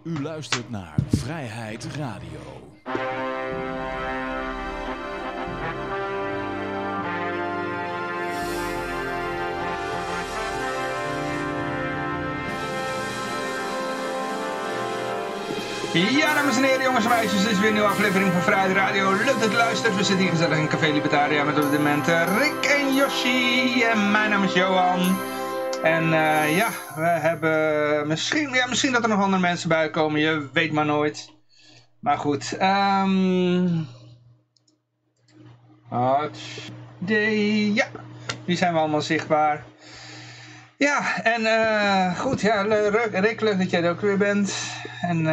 U luistert naar Vrijheid Radio. Ja, dames en heren, jongens en meisjes, dit is weer een nieuwe aflevering van Vrijheid Radio. Leuk dat u luistert. We zitten hier gezellig in Café Libertaria met op dit moment Rick en Yoshi. En mijn naam is Johan. En we hebben misschien dat er nog andere mensen bij komen. Je weet maar nooit. Maar goed. Ja, die zijn we allemaal zichtbaar. Ja, en goed, ja, Rick, leuk dat jij er ook weer bent. En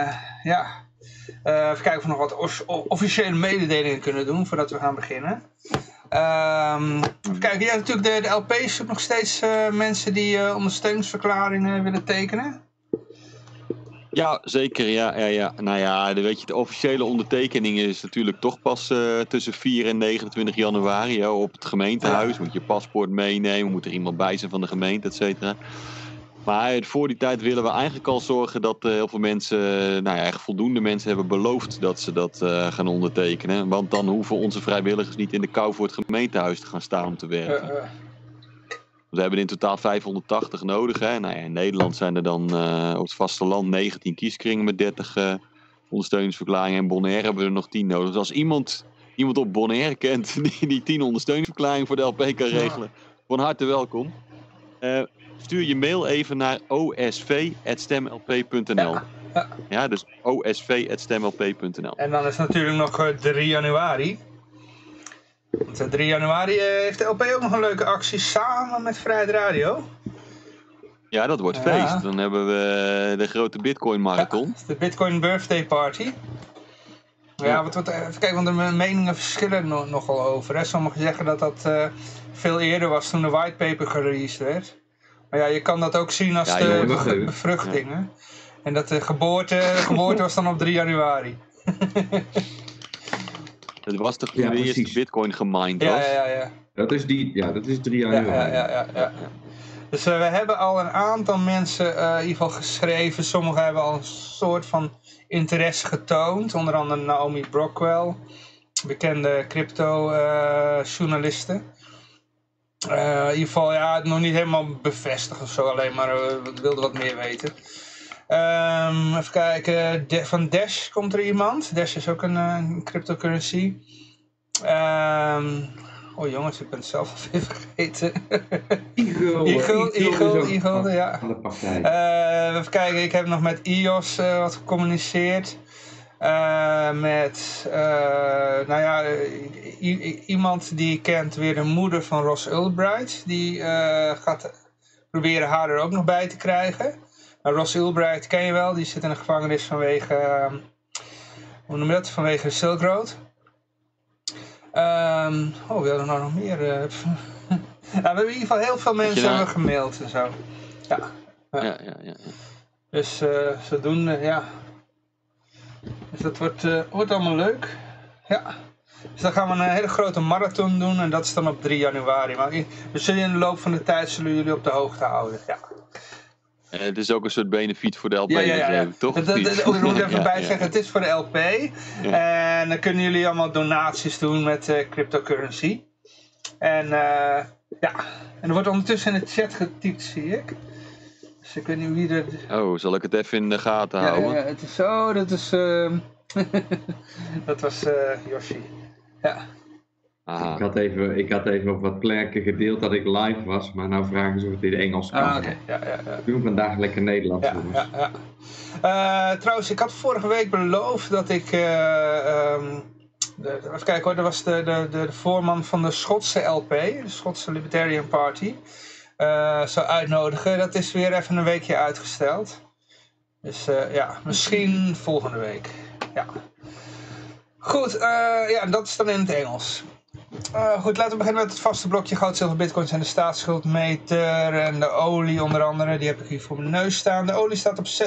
even kijken of we nog wat officiële mededelingen kunnen doen voordat we gaan beginnen. Even kijken, ja, natuurlijk de LP's zoeken nog steeds mensen die ondersteuningsverklaringen willen tekenen. Ja, zeker. Ja. Nou ja, weet je, de officiële ondertekening is natuurlijk toch pas tussen 4 en 29 januari op het gemeentehuis. Moet je paspoort meenemen, moet er iemand bij zijn van de gemeente, et cetera. Maar voor die tijd willen we eigenlijk al zorgen dat heel veel mensen, echt voldoende mensen hebben beloofd dat ze dat gaan ondertekenen. Want dan hoeven onze vrijwilligers niet in de kou voor het gemeentehuis te gaan staan om te werken. We hebben in totaal 580 nodig. Hè? Nou ja, in Nederland zijn er dan op het vasteland 19 kieskringen met 30 ondersteuningsverklaringen. En Bonaire hebben we er nog 10 nodig. Dus als iemand op Bonaire kent die 10 ondersteuningsverklaringen voor de LP kan regelen, van harte welkom. Stuur je mail even naar osv@stemlp.nl. Ja, dus osv@stemlp.nl. En dan is natuurlijk nog 3 januari. Want 3 januari heeft de LP ook nog een leuke actie samen met Vrijheid Radio. Ja, dat wordt feest. Dan hebben we de grote Bitcoin Marathon. Ja, de Bitcoin Birthday Party. Ja, even kijken, want de meningen verschillen nogal over. Hè. Sommigen zeggen dat dat veel eerder was toen de whitepaper gereleased werd. Maar ja, je kan dat ook zien als de bevruchting. Ja. En dat de geboorte was dan op 3 januari. Dat was toch toen de eerste bitcoin gemined was? Ja. Dat is 3 januari. Ja. Dus we hebben al een aantal mensen in ieder geval geschreven. Sommigen hebben al een soort van interesse getoond. Onder andere Naomi Brockwell, bekende crypto-journaliste. In ieder geval, nog niet helemaal bevestigd of zo, alleen maar we wilden wat meer weten. Even kijken, van Dash komt er iemand. Dash is ook een cryptocurrency. Oh jongens, ik ben het zelf al even vergeten. Eagle, ja. Van de partij. Even kijken, ik heb nog met EOS wat gecommuniceerd. Iemand die kent weer de moeder van Ross Ulbright. Die gaat proberen haar er ook nog bij te krijgen. Ross Ulbright ken je wel, die zit in de gevangenis vanwege, hoe noem je dat, vanwege Silk Road. We hadden nou nog meer. We hebben in ieder geval heel veel mensen hebben gemaild en zo. Ja. Dus zodoende, ja. Dus dat wordt allemaal leuk. Ja. Dus dan gaan we een hele grote marathon doen en dat is dan op 3 januari. Maar we zullen in de loop van de tijd jullie op de hoogte houden. Ja. Het is ook een soort benefiet voor de LP, toch? Ik moet even bij zeggen, het is voor de LP. Ja. En dan kunnen jullie allemaal donaties doen met cryptocurrency. En en er wordt ondertussen in de chat getypt, zie ik. Dus ik weet niet wie er... Oh, zal ik het even in de gaten houden? Ja, het is zo, dat is... dat was Yoshi. Ja. Ik had even op wat plekken gedeeld dat ik live was, maar nou vragen ze of het in Engels kan. Okay. Ja. Ik doe vandaag lekker Nederlands. Trouwens, ik had vorige week beloofd dat ik... even kijken hoor, er was de voorman van de Schotse LP, de Schotse Libertarian Party, zou uitnodigen. Dat is weer even een weekje uitgesteld. Dus misschien volgende week. Ja. Goed, dat is dan in het Engels. Goed, laten we beginnen met het vaste blokje goud, zilver, bitcoins en de staatsschuldmeter en de olie onder andere. Die heb ik hier voor mijn neus staan. De olie staat op $46.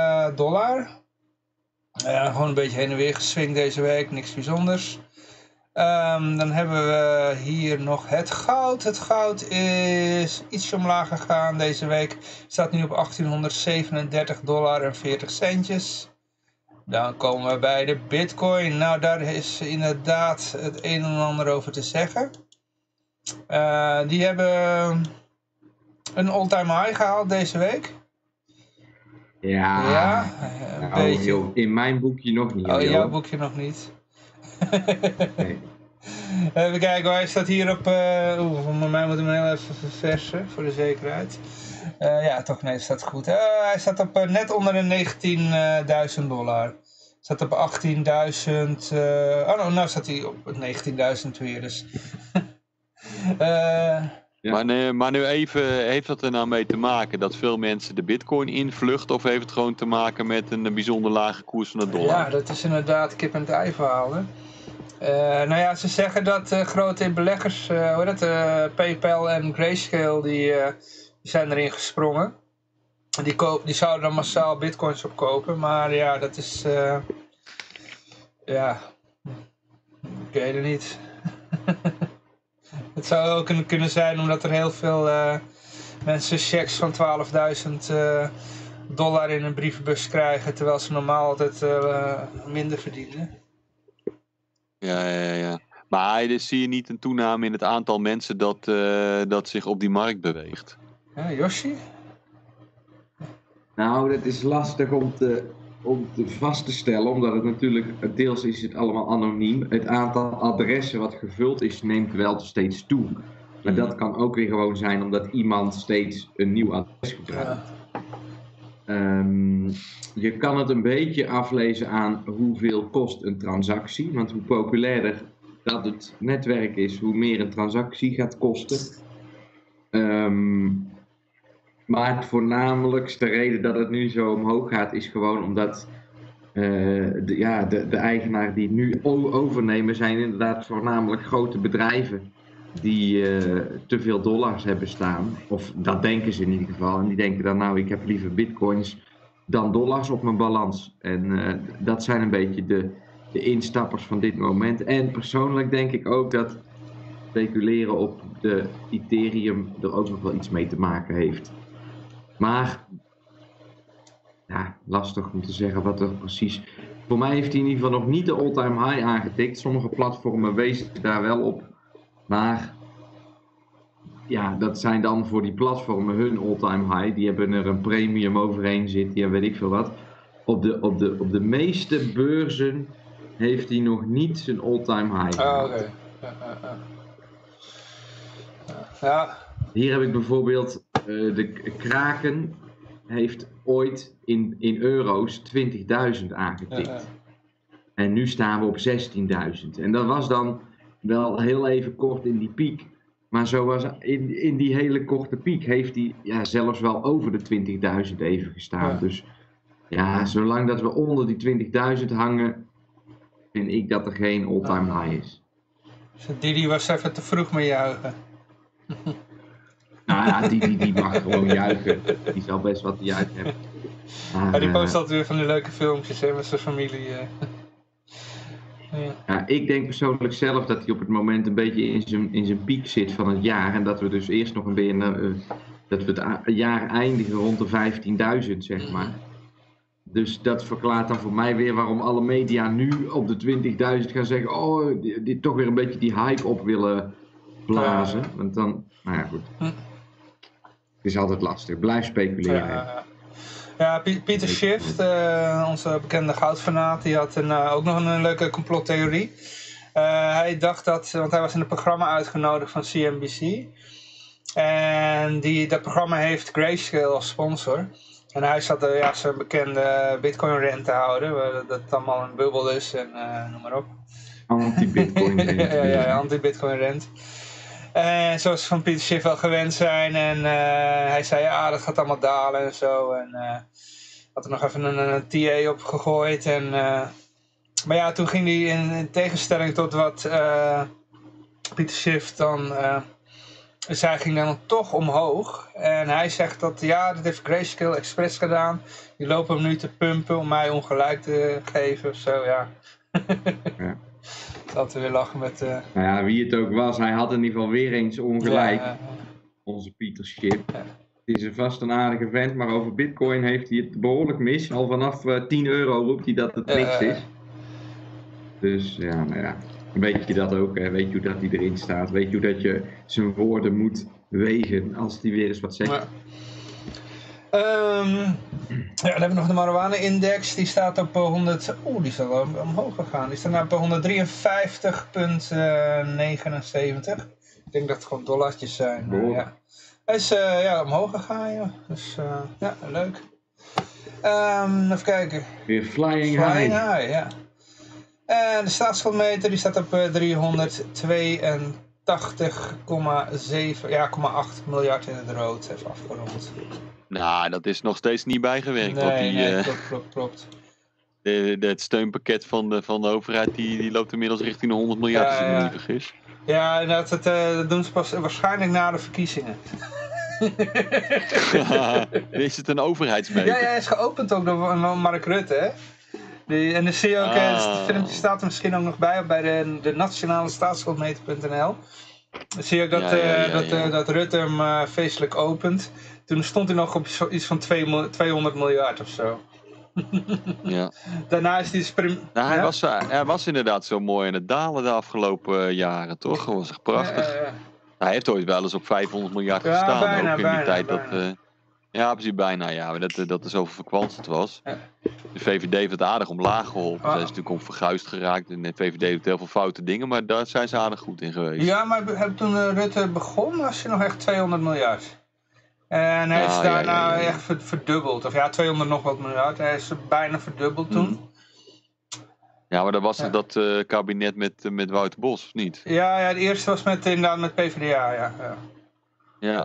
Gewoon een beetje heen en weer geswingd deze week, niks bijzonders. Dan hebben we hier nog het goud. Het goud is ietsje omlaag gegaan deze week. Staat nu op $1837,40. Dan komen we bij de Bitcoin. Nou, daar is inderdaad het een en ander over te zeggen. Die hebben een all-time high gehaald deze week. Ja, een beetje. Joh, in mijn boekje nog niet. In jouw boekje nog niet. Nee. Even kijken, hij staat hier op... voor mij moeten we hem heel even verversen, voor de zekerheid. Ja, toch nee, staat goed. Hij staat op net onder de $19.000. Staat op 18.000... nou staat hij op 19.000 weer, dus... Ja. Maar nu even, heeft dat er nou mee te maken dat veel mensen de bitcoin invluchten, of heeft het gewoon te maken met een bijzonder lage koers van de dollar? Ja, dat is inderdaad kip en het ei verhaal. Nou ja, ze zeggen dat grote beleggers, PayPal en Grayscale, die zijn erin gesprongen. Die zouden dan massaal bitcoins opkopen, maar ja, dat is, ja, ik weet het niet. Het zou ook kunnen zijn omdat er heel veel mensen checks van $12.000 in een brievenbus krijgen, terwijl ze normaal altijd minder verdienen. Ja. Maar dus zie je niet een toename in het aantal mensen dat zich op die markt beweegt? Ja, Yoshi? Nou, dat is lastig om te vast te stellen, omdat het natuurlijk, deels is het allemaal anoniem. Het aantal adressen wat gevuld is, neemt wel steeds toe. Maar dat kan ook weer gewoon zijn omdat iemand steeds een nieuw adres gebruikt. Je kan het een beetje aflezen aan hoeveel kost een transactie. Want hoe populairder dat het netwerk is, hoe meer een transactie gaat kosten. Maar het voornamelijkste reden dat het nu zo omhoog gaat is gewoon omdat de eigenaren die het nu overnemen zijn inderdaad voornamelijk grote bedrijven die te veel dollars hebben staan. Of dat denken ze in ieder geval. En die denken dan nou, ik heb liever bitcoins dan dollars op mijn balans. En dat zijn een beetje de instappers van dit moment. En persoonlijk denk ik ook dat speculeren op de Ethereum er ook nog wel iets mee te maken heeft. Maar ja, lastig om te zeggen wat er precies... Voor mij heeft hij in ieder geval nog niet de all-time high aangetikt. Sommige platformen wezen daar wel op. Maar ja, dat zijn dan voor die platformen hun all-time high. Die hebben er een premium overheen zitten en weet ik veel wat. Op de meeste beurzen heeft hij nog niet zijn all-time high. Oké. Ja. Hier heb ik bijvoorbeeld de Kraken heeft ooit in euro's 20.000 aangetikt. En nu staan we op 16.000. En dat was dan wel heel even kort in die piek. Maar zo was in die hele korte piek heeft hij zelfs wel over de 20.000 even gestaan. Ja. Dus ja, zolang dat we onder die 20.000 hangen, vind ik dat er geen all-time high is. Didi was even te vroeg mee juichen. Nou ja, die mag gewoon juichen. Die zal best wat te juichen hebben. Maar die post altijd weer van die leuke filmpjes met zijn familie. Ja, ik denk persoonlijk zelf dat hij op het moment een beetje in zijn piek zit van het jaar. En dat we dus eerst nog een beetje dat we het jaar eindigen rond de 15.000, zeg maar. Dus dat verklaart dan voor mij weer waarom alle media nu op de 20.000 gaan zeggen, oh, die toch weer een beetje die hype op willen blazen. Want dan, nou ja, goed. Het is altijd lastig. Blijf speculeren. Ja, Peter Schiff, onze bekende goudfanaat, die had ook nog een leuke complottheorie. Hij dacht want hij was in het programma uitgenodigd van CNBC. En dat programma heeft Grayscale als sponsor. En hij zat zijn bekende Bitcoin rent te houden, dat het allemaal een bubbel is en noem maar op. Anti-Bitcoin rent. ja, anti-Bitcoin rent. En zoals ze van Peter Schiff wel gewend zijn. En hij zei, dat gaat allemaal dalen en zo. En had er nog even een TA op gegooid. Maar ja, toen ging hij in tegenstelling tot wat Peter Schiff dan... zij ging dan toch omhoog. En hij zegt dat, dat heeft Grayscale expres gedaan. Die lopen hem nu te pumpen om mij ongelijk te geven of zo, ja. Laten we weer lachen met... Nou ja, wie het ook was, hij had in ieder geval weer eens ongelijk. Ja, Onze Pieter Schip. Ja. Het is vast een aardige vent, maar over Bitcoin heeft hij het behoorlijk mis. Al vanaf 10 euro roept hij dat het niks is. Dus ja, nou ja. Weet je dat ook, hè? Weet je hoe dat hij erin staat? Weet je hoe dat je zijn woorden moet wegen als hij weer eens wat zegt? Ja. Dan hebben we nog de marijuana-index. Die staat op 100... die is al omhoog gegaan. Die staat op 153,79. Ik denk dat het gewoon dollartjes zijn. Ja. Hij is omhoog gegaan, joh. Dus ja, leuk. Even kijken. Weer flying high, ja. En de staatsschuldmeter die staat op 382,7, ja, 0,8 miljard in het rood. Even afgerond. Nou, dat is nog steeds niet bijgewerkt. Nee, klopt. Het steunpakket van de overheid die loopt inmiddels richting de 100 miljard, als ik me niet vergis. Ja, inderdaad, dat doen ze pas waarschijnlijk na de verkiezingen. Is het een overheidsmeter? Ja, hij is geopend ook door Mark Rutte, hè? En dan zie je ook, het filmpje staat er misschien ook nog bij de nationale staatsschuldmeter.nl. Dan zie je ook dat Rutte hem feestelijk opent. Toen stond hij nog op iets van 200 miljard of zo. Ja. Daarna is hij hij was inderdaad zo mooi in het dalen de afgelopen jaren, toch? Dat was echt prachtig. Hij heeft ooit wel eens op 500 miljard gestaan. Bijna, ook in die tijd bijna. dat... ja, precies bijna. Ja, maar dat er zoveel verkwanseld was. Ja. De VVD heeft het aardig omlaag geholpen. Zij is natuurlijk onverguisd geraakt. En de VVD doet heel veel foute dingen, maar daar zijn ze aardig goed in geweest. Ja, maar toen Rutte begon was hij nog echt 200 miljard. En hij is daarna echt verdubbeld. Of ja, 200 nog wat miljard. Hij is bijna verdubbeld toen. Ja, maar dat was dat kabinet met Wouter Bos, of niet? Ja, het eerste was inderdaad met PvdA, Ja.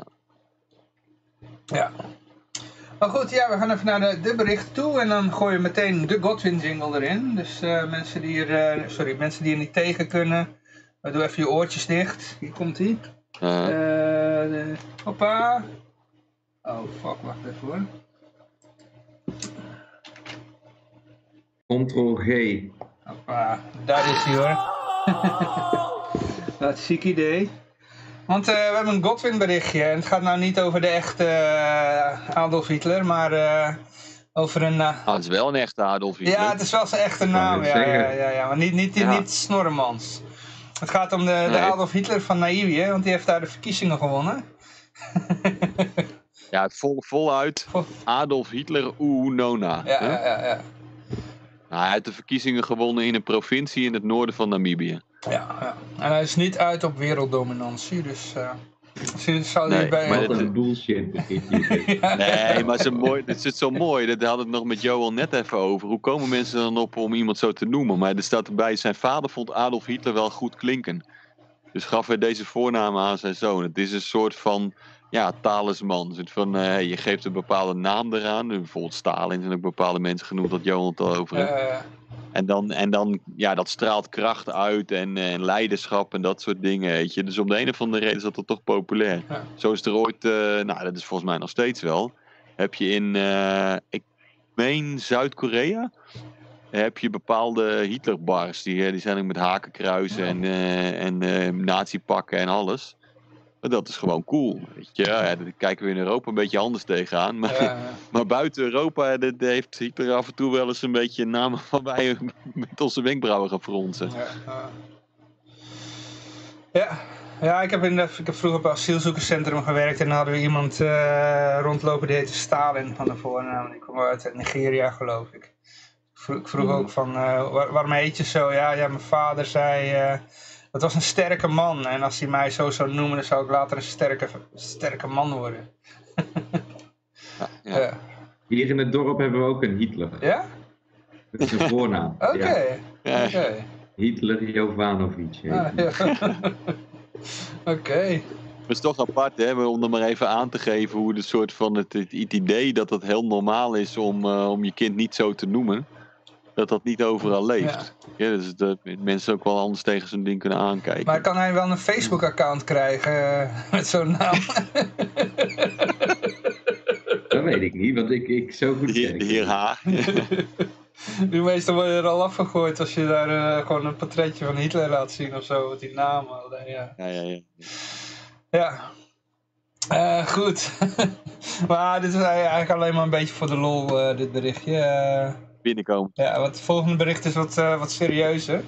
Maar goed, we gaan even naar de berichten toe en dan gooi je meteen de Godwin jingle erin. Dus mensen die er niet tegen kunnen, doe even je oortjes dicht. Hier komt ie. Hoppa. Oh fuck, wacht even hoor. Ctrl-G. Hoppa, daar is hij hoor. Dat is een ziek idee. Want we hebben een Godwin berichtje en het gaat nou niet over de echte Adolf Hitler, maar over een... het is wel een echte Adolf Hitler. Ja, het is wel zijn echte naam, ja, maar niet Snorremans. Het gaat om de Adolf Hitler van Namibië, want die heeft daar de verkiezingen gewonnen. Ja, voluit Adolf Hitler Nona. Ja. Nou, hij heeft de verkiezingen gewonnen in een provincie in het noorden van Namibië. Ja. En hij is niet uit op werelddominantie, dus... Maar dat is bullshit. Nee, maar het is zo mooi. Dat hadden we het nog met Johan net even over. Hoe komen mensen dan op om iemand zo te noemen? Maar er staat erbij, zijn vader vond Adolf Hitler wel goed klinken. Dus gaf hij deze voornaam aan zijn zoon. Het is een soort van talisman. Een soort van, je geeft een bepaalde naam eraan. Bijvoorbeeld Stalin zijn ook bepaalde mensen genoemd, dat Johan het al over heeft. En dan, dat straalt kracht uit en leiderschap en dat soort dingen, weet je. Dus om de een of andere reden is dat toch populair. Ja. Zo is er ooit, dat is volgens mij nog steeds wel, heb je in, ik meen Zuid-Korea, heb je bepaalde Hitlerbars, die zijn ook met hakenkruisen en nazi-pakken en alles. Dat is gewoon cool, weet je. Ja, daar kijken we in Europa een beetje anders tegenaan. Maar buiten Europa heeft Hitler af en toe wel eens een beetje namen van wij met onze wenkbrauwen gaan fronsen. Ja, ik heb vroeger op een asielzoekerscentrum gewerkt en dan hadden we iemand rondlopen die heette Stalin van de voornaam. Die kwam uit Nigeria, geloof ik. Ik vroeg ook van, waarom heet je zo? Ja, mijn vader zei... Dat was een sterke man en als hij mij zo zou noemen, dan zou ik later een sterke man worden. Ja. Hier in het dorp hebben we ook een Hitler. Ja? Dat is een voornaam. Oké. Hitler Jovanovic. Oké. Het is toch apart, hè, om er maar even aan te geven hoe de soort van het idee dat het heel normaal is om je kind niet zo te noemen. Dat niet overal leeft. Ja, dus dat mensen ook wel anders tegen zo'n ding kunnen aankijken. Maar kan hij wel een Facebook-account krijgen met zo'n naam? Dat weet ik niet, want ik zo goed ken. De heer H. Die meestal worden er al afgegooid als je daar gewoon een portretje van Hitler laat zien of zo, met die namen. Ja. Goed. Maar dit is eigenlijk alleen maar een beetje voor de lol, dit berichtje. Binnenkomen. Ja, want het volgende bericht is wat serieuzer.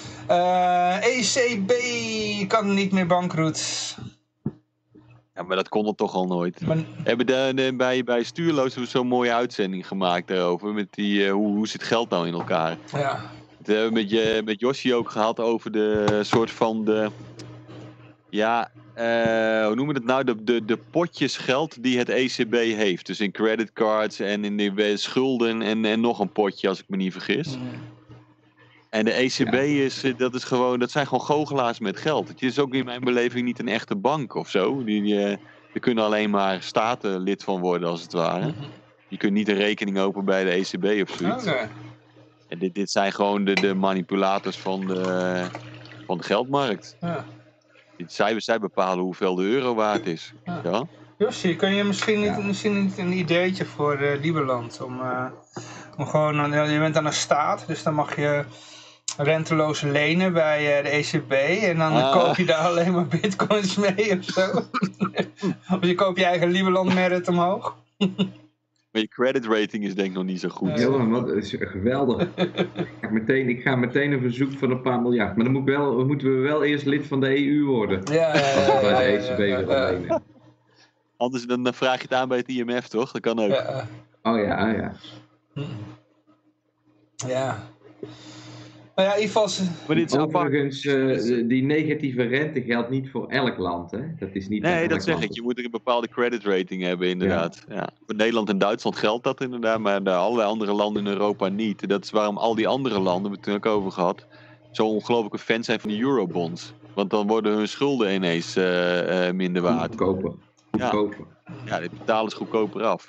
ECB kan niet meer bankroet. Ja, maar dat kon het toch al nooit. Maar... We hebben bij Stuurloos zo'n mooie uitzending gemaakt daarover. Met die, hoe zit geld nou in elkaar? Ja. Dat hebben we met Jossie ook gehad over de soort van de... Ja, hoe noemen we het nou? De potjes geld die het ECB heeft. Dus in creditcards en in de schulden en nog een potje, als ik me niet vergis. En de ECB dat zijn gewoon goochelaars met geld. Het is ook in mijn beleving niet een echte bank of zo. Er kunnen alleen maar staten lid van worden, als het ware. Je kunt niet een rekening openen bij de ECB of zoiets. Okay. En dit zijn gewoon de manipulators van de geldmarkt. Ja. Zij bepalen hoeveel de euro waard is. Ja? Jossie, kun je misschien niet een ideetje voor Lieberland om gewoon, je bent aan een staat, dus dan mag je renteloos lenen bij de ECB en dan koop je daar alleen maar bitcoins mee of zo. Of je koopt je eigen Lieberland merit omhoog. Maar je credit rating is denk ik nog niet zo goed. Johan, dat is geweldig. Ik ga meteen een verzoek van een paar miljard. Maar dan moeten we wel eerst lid van de EU worden. Als we bij de ECB willen lenen. Anders dan vraag je het aan bij het IMF, toch? Dat kan ook. Oh ja. Ja. Nou ja, in ieder geval... Maar dit is overigens, die negatieve rente geldt niet voor elk land, hè? Dat is niet nee, dat zeg ik. Je moet er een bepaalde credit rating hebben, inderdaad. Ja. Voor Nederland en Duitsland geldt dat inderdaad, maar allerlei andere landen in Europa niet. Dat is waarom al die andere landen, we hebben het er ook over gehad, zo ongelooflijke fan zijn van de eurobonds. Want dan worden hun schulden ineens minder waard. Goedkoper. Ja, die betalen ze goedkoper af.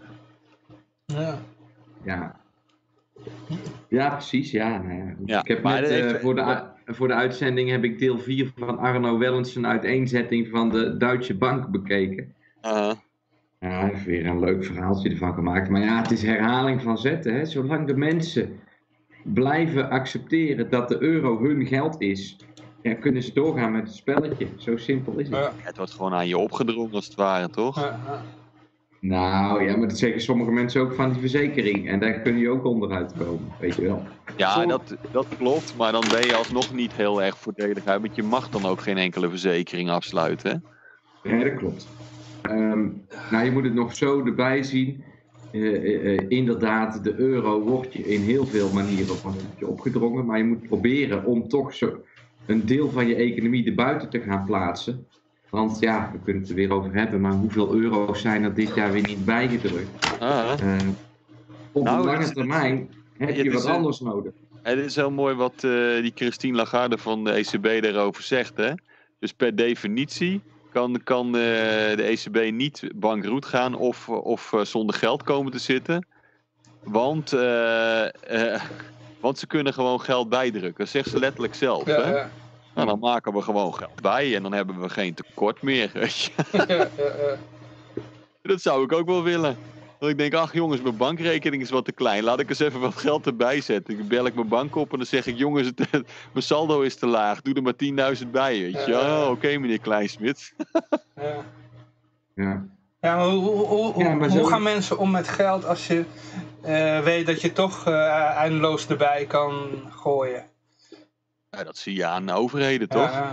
Ja, precies. Ja, nou ja. Ja, ik heb voor de uitzending heb ik deel 4 van Arno Wellens een uiteenzetting van de Deutsche Bank bekeken. Ja, hij heeft weer een leuk verhaaltje ervan gemaakt. Maar ja, het is herhaling van zetten. Hè. Zolang de mensen blijven accepteren dat de euro hun geld is, kunnen ze doorgaan met het spelletje. Zo simpel is het. Ja, het wordt gewoon aan je opgedrongen als het ware, toch? Nou ja, maar dat zeggen sommige mensen ook van die verzekering. En daar kun je ook onderuit komen, weet je wel. Ja, dat klopt. Maar dan ben je alsnog niet heel erg voordelig uit. Want je mag dan ook geen enkele verzekering afsluiten, hè? Ja, dat klopt. Nou, je moet het nog zo erbij zien. Inderdaad, de euro wordt je in heel veel manieren van je opgedrongen. Maar je moet proberen om toch zo een deel van je economie erbuiten te gaan plaatsen. Want ja, we kunnen het er weer over hebben, maar hoeveel euro's zijn er dit jaar weer niet bijgedrukt? Op de lange termijn heb je wat anders nodig. Het is heel mooi wat die Christine Lagarde van de ECB daarover zegt. Hè? Dus per definitie kan de ECB niet bankroet gaan of zonder geld komen te zitten. Want ze kunnen gewoon geld bijdrukken. Dat zegt ze letterlijk zelf. Ja, hè? ja. Nou, dan maken we gewoon geld bij en dan hebben we geen tekort meer. Weet je? Dat zou ik ook wel willen. Dat ik denk, ach jongens, mijn bankrekening is wat te klein. Laat ik eens even wat geld erbij zetten. Ik bel mijn bank op en dan zeg ik, jongens, mijn saldo is te laag. Doe er maar 10.000 bij. Weet je? Oké, meneer Kleinsmit. Ja, maar hoe gaan mensen om met geld als je weet dat je toch eindeloos erbij kan gooien? Ja, dat zie je aan de overheden, toch?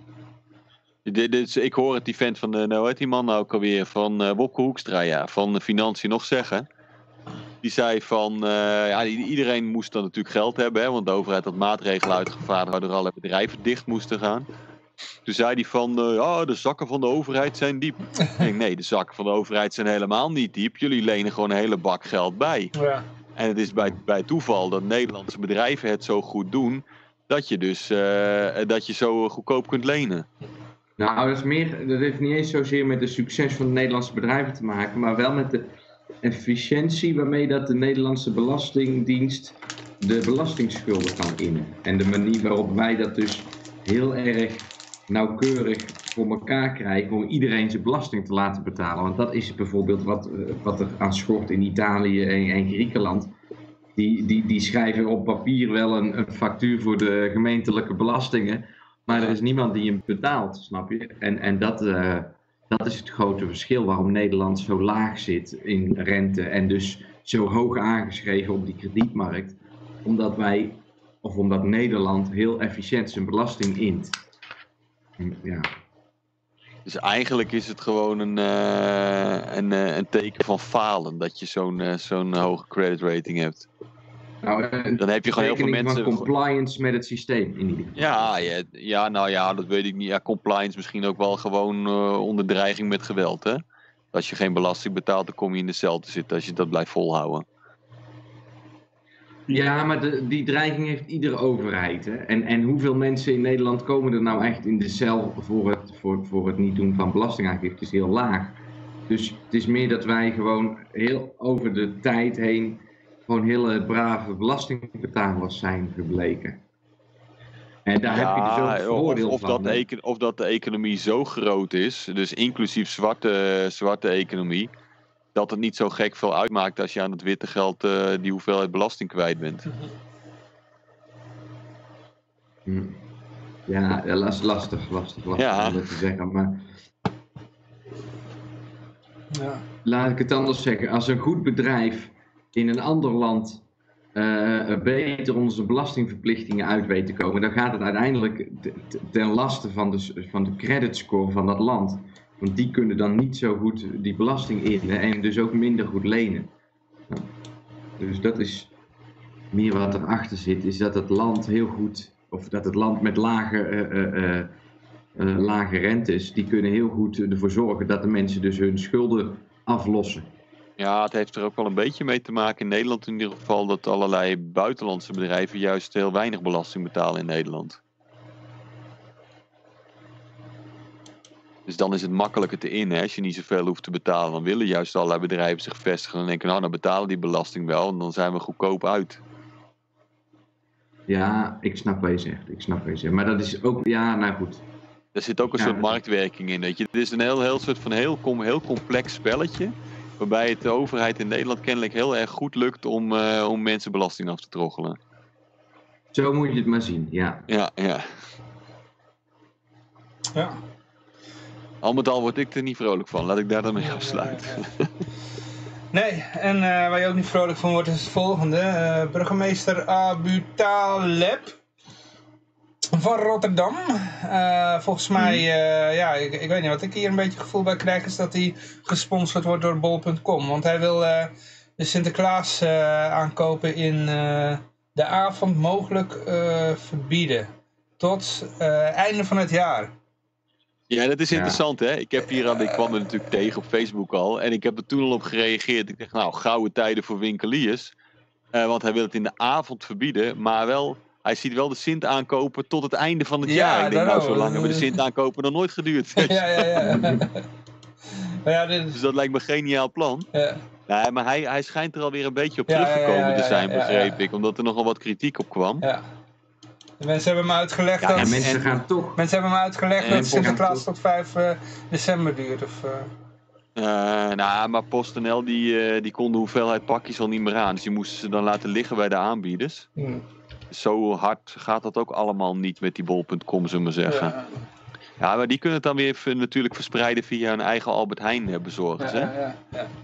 Ik hoor het event van hoe heet die man nou ook alweer? Van Wopke Hoekstra, van de Financiën nog zeggen. Die zei van, iedereen moest dan natuurlijk geld hebben, hè, want de overheid had maatregelen uitgevaardigd waardoor alle bedrijven dicht moesten gaan. Toen zei hij van, de zakken van de overheid zijn diep. Ik denk, nee, de zakken van de overheid zijn helemaal niet diep. Jullie lenen gewoon een hele bak geld bij. Ja. En het is bij toeval dat Nederlandse bedrijven het zo goed doen, dat je dus dat je zo goedkoop kunt lenen. Nou, dat heeft niet eens zozeer met het succes van de Nederlandse bedrijven te maken, maar wel met de efficiëntie waarmee dat de Nederlandse Belastingdienst de belastingsschulden kan innen. En de manier waarop wij dat dus heel erg nauwkeurig voor elkaar krijgen om iedereen zijn belasting te laten betalen. Want dat is bijvoorbeeld wat er aan schort in Italië en Griekenland. Die schrijven op papier wel een factuur voor de gemeentelijke belastingen, maar er is niemand die hem betaalt, snap je? En dat is het grote verschil waarom Nederland zo laag zit in rente en dus zo hoog aangeschreven op die kredietmarkt. Omdat Nederland heel efficiënt zijn belasting int. Ja. Dus eigenlijk is het gewoon een teken van falen dat je zo'n hoge credit rating hebt. Nou, Dan heb je gewoon heel veel mensen... van compliance met het systeem in ieder geval. Ja, nou ja, dat weet ik niet. Ja, compliance misschien ook wel gewoon onder dreiging met geweld, hè? Als je geen belasting betaalt, dan kom je in de cel te zitten als je dat blijft volhouden. Ja, maar die dreiging heeft iedere overheid. Hè? En hoeveel mensen in Nederland komen er nou echt in de cel voor het niet doen van belastingaangifte is heel laag. Dus het is meer dat wij gewoon heel over de tijd heen gewoon hele brave belastingbetalers zijn gebleken. En daar heb je dus ook het voordeel van. Of dat de economie zo groot is, dus inclusief zwarte economie, dat het niet zo gek veel uitmaakt als je aan het witte geld die hoeveelheid belasting kwijt bent. Ja, lastig Ja. om dat te zeggen. Maar Ja. laat ik het anders zeggen. Als een goed bedrijf in een ander land beter onze belastingverplichtingen uit weet te komen, dan gaat het uiteindelijk ten laste van de creditscore van dat land. Want die kunnen dan niet zo goed die belasting innen en dus ook minder goed lenen. Dus dat is meer wat erachter zit, is dat het land heel goed, of dat het land met lage rentes, die kunnen heel goed ervoor zorgen dat de mensen dus hun schulden aflossen. Ja, het heeft er ook wel een beetje mee te maken in Nederland in ieder geval dat allerlei buitenlandse bedrijven juist heel weinig belasting betalen in Nederland. Dus dan is het makkelijker te innen, hè? Als je niet zoveel hoeft te betalen. Dan willen juist allerlei bedrijven zich vestigen en denken, nou dan betalen die belasting wel en dan zijn we goedkoop uit. Ja, ik snap wat je zegt. Maar dat is ook, ja, nou goed. Er zit ook een soort marktwerking in, weet je. Het is een heel soort van heel complex spelletje, waarbij het de overheid in Nederland kennelijk heel erg goed lukt om mensen belasting af te troggelen. Zo moet je het maar zien, ja. Ja. Al met al word ik er niet vrolijk van. Laat ik daar dan mee afsluiten. Nee, en waar je ook niet vrolijk van wordt is het volgende. Burgemeester Abu Taleb van Rotterdam. Volgens mij, ik weet niet, wat ik hier een beetje gevoel bij krijg is dat hij gesponsord wordt door bol.com. Want hij wil de Sinterklaas aankopen in de avond mogelijk verbieden. Tot einde van het jaar. Ja, dat is interessant, hè. Ik kwam er natuurlijk tegen op Facebook al. En ik heb er toen al op gereageerd. Ik dacht, nou, gouden tijden voor winkeliers. Want hij wil het in de avond verbieden. Maar wel, hij ziet wel de Sint aankopen tot het einde van het jaar. Ik denk, nou, zo lang hebben de Sint aankopen nog nooit geduurd. Ja. Dus dat lijkt me een geniaal plan. Ja. Ja, maar hij schijnt er alweer een beetje op teruggekomen te zijn, begreep ik. Omdat er nogal wat kritiek op kwam. Ja. De mensen hebben me uitgelegd dat dat Sinterklaas tot 5 december duurt. Maar PostNL die kon de hoeveelheid pakjes al niet meer aan. Dus die moesten ze dan laten liggen bij de aanbieders. Zo hard gaat dat ook allemaal niet met die bol.com, zullen we maar zeggen. Ja, maar die kunnen het dan weer natuurlijk verspreiden via hun eigen Albert Heijn bezorgers. Ja.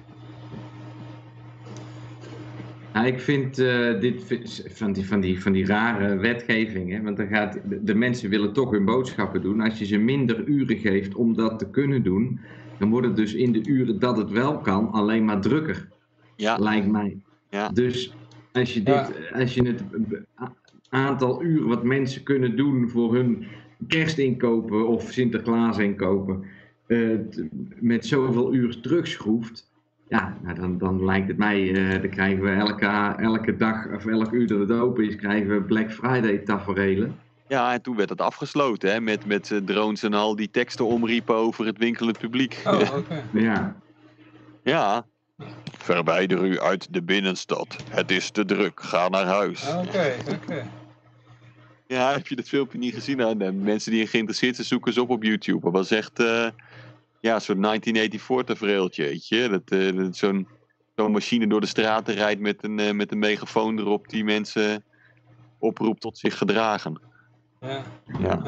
Nou, ik vind dit van die rare wetgeving, hè? Want de mensen willen toch hun boodschappen doen. Als je ze minder uren geeft om dat te kunnen doen, dan wordt het dus in de uren dat het wel kan alleen maar drukker. Ja. Lijkt mij. Ja. Dus als je het aantal uren wat mensen kunnen doen voor hun kerstinkopen of Sinterklaas inkopen met zoveel uur terugschroeft. Ja, nou dan lijkt het mij, dan krijgen we elke dag of elk uur dat het open is, krijgen we Black Friday taferelen. Ja, en toen werd het afgesloten, hè, met drones en al die teksten omriepen over het winkelend publiek. Oh, oké. Ja. Verwijder u uit de binnenstad. Het is te druk. Ga naar huis. Oké. Ja, heb je dat filmpje niet gezien? Nou, de mensen die geïnteresseerd zijn, zoeken ze op YouTube. Dat was echt... zo'n 1984 tafereeltje, weet je. Dat zo'n zo'n machine door de straten rijdt met een megafoon erop die mensen oproept tot zich gedragen. Ja. Ja.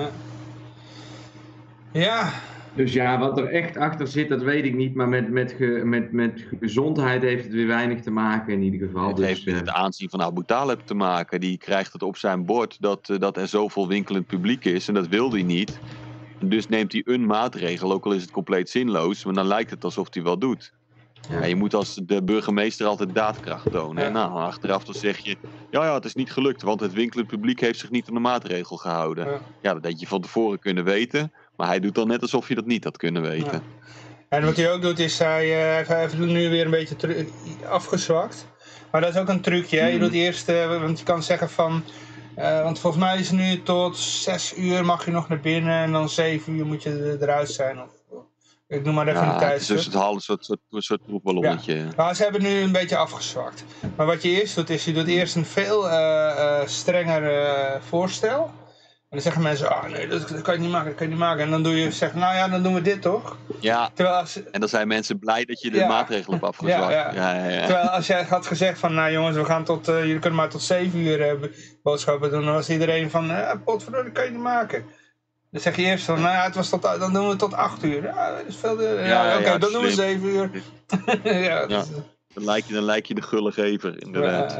Ja. Dus ja, wat er echt achter zit, dat weet ik niet. Maar met gezondheid heeft het weer weinig te maken in ieder geval. Het Dus, heeft met het aanzien van Abu Talib te maken. Die krijgt het op zijn bord dat er zoveel winkelend publiek is. En dat wil hij niet. Dus neemt hij een maatregel, ook al is het compleet zinloos. Maar dan lijkt het alsof hij wel doet. Ja, je moet als de burgemeester altijd daadkracht tonen. En nou, achteraf dan zeg je... Ja, het is niet gelukt, want het winkelend publiek heeft zich niet aan de maatregel gehouden. Ja, dat had je van tevoren kunnen weten. Maar hij doet dan net alsof je dat niet had kunnen weten. Ja. En wat hij ook doet is, hij heeft nu weer een beetje afgezwakt. Maar dat is ook een trucje. Hè? Je doet eerst, want je kan zeggen van... want volgens mij is het nu tot 6 uur mag je nog naar binnen en dan 7 uur moet je eruit zijn. Of ik noem maar even een tijdstip. Het is dus een soort proefballonnetje. Ja. Maar ze hebben nu een beetje afgezwakt. Maar wat je eerst doet is, je doet eerst een veel strenger voorstel. En dan zeggen mensen, nee, dat kan je niet maken, dat kan je niet maken. En dan zeg je, dan doen we dit toch? Ja, en dan zijn mensen blij dat je de maatregelen hebt afgezwakt. Ja. Terwijl als jij had gezegd van, nou jongens, we gaan jullie kunnen maar tot 7 uur boodschappen doen. Dan was iedereen van, potverdorie, dat kan je niet maken. Dan zeg je eerst van, het was dan doen we tot 8 uur. Ja, dat is veel. Oké, dan doen we 7 uur. Dan lijk je de gullegever, inderdaad.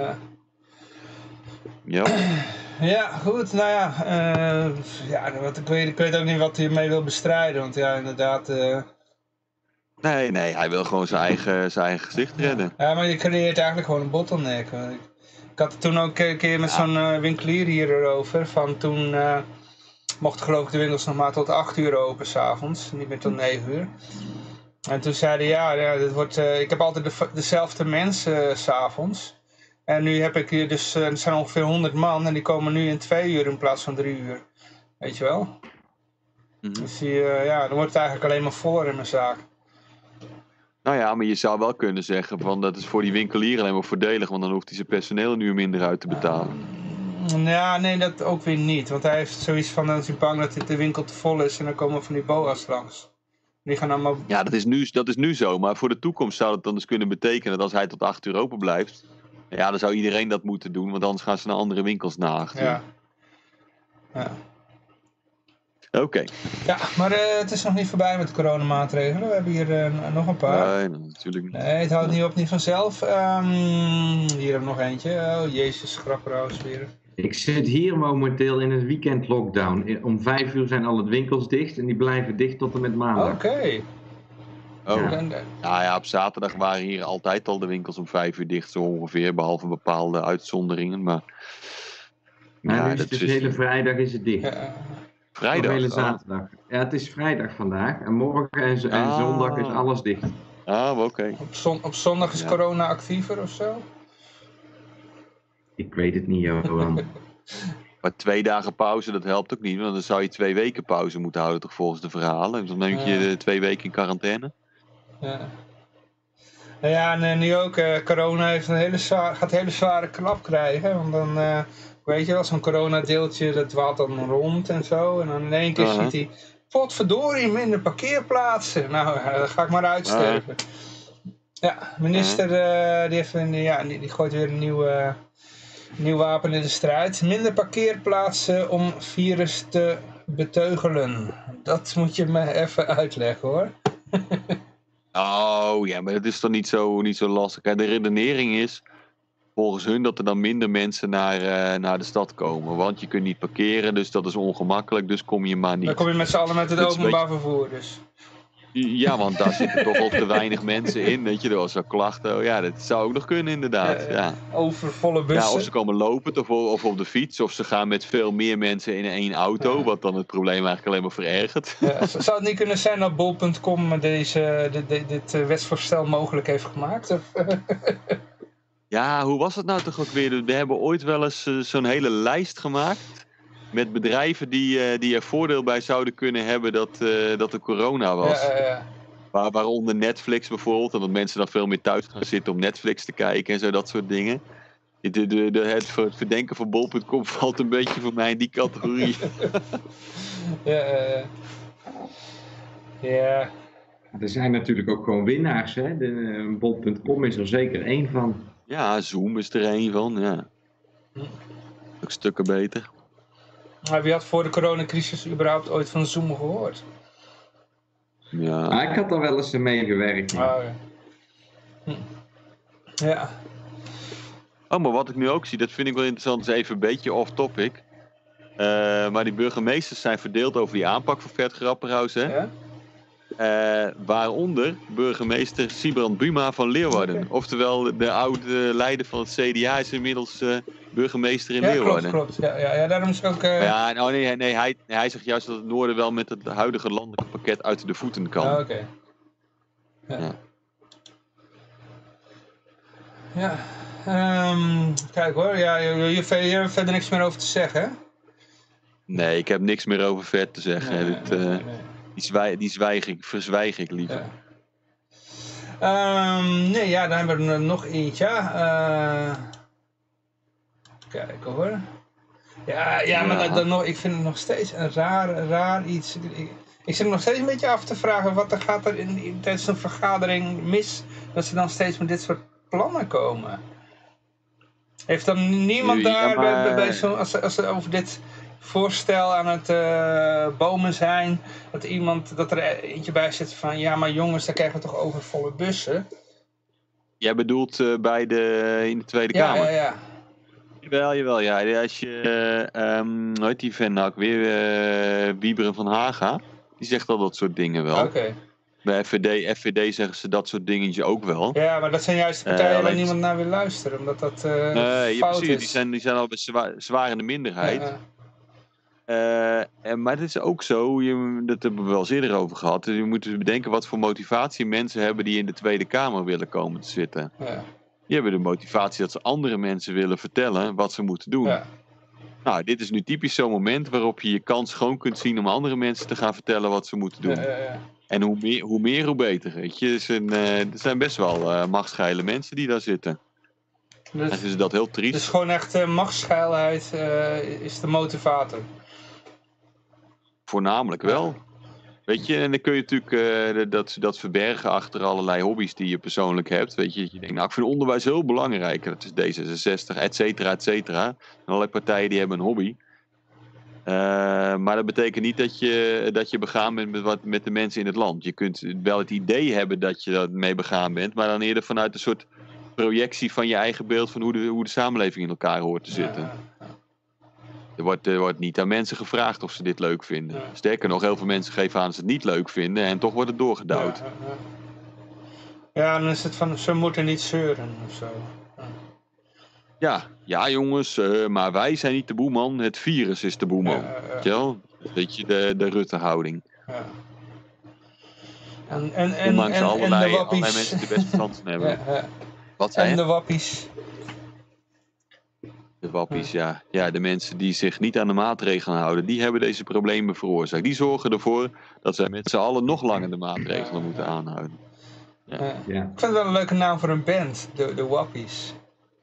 Ja. Ja, goed, nou ja, ik weet ook niet wat hij mee wil bestrijden, want ja, inderdaad... Nee, hij wil gewoon zijn eigen gezicht redden. Ja, maar je creëert eigenlijk gewoon een bottleneck. Ik had het toen ook een keer met zo'n winkelier hierover, van toen mochten geloof ik de winkels nog maar tot 8 uur open 's avonds, niet meer tot 9 uur. En toen zeiden dit wordt, ik heb altijd dezelfde mensen 's avonds. En nu heb ik hier dus, er zijn ongeveer 100 man en die komen nu in 2 uur in plaats van 3 uur. Weet je wel? Dus dan wordt het eigenlijk alleen maar voller in mijn zaak. Nou ja, maar je zou wel kunnen zeggen van dat is voor die winkelier alleen maar voordelig, want dan hoeft hij zijn personeel een uur minder uit te betalen. Ja, nee, dat ook weer niet. Want hij heeft zoiets van, dan is hij bang dat de winkel te vol is en dan komen van die boa's langs. Die gaan allemaal... Ja, dat is nu zo, maar voor de toekomst zou het dan dus kunnen betekenen dat als hij tot 8 uur open blijft, ja, dan zou iedereen dat moeten doen, want anders gaan ze naar andere winkels na achter. Ja. Oké. Ja, maar het is nog niet voorbij met de coronamaatregelen. We hebben hier nog een paar. Nee, natuurlijk niet. Nee, het houdt niet op, niet vanzelf. Hier hebben we nog eentje. Oh, jezus, grapperoos weer. Ik zit hier momenteel in een weekend lockdown. Om 5 uur zijn alle winkels dicht en die blijven dicht tot en met maandag. Oké. Oh. Ja, op zaterdag waren hier altijd al de winkels om 5 uur dicht, zo ongeveer, behalve bepaalde uitzonderingen. Maar nu is de hele vrijdag is het dicht. Vrijdag? De hele zaterdag. Ja, het is vrijdag vandaag. En morgen en zondag is alles dicht. Oké. Op zondag is corona actiever of zo? Ik weet het niet, Johan. Maar 2 dagen pauze, dat helpt ook niet. Want dan zou je 2 weken pauze moeten houden, toch volgens de verhalen. Dan neem je 2 weken in quarantaine. Ja, en nu ook. Corona heeft gaat een hele zware klap krijgen. Want dan, weet je wel, zo'n coronadeeltje, dat dwaalt dan rond en zo. En dan in één keer ziet hij, potverdorie, minder parkeerplaatsen. Nou, dan ga ik maar uitsterven. Ja, minister die gooit weer een nieuw wapen in de strijd. Minder parkeerplaatsen om virus te beteugelen. Dat moet je me even uitleggen, hoor. Oh ja, maar dat is toch niet zo lastig. De redenering is volgens hun dat er dan minder mensen naar de stad komen. Want je kunt niet parkeren, dus dat is ongemakkelijk, dus kom je maar niet. Dan kom je met z'n allen met het openbaar vervoer dus. Ja, want daar zitten toch al te weinig mensen in, weet je, er was al klachten. Ja, dat zou ook nog kunnen inderdaad. Ja. Overvolle bussen. Ja, of ze komen lopend of op de fiets, of ze gaan met veel meer mensen in 1 auto, wat dan het probleem eigenlijk alleen maar verergert. Ja, zou het niet kunnen zijn dat bol.com dit wetsvoorstel mogelijk heeft gemaakt? Of? Ja, hoe was het nou toch ook weer? We hebben ooit wel eens zo'n hele lijst gemaakt met bedrijven die er voordeel bij zouden kunnen hebben dat er corona was. Waaronder Netflix bijvoorbeeld, en dat mensen dan veel meer thuis gaan zitten om Netflix te kijken en zo, dat soort dingen. Het verdenken van bol.com valt een beetje voor mij in die categorie. Ja. Er zijn natuurlijk ook gewoon winnaars. Hè? Bol.com is er zeker één van. Ja, Zoom is er één van, ja. Ook stukken beter. Maar wie had voor de coronacrisis überhaupt ooit van Zoom gehoord? Ja. Maar ik had er wel eens mee gewerkt. Ja. Oh, ja. Ja. Oh, maar wat ik nu ook zie, dat vind ik wel interessant, is even een beetje off-topic. Maar die burgemeesters zijn verdeeld over die aanpak van Vert Grapperhaus, hè? Ja? Waaronder burgemeester Sibrand Buma van Leeuwarden. Oké. Oftewel, de oude leider van het CDA is inmiddels burgemeester in Ja, Leeuwarden. klopt. Ja, daarom is ook... Ja, nee, hij zegt juist dat het noorden wel met het huidige landelijke pakket uit de voeten kan. Oh, oké. Ja. Ja. Ja. Kijk hoor, ja, je hebt verder niks meer over te zeggen, hè? Nee, ik heb niks meer over Vert te zeggen. Nee. Die verzwijg ik liever. Ja. Nee, ja, dan hebben we er nog eentje. Kijk hoor. Ja, maar dan nog, ik vind het nog steeds een raar iets. Ik zit me nog steeds een beetje af te vragen wat er gaat er tijdens een vergadering mis, dat ze dan steeds met dit soort plannen komen. Heeft dan niemand bij zo'n, als ze over dit voorstel aan het bomen zijn, dat er eentje bij zit van, ja maar jongens, daar krijgen we toch overvolle bussen. Jij bedoelt in de Tweede Kamer? Ja. Jawel. Ja. Als je, hoe heet die vent nou ook weer, Wieberen van Haga, die zegt al dat soort dingen wel. Oké. Bij FVD zeggen ze dat soort dingetjes ook wel. Ja, maar dat zijn juist de partijen waar niemand naar wil luisteren, omdat dat fout is. Die zijn al zwaar in de minderheid. Maar het is ook zo, dat hebben we wel eens eerder over gehad. Je moet bedenken wat voor motivatie mensen hebben die in de Tweede Kamer willen komen te zitten. Ja. Die hebben de motivatie dat ze andere mensen willen vertellen wat ze moeten doen. Ja. Nou, dit is nu typisch zo'n moment waarop je je kans schoon kunt zien om andere mensen te gaan vertellen wat ze moeten doen. Ja. En hoe meer, hoe beter. Weet je. Er zijn best wel machtsgeile mensen die daar zitten. Dus, en is dat heel triest. Dus gewoon echt machtsgeilheid is de motivator. Voornamelijk wel. Weet je, en dan kun je natuurlijk dat verbergen achter allerlei hobby's die je persoonlijk hebt. Weet je, je denkt, nou, ik vind onderwijs heel belangrijk. Dat is D66, et cetera, et cetera. En allerlei partijen die hebben een hobby. Maar dat betekent niet dat je begaan bent met de mensen in het land. Je kunt wel het idee hebben dat je mee begaan bent, maar dan eerder vanuit een soort projectie van je eigen beeld van hoe de samenleving in elkaar hoort te zitten. Ja. Er wordt niet aan mensen gevraagd of ze dit leuk vinden. Ja. Sterker nog, heel veel mensen geven aan dat ze het niet leuk vinden en toch wordt het doorgedouwd. Ja, dan is het van, ze moeten niet zeuren of zo. Ja jongens, maar wij zijn niet de boeman, het virus is de boeman. Weet je wel? Weet je, de Rutte-houding. Ja. Ondanks allerlei wappies. mensen die best verstand van hebben. Ja. Wat zei En je? de wappies. De wappies, ja. Ja, de mensen die zich niet aan de maatregelen houden, die hebben deze problemen veroorzaakt. Die zorgen ervoor dat zij met z'n allen nog langer de maatregelen moeten aanhouden. Ja. Ja. Ik vind het wel een leuke naam voor een band, de wappies.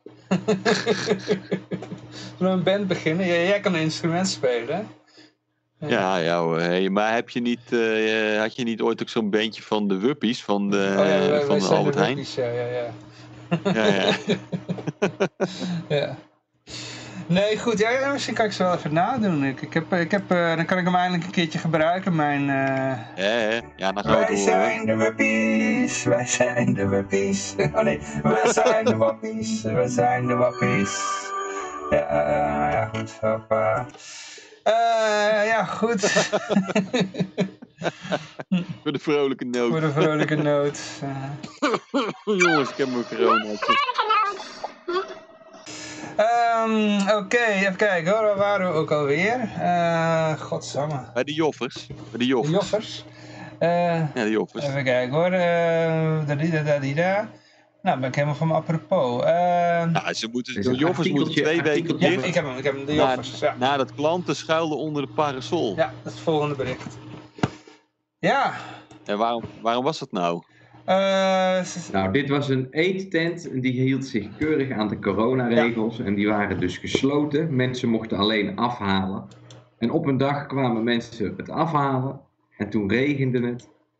Zullen we een band beginnen? Jij kan een instrument spelen, hè? Ja hoor. Hey, maar had je niet ooit ook zo'n bandje van de Wuppies van de Albert Heijn? Wuppies, ja. Ja. Ja. Nee, goed. Ja, misschien kan ik ze wel even nadoen. Dan kan ik hem eindelijk een keertje gebruiken. Mijn. Ja, dan gaan we Wij het zijn de Wuppies. Wij zijn de Wuppies. Oh nee, wij zijn de wappies. Wij zijn de wappies. Ja, goed. Hoppa. Ja, goed. Voor de vrolijke noot. Voor de vrolijke noot. Jongens, ik heb mijn corona. Oké, even kijken hoor, waar waren we ook alweer? Godsamme. Bij de Joffers. De Joffers. Ja, de Joffers. Even kijken hoor. Nou, ben ik helemaal van mijn apropos. De Joffers moeten 2 weken Ja, dicht. ik heb hem, de Joffers. Ja. Nadat klanten schuilden onder de parasol. Ja, dat is het volgende bericht. Ja. En waarom was dat nou? Nou, dit was een eettent en die hield zich keurig aan de coronaregels. En die waren dus gesloten. Mensen mochten alleen afhalen. En op een dag kwamen mensen het afhalen. En toen regende het.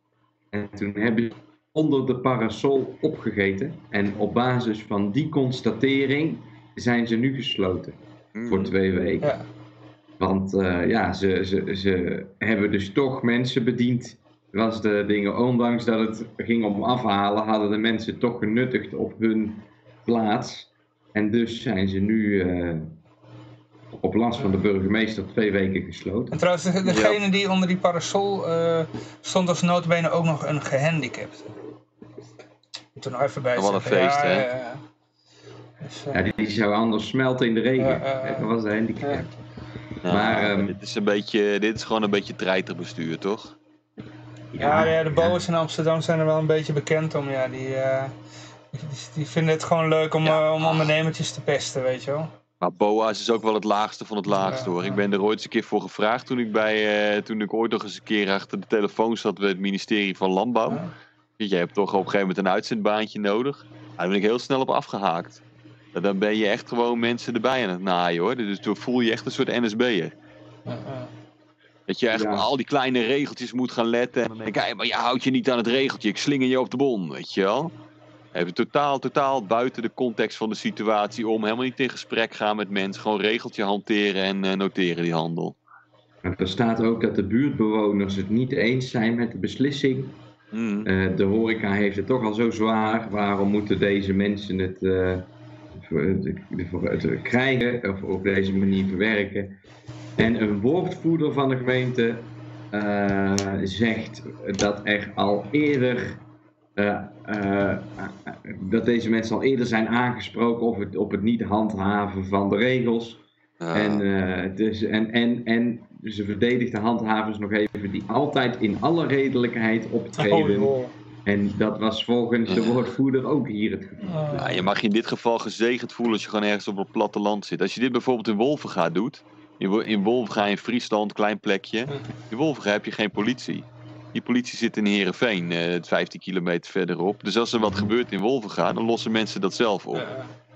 En toen hebben ze onder de parasol opgegeten. En op basis van die constatering zijn ze nu gesloten voor 2 weken. Ja. Want ze hebben dus toch mensen bediend. Was de dingen, ondanks dat het ging om afhalen, hadden de mensen toch genuttigd op hun plaats. En dus zijn ze nu op last van de burgemeester 2 weken gesloten. En trouwens, degene die onder die parasol stond als nota bene ook nog een gehandicapte. Moet er nog even bij Wat een zeggen. feest, hè? Dus, Ja, die zou anders smelten in de regen. Dat was de handicap. Ja, Maar, dit is gewoon een beetje treiterbestuur, toch? Ja, de BOA's in Amsterdam zijn er wel een beetje bekend om. Ja, die vinden het gewoon leuk om ondernemertjes te pesten, weet je wel. Maar BOA's is ook wel het laagste van het laagste, hoor. Ik ben er ooit eens een keer voor gevraagd toen ik ooit nog eens een keer achter de telefoon zat bij het ministerie van Landbouw. Ja. Je hebt toch op een gegeven moment een uitzendbaantje nodig. Daar ben ik heel snel op afgehaakt. Dan ben je echt gewoon mensen erbij aan het naaien, hoor. Dus toen voel je echt een soort NSB'er. Dat je echt op al die kleine regeltjes moet gaan letten. En dan denk ik, maar je houdt je niet aan het regeltje. Ik slinger je op de bon, weet je wel. Even totaal buiten de context van de situatie om. Helemaal niet in gesprek gaan met mensen. Gewoon regeltje hanteren en noteren die handel. Er staat ook dat de buurtbewoners het niet eens zijn met de beslissing. De horeca heeft het toch al zo zwaar. Waarom moeten deze mensen het krijgen of op deze manier verwerken? En een woordvoerder van de gemeente zegt dat er al eerder dat deze mensen al eerder zijn aangesproken op het niet handhaven van de regels. En ze verdedigt de handhavers nog even die altijd in alle redelijkheid optreden. En dat was volgens de woordvoerder ook hier het geval. Ja, je mag je in dit geval gezegend voelen als je gewoon ergens op het platteland zit. Als je dit bijvoorbeeld in Wolvenga doet. In Wolvenga in Friesland, klein plekje. In Wolvenga heb je geen politie. Die politie zit in Heerenveen, 15 kilometer verderop. Dus als er wat gebeurt in Wolvenga, dan lossen mensen dat zelf op.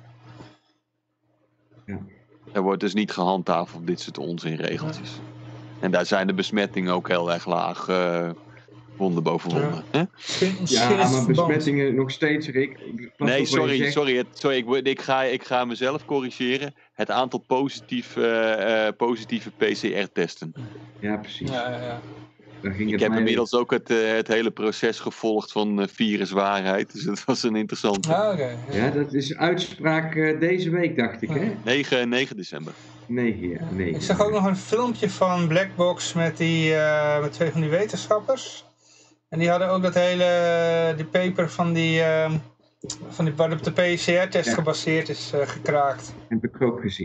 Er wordt dus niet gehandhaafd op dit soort onzinregeltjes. En daar zijn de besmettingen ook heel erg laag. Wonder boven wonder. Ja, maar besmettingen nog steeds, Rick. Nee, sorry. Ik ga mezelf corrigeren. Het aantal positieve PCR-testen. Ja, precies. Ik heb inmiddels ook het hele proces gevolgd van viruswaarheid. Dus dat was een interessant. Ja, dat is uitspraak deze week, dacht ik, hè? 9 december. 9. Ik zag ook nog een filmpje van Blackbox met 2 van die wetenschappers. En die hadden ook die paper van die waarop de PCR-test gebaseerd is gekraakt. Heb ik ook gezien.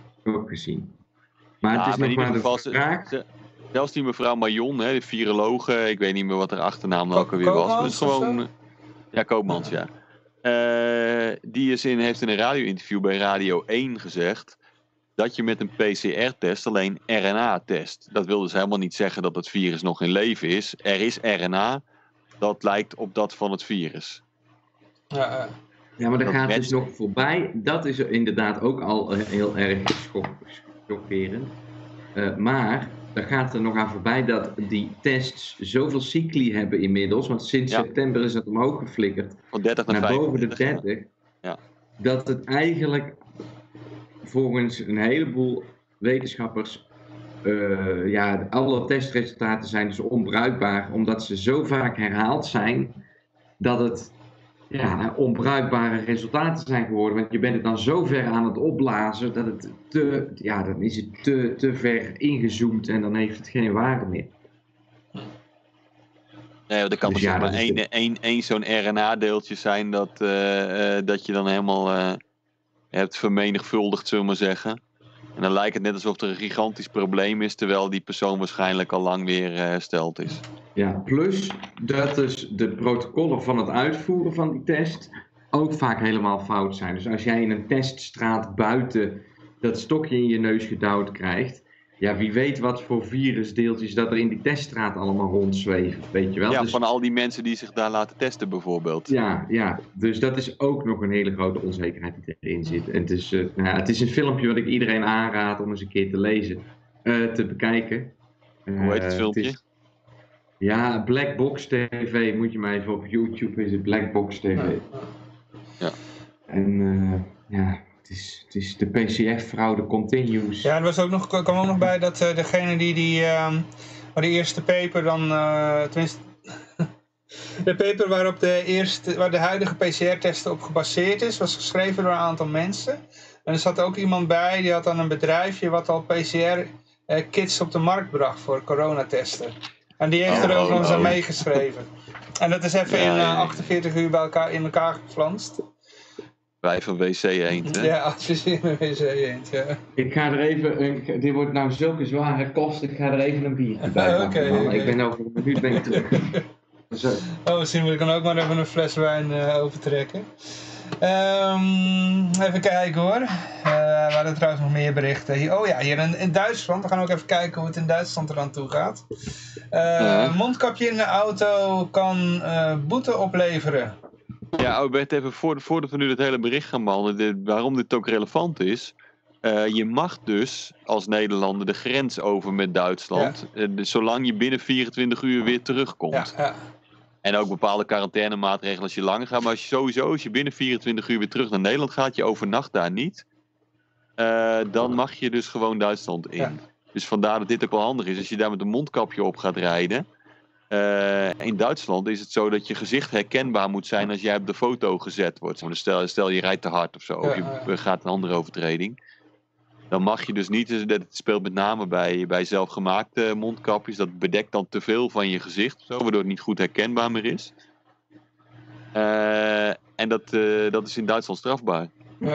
Maar het is nog maar de vraag. Zelfs die mevrouw Marion, de virologe, ik weet niet meer wat haar achternaam ook alweer was. Dus gewoon, Koopmans, ja. Die heeft in een radio-interview bij Radio 1 gezegd dat je met een PCR-test alleen RNA test. Dat wil dus helemaal niet zeggen dat het virus nog in leven is. Er is RNA, dat lijkt op dat van het virus. Ja, maar dat gaat dus nog voorbij. Dat is inderdaad ook al heel erg schokkerend. Maar daar gaat er nog aan voorbij dat die tests zoveel cycli hebben inmiddels. Want sinds september is dat omhoog geflikkerd. Van 30 naar boven de 30. Ja. Dat het eigenlijk volgens een heleboel wetenschappers alle testresultaten zijn dus onbruikbaar. Omdat ze zo vaak herhaald zijn dat het onbruikbare resultaten zijn geworden. Want je bent het dan zo ver aan het opblazen dat het dan is het te ver ingezoomd en dan heeft het geen waarde meer. Nee, er kan dus maar één zo'n RNA-deeltje zijn dat je dan helemaal hebt vermenigvuldigd, zullen we maar zeggen. En dan lijkt het net alsof er een gigantisch probleem is, terwijl die persoon waarschijnlijk al lang weer hersteld is. Ja, plus dat dus de protocollen van het uitvoeren van die test ook vaak helemaal fout zijn. Dus als jij in een teststraat buiten dat stokje in je neus gedouwd krijgt, wie weet wat voor virusdeeltjes dat er in die teststraat allemaal rondzweven, weet je wel. Ja, dus, van al die mensen die zich daar laten testen bijvoorbeeld. Ja, dus dat is ook nog een hele grote onzekerheid die erin zit. En het is een filmpje wat ik iedereen aanraad om eens een keer te lezen, te bekijken. Hoe heet het filmpje? Ja, Blackbox TV moet je maar even op YouTube, is het Blackbox TV. Ja. En ja, het is de PCF-fraude continues. Ja, er kwam ook nog bij dat degene waar de eerste paper dan, tenminste, de paper waar de huidige PCR-testen op gebaseerd is, was geschreven door een aantal mensen. En er zat ook iemand bij, die had dan een bedrijfje wat al PCR-kits op de markt bracht voor coronatesten. En die heeft er ook nog eens aan meegeschreven. En dat is even in 48 uur bij elkaar in elkaar geflanst. Wij van WC Eend, hè? Ja, adviseer me WC Eend, ja. Ik ga er even, dit wordt nou zulke zware kost, ik ga er even een biertje bij pakken. Okay. Ik ben over een minuut terug. Zo. Misschien moet ik dan ook maar even een fles wijn overtrekken. Even kijken hoor. We hadden trouwens nog meer berichten. Hier in Duitsland. We gaan ook even kijken hoe het in Duitsland eraan toe gaat. Mondkapje in de auto kan boete opleveren. Ja, Albert, even voordat we nu het hele bericht gaan behandelen, waarom dit ook relevant is. Je mag dus als Nederlander de grens over met Duitsland, dus zolang je binnen 24 uur weer terugkomt. Ja. En ook bepaalde quarantainemaatregelen als je langer gaat. Maar als je binnen 24 uur weer terug naar Nederland gaat, je overnacht daar niet. Dan mag je dus gewoon Duitsland in. Ja. Dus vandaar dat dit ook wel handig is. Als je daar met een mondkapje op gaat rijden. In Duitsland is het zo dat je gezicht herkenbaar moet zijn als jij op de foto gezet wordt. Dus stel je rijdt te hard of zo. Of je gaat een andere overtreding. Dan mag je dus niet, het speelt met name bij zelfgemaakte mondkapjes, dat bedekt dan te veel van je gezicht, zo, waardoor het niet goed herkenbaar meer is. En dat is in Duitsland strafbaar.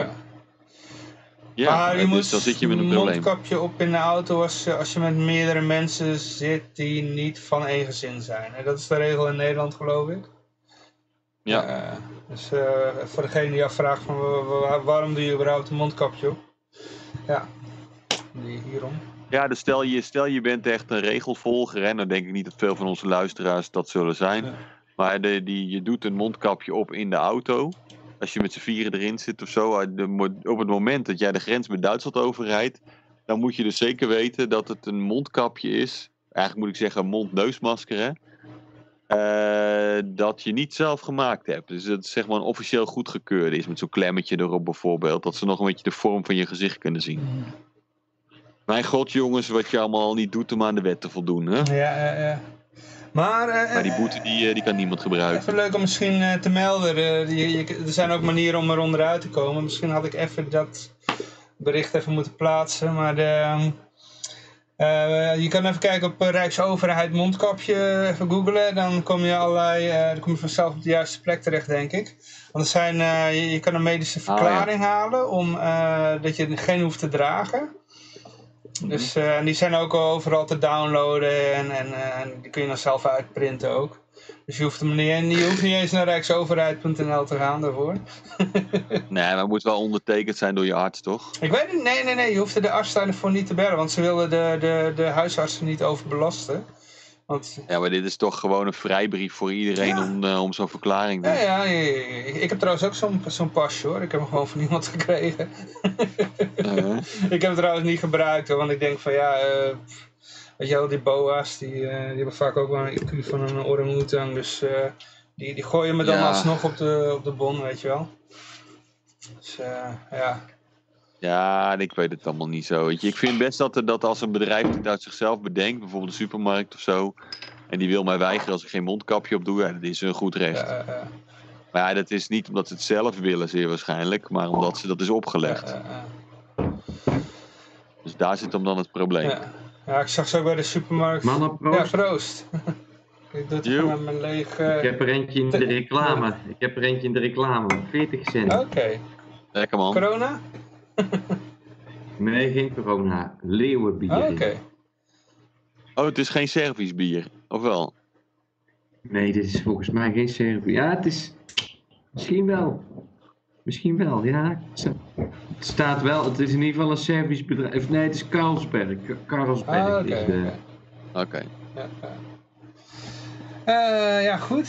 Ja, maar je dus dan zit je met een probleem. Mondkapje op in de auto als je met meerdere mensen zit die niet van één gezin zijn. En dat is de regel in Nederland, geloof ik. Ja. Dus voor degene die afvraagt van waarom doe je überhaupt een mondkapje op? Ja, hierom. Ja, dus stel je bent echt een regelvolger, hè? Dan denk ik niet dat veel van onze luisteraars dat zullen zijn. Ja. Maar je doet een mondkapje op in de auto. Als je met z'n vieren erin zit of zo, op het moment dat jij de grens met Duitsland overrijdt, dan moet je dus zeker weten dat het een mondkapje is. Eigenlijk moet ik zeggen een mond-neusmasker, hè? Dat je niet zelf gemaakt hebt. Dus dat het zeg maar een officieel goedgekeurde is. Met zo'n klemmetje erop bijvoorbeeld. Dat ze nog een beetje de vorm van je gezicht kunnen zien. Mijn god jongens, wat je allemaal niet doet om aan de wet te voldoen. Hè? Ja. Maar die boete die kan niemand gebruiken. Even leuk om misschien te melden. Er zijn ook manieren om er onderuit te komen. Misschien had ik even dat bericht even moeten plaatsen. Maar je kan even kijken op Rijksoverheid mondkapje, even googlen. Dan kom je vanzelf op de juiste plek terecht, denk ik. Want je kan een medische verklaring halen om dat je geen hoeft te dragen. Dus en die zijn ook overal te downloaden en die kun je dan zelf uitprinten ook. Dus je hoeft niet eens naar rijksoverheid.nl te gaan daarvoor. Nee, maar het moet wel ondertekend zijn door je arts, toch? Ik weet het, nee, je hoeft de arts daarvoor niet te bellen, want ze wilden de huisartsen niet overbelasten. Ja, maar dit is toch gewoon een vrijbrief voor iedereen om zo'n verklaring te doen. Ja, ik heb trouwens ook zo'n pasje hoor. Ik heb hem gewoon van iemand gekregen. Ik heb het trouwens niet gebruikt hoor, want ik denk van weet je wel, die boa's, die hebben vaak ook wel een IQ van een orang-oetan. Dus die gooien me dan alsnog op de bon, weet je wel. Dus ja. Ja, ik weet het allemaal niet zo. Weet je. Ik vind best dat als een bedrijf dit uit zichzelf bedenkt, bijvoorbeeld een supermarkt of zo, en die wil mij weigeren als ik geen mondkapje op doe, dat is een goed recht. Maar ja, dat is niet omdat ze het zelf willen, zeer waarschijnlijk, maar omdat ze dat is opgelegd. Dus daar zit hem dan het probleem. Ja, ik zag zo bij de supermarkt. Mannen, proost. Ja, proost. Ik doe het met mijn leeg... Ik heb er eentje in de reclame. 40 cent. Oké. Lekker man. Corona? Nee, geen corona. Leeuwenbier. Oké. Oh, het is geen Servisch bier, of wel? Nee, dit is volgens mij geen Servisch. Ja, het is... Misschien wel, ja. Het staat wel, het is in ieder geval een Servisch bedrijf. Nee, het is Carlsberg. Carlsberg is de... Oké. Ja, goed.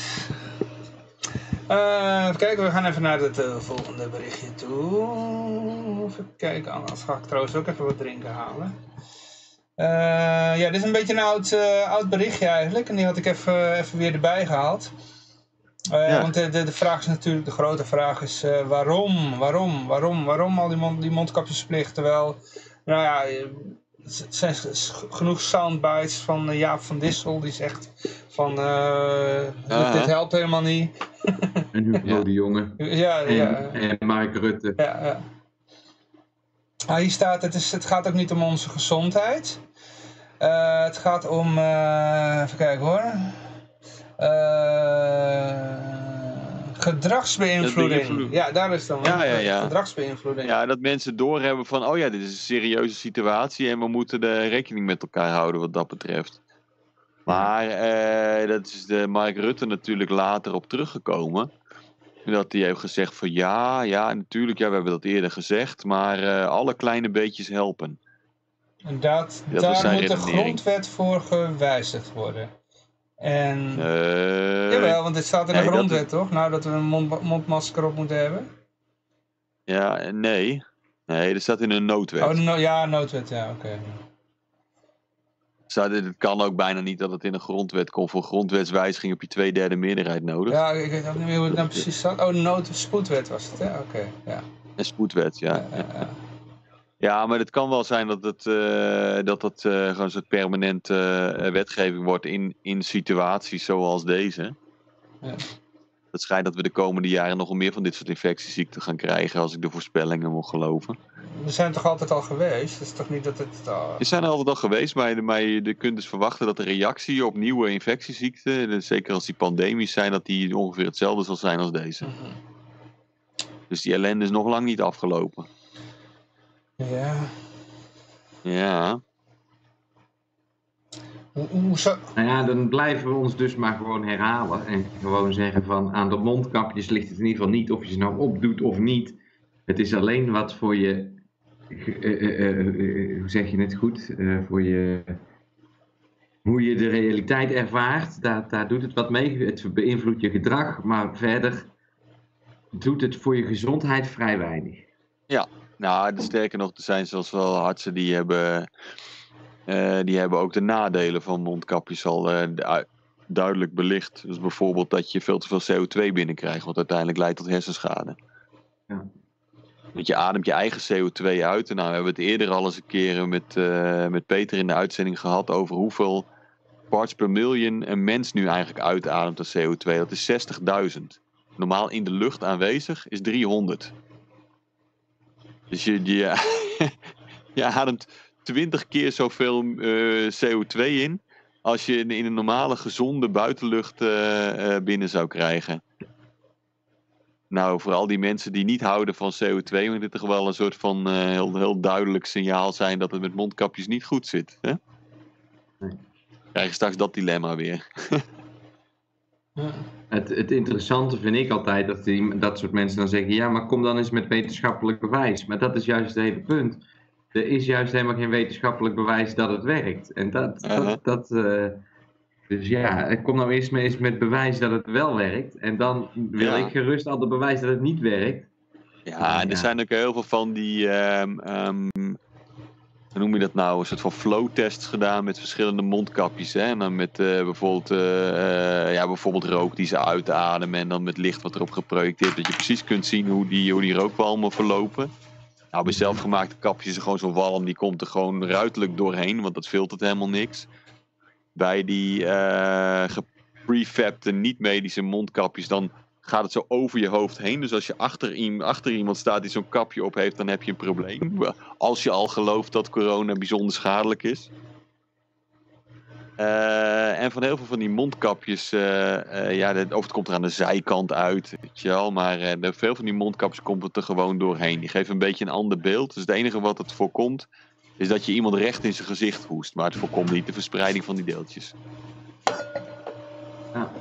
Even kijken, we gaan even naar het volgende berichtje toe. Even kijken, anders ga ik trouwens ook even wat drinken halen. Ja, dit is een beetje een oud berichtje eigenlijk. En die had ik even weer erbij gehaald. Ja. Want de vraag is natuurlijk, de grote vraag is waarom al die mondkapjesplicht? Terwijl, nou ja, het zijn genoeg soundbites van Jaap van Dissel. Die zegt van, dit helpt helemaal niet. En Hugo de Jonge. Ja. En Mark Rutte. Ja. Hier staat, het gaat ook niet om onze gezondheid. Het gaat om, even kijken hoor. Gedragsbeïnvloeding. Ja, daar is het dan. Ja. Gedragsbeïnvloeding. Ja, dat mensen doorhebben van, oh ja, dit is een serieuze situatie en we moeten de rekening met elkaar houden wat dat betreft. Maar dat is de Mark Rutte natuurlijk later op teruggekomen. Dat hij heeft gezegd van ja, natuurlijk, ja, we hebben dat eerder gezegd, maar alle kleine beetjes helpen. En daar moet de grondwet voor gewijzigd worden. En jawel, want dit staat in de grondwet, toch? Nou, dat we een mondmasker op moeten hebben. Ja, nee, dat staat in een noodwet. Oh, noodwet, ja, oké. Het kan ook bijna niet dat het in een grondwet komt. Voor grondwetswijziging heb je 2/3 meerderheid nodig. Ja, ik weet ook niet meer hoe het nou precies staat. Oh, spoedwet was het, hè? Oké, ja. Een spoedwet, ja. Ja, maar het kan wel zijn dat het gewoon een soort permanente wetgeving wordt in situaties zoals deze. Ja. Het schijnt dat we de komende jaren nogal meer van dit soort infectieziekten gaan krijgen, als ik de voorspellingen mag geloven. We zijn toch altijd al geweest? Het is toch niet dat het... We zijn er altijd al geweest, maar je kunt dus verwachten dat de reactie op nieuwe infectieziekten, zeker als die pandemisch zijn, dat die ongeveer hetzelfde zal zijn als deze. Mm-hmm. Dus die ellende is nog lang niet afgelopen. Ja. Hoezo? Nou ja, dan blijven we ons dus maar gewoon herhalen. En gewoon zeggen van aan de mondkapjes ligt het in ieder geval niet of je ze nou opdoet of niet. Het is alleen wat voor je, hoe zeg je het goed, voor je, hoe je de realiteit ervaart. Daar doet het wat mee. Het beïnvloedt je gedrag, maar verder doet het voor je gezondheid vrij weinig. Ja, nou, sterker nog, er zijn zelfs wel artsen die hebben ook de nadelen van mondkapjes al duidelijk belicht. Dus bijvoorbeeld dat je veel te veel CO2 binnenkrijgt, wat uiteindelijk leidt tot hersenschade. Ja. Want je ademt je eigen CO2 uit. En nou, we hebben het eerder al eens een keer met Peter in de uitzending gehad over hoeveel parts per million een mens nu eigenlijk uitademt als CO2. Dat is 60.000. Normaal in de lucht aanwezig is 300. Dus je ademt 20 keer zoveel CO2 in als je in een normale gezonde buitenlucht binnen zou krijgen. Nou, vooral die mensen die niet houden van CO2, moet dit toch wel een soort van heel duidelijk signaal zijn dat het met mondkapjes niet goed zit. Hè? Krijg je straks dat dilemma weer. Het interessante vind ik altijd dat soort mensen dan zeggen, ja, maar kom dan eens met wetenschappelijk bewijs. Maar dat is juist het hele punt. Er is juist helemaal geen wetenschappelijk bewijs dat het werkt. En dus ja, kom nou eerst eens met bewijs dat het wel werkt. En dan wil ik gerust al de bewijs dat het niet werkt. Ja, en er zijn ook heel veel van die, hoe noem je dat nou, een soort van flow-tests gedaan met verschillende mondkapjes. Hè? En dan met bijvoorbeeld rook die ze uitademen en dan met licht wat erop geprojecteerd. Dat je precies kunt zien hoe die rookwalmen verlopen. Nou, bij zelfgemaakte kapjes is gewoon zo'n walm, die komt er gewoon ruiterlijk doorheen, want dat filtert helemaal niks. Bij die geprefabte niet-medische mondkapjes, dan gaat het zo over je hoofd heen. Dus als je achter iemand staat die zo'n kapje op heeft, dan heb je een probleem. Als je al gelooft dat corona bijzonder schadelijk is. En van heel veel van die mondkapjes, of het komt er aan de zijkant uit, weet je wel. Maar veel van die mondkapjes komt het er gewoon doorheen. Die geven een beetje een ander beeld. Dus het enige wat het voorkomt, is dat je iemand recht in zijn gezicht hoest. Maar het voorkomt niet de verspreiding van die deeltjes. Ja.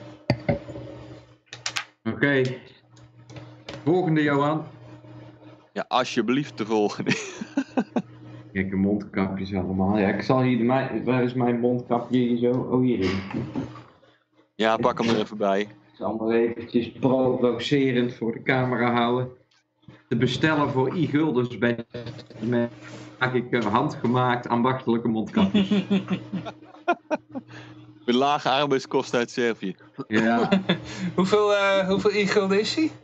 Oké. Volgende, Johan. Ja, alsjeblieft de volgende. Gekke mondkapjes allemaal. Ja, ik zal hier... Waar is mijn mondkapje hier zo? Oh, hierin. Ja, pak hem er even bij. Ik zal maar eventjes provocerend voor de camera houden. te bestellen voor e-guldens maak ik handgemaakt ambachtelijke mondkapjes. Met lage arbeidskosten uit Servië. Ja. Hoeveel e-gulden is hij?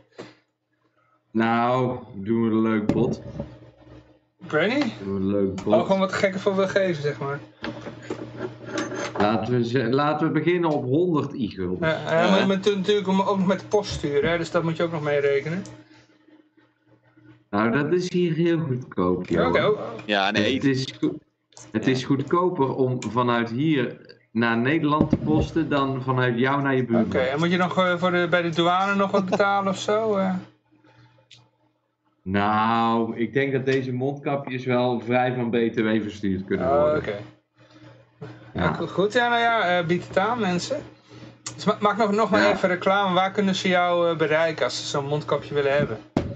Nou, doen we een leuk pot. Ik weet niet. Doen we een leuk pot. Oh, gewoon wat gekker voor wil geven, zeg maar. Laten we beginnen op 100 e-gulden. Maar je moet natuurlijk ook nog met de post sturen, hè? Dus dat moet je ook nog mee rekenen. Nou, dat is hier heel goedkoop, joh. Oké. Ja, nee. Het is goedkoper om vanuit hier naar Nederland te posten dan vanuit jou naar je buurman. Oké, en moet je nog bij de douane nog wat betalen of zo? Nou, ik denk dat deze mondkapjes wel vrij van BTW verstuurd kunnen worden. Oké. Ja. Goed, ja, nou ja, bied het aan, mensen. Dus maak nog maar even reclame. Waar kunnen ze jou bereiken als ze zo'n mondkapje willen hebben?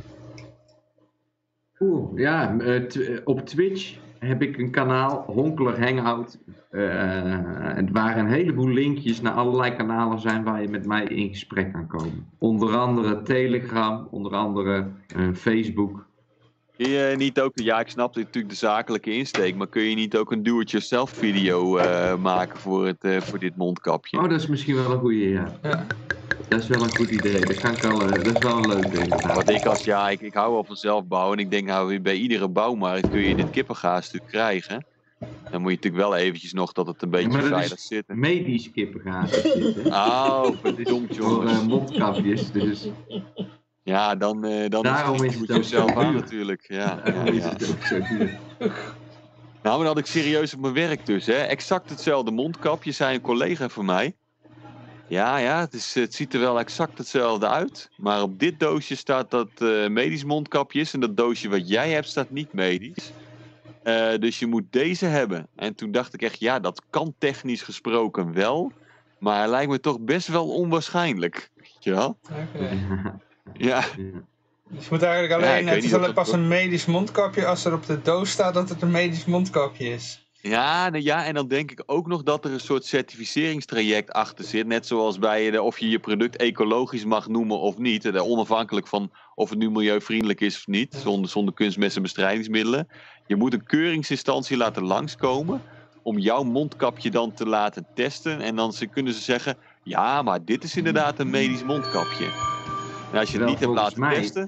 Op Twitch heb ik een kanaal, Honkler Hangout. Waar een heleboel linkjes naar allerlei kanalen zijn waar je met mij in gesprek kan komen. Onder andere Telegram, onder andere Facebook. Kun je niet ook, ja, ik snap natuurlijk de zakelijke insteek, maar kun je niet ook een do-it-yourself video maken voor dit mondkapje? Oh, dat is misschien wel een goede, ja. Dat is wel een goed idee. Dat is wel een leuke inderdaad. Want ik hou wel van zelfbouw en ik denk nou bij iedere bouwmarkt kun je dit kippengaas natuurlijk krijgen. Dan moet je natuurlijk wel eventjes nog dat het een beetje veilig zit. Medisch kippengaas zitten. Oh, verdomd jongens. Voor mondkapjes, dus... Ja, dan daarom is het ook zelf aan natuurlijk. Ja. Is het ook zo duur. Nou, maar dan had ik serieus op mijn werk dus. Hè. Exact hetzelfde mondkapje, zei een collega van mij. Ja, het ziet er wel exact hetzelfde uit. Maar op dit doosje staat dat medisch mondkapje is. En dat doosje wat jij hebt staat niet medisch. Dus je moet deze hebben. En toen dacht ik echt, ja, dat kan technisch gesproken wel. Maar hij lijkt me toch best wel onwaarschijnlijk. Weet je wel? Oké. Ja. Dus je moet eigenlijk alleen, het is alleen pas een medisch mondkapje als er op de doos staat dat het een medisch mondkapje is. Ja, en dan denk ik ook nog dat er een soort certificeringstraject achter zit. Net zoals bij of je je product ecologisch mag noemen of niet. Onafhankelijk van of het nu milieuvriendelijk is of niet. Zonder kunstmest en bestrijdingsmiddelen. Je moet een keuringsinstantie laten langskomen om jouw mondkapje dan te laten testen. En dan kunnen ze zeggen, ja, maar dit is inderdaad een medisch mondkapje. En als je het niet hebt laten testen...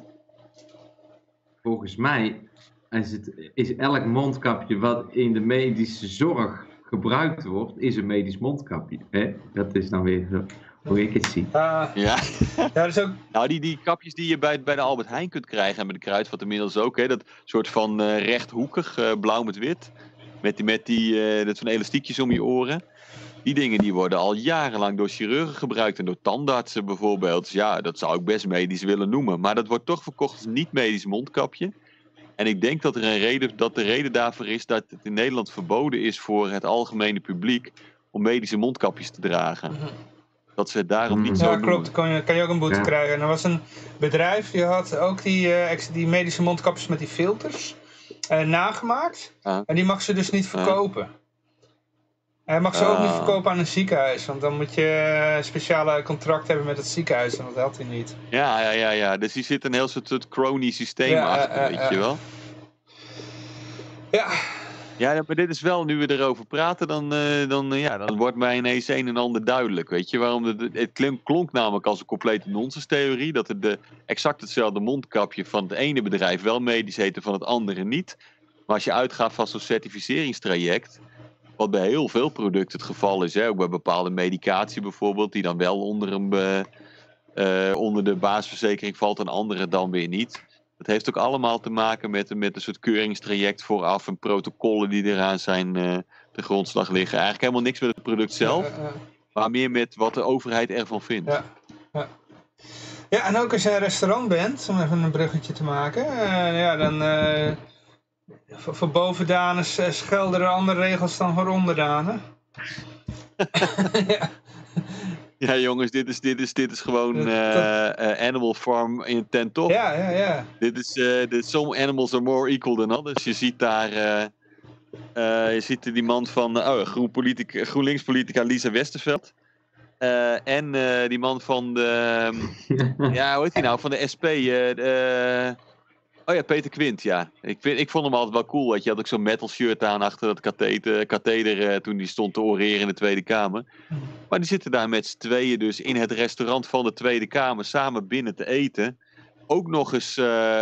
Volgens mij is elk mondkapje wat in de medische zorg gebruikt wordt, is een medisch mondkapje. Hè? Dat is dan weer zo, hoe ik het zie. Ja, dat is ook... Nou, die kapjes die je bij de Albert Heijn kunt krijgen en bij de Kruidvat inmiddels ook. Hè? Dat soort van rechthoekig, blauw met wit. Dat van elastiekjes om je oren. Die dingen die worden al jarenlang door chirurgen gebruikt en door tandartsen bijvoorbeeld. Dus ja, dat zou ik best medisch willen noemen. Maar dat wordt toch verkocht als niet-medisch mondkapje. En ik denk dat de reden daarvoor is dat het in Nederland verboden is voor het algemene publiek om medische mondkapjes te dragen. Dat ze het daarom niet zo doen. Ja, klopt. Kan je ook een boete krijgen. En er was een bedrijf die had ook die medische mondkapjes met die filters nagemaakt. En die mag ze dus niet verkopen. Hij mag ze ook niet verkopen aan een ziekenhuis, want dan moet je een speciale contract hebben met het ziekenhuis en dat helpt hij niet. Ja. Dus hier zit een heel soort crony systeem achter, weet je wel. Ja. Ja, maar dit is wel, nu we erover praten, dan wordt mij ineens een en ander duidelijk, weet je. Waarom het klonk namelijk als een complete nonsenstheorie, dat het exact hetzelfde mondkapje van het ene bedrijf wel medisch heet en van het andere niet. Maar als je uitgaat van zo'n certificeringstraject, wat bij heel veel producten het geval is, hè, ook bij bepaalde medicatie bijvoorbeeld, die dan wel onder de basisverzekering valt en andere dan weer niet. Dat heeft ook allemaal te maken met een soort keuringstraject vooraf en protocollen die eraan zijn de grondslag liggen. Eigenlijk helemaal niks met het product zelf, maar meer met wat de overheid ervan vindt. Ja, en ook als je een restaurant bent, om even een bruggetje te maken, dan... voor bovendanen gelden er andere regels dan voor onderdanen. Ja, jongens, dit is gewoon Animal Farm in tent top. Ja. Some animals are more equal than others. Je ziet daar die man van GroenLinks politica Lisa Westerveld. En die man van de... ja, hoe heet hij nou? Van de SP. Oh ja, Peter Quint, ja. Ik vond hem altijd wel cool. Weet je, had ook zo'n metal shirt aan achter dat katheder toen die stond te oreren in de Tweede Kamer. Maar die zitten daar met z'n tweeën dus in het restaurant van de Tweede Kamer samen binnen te eten. Ook nog eens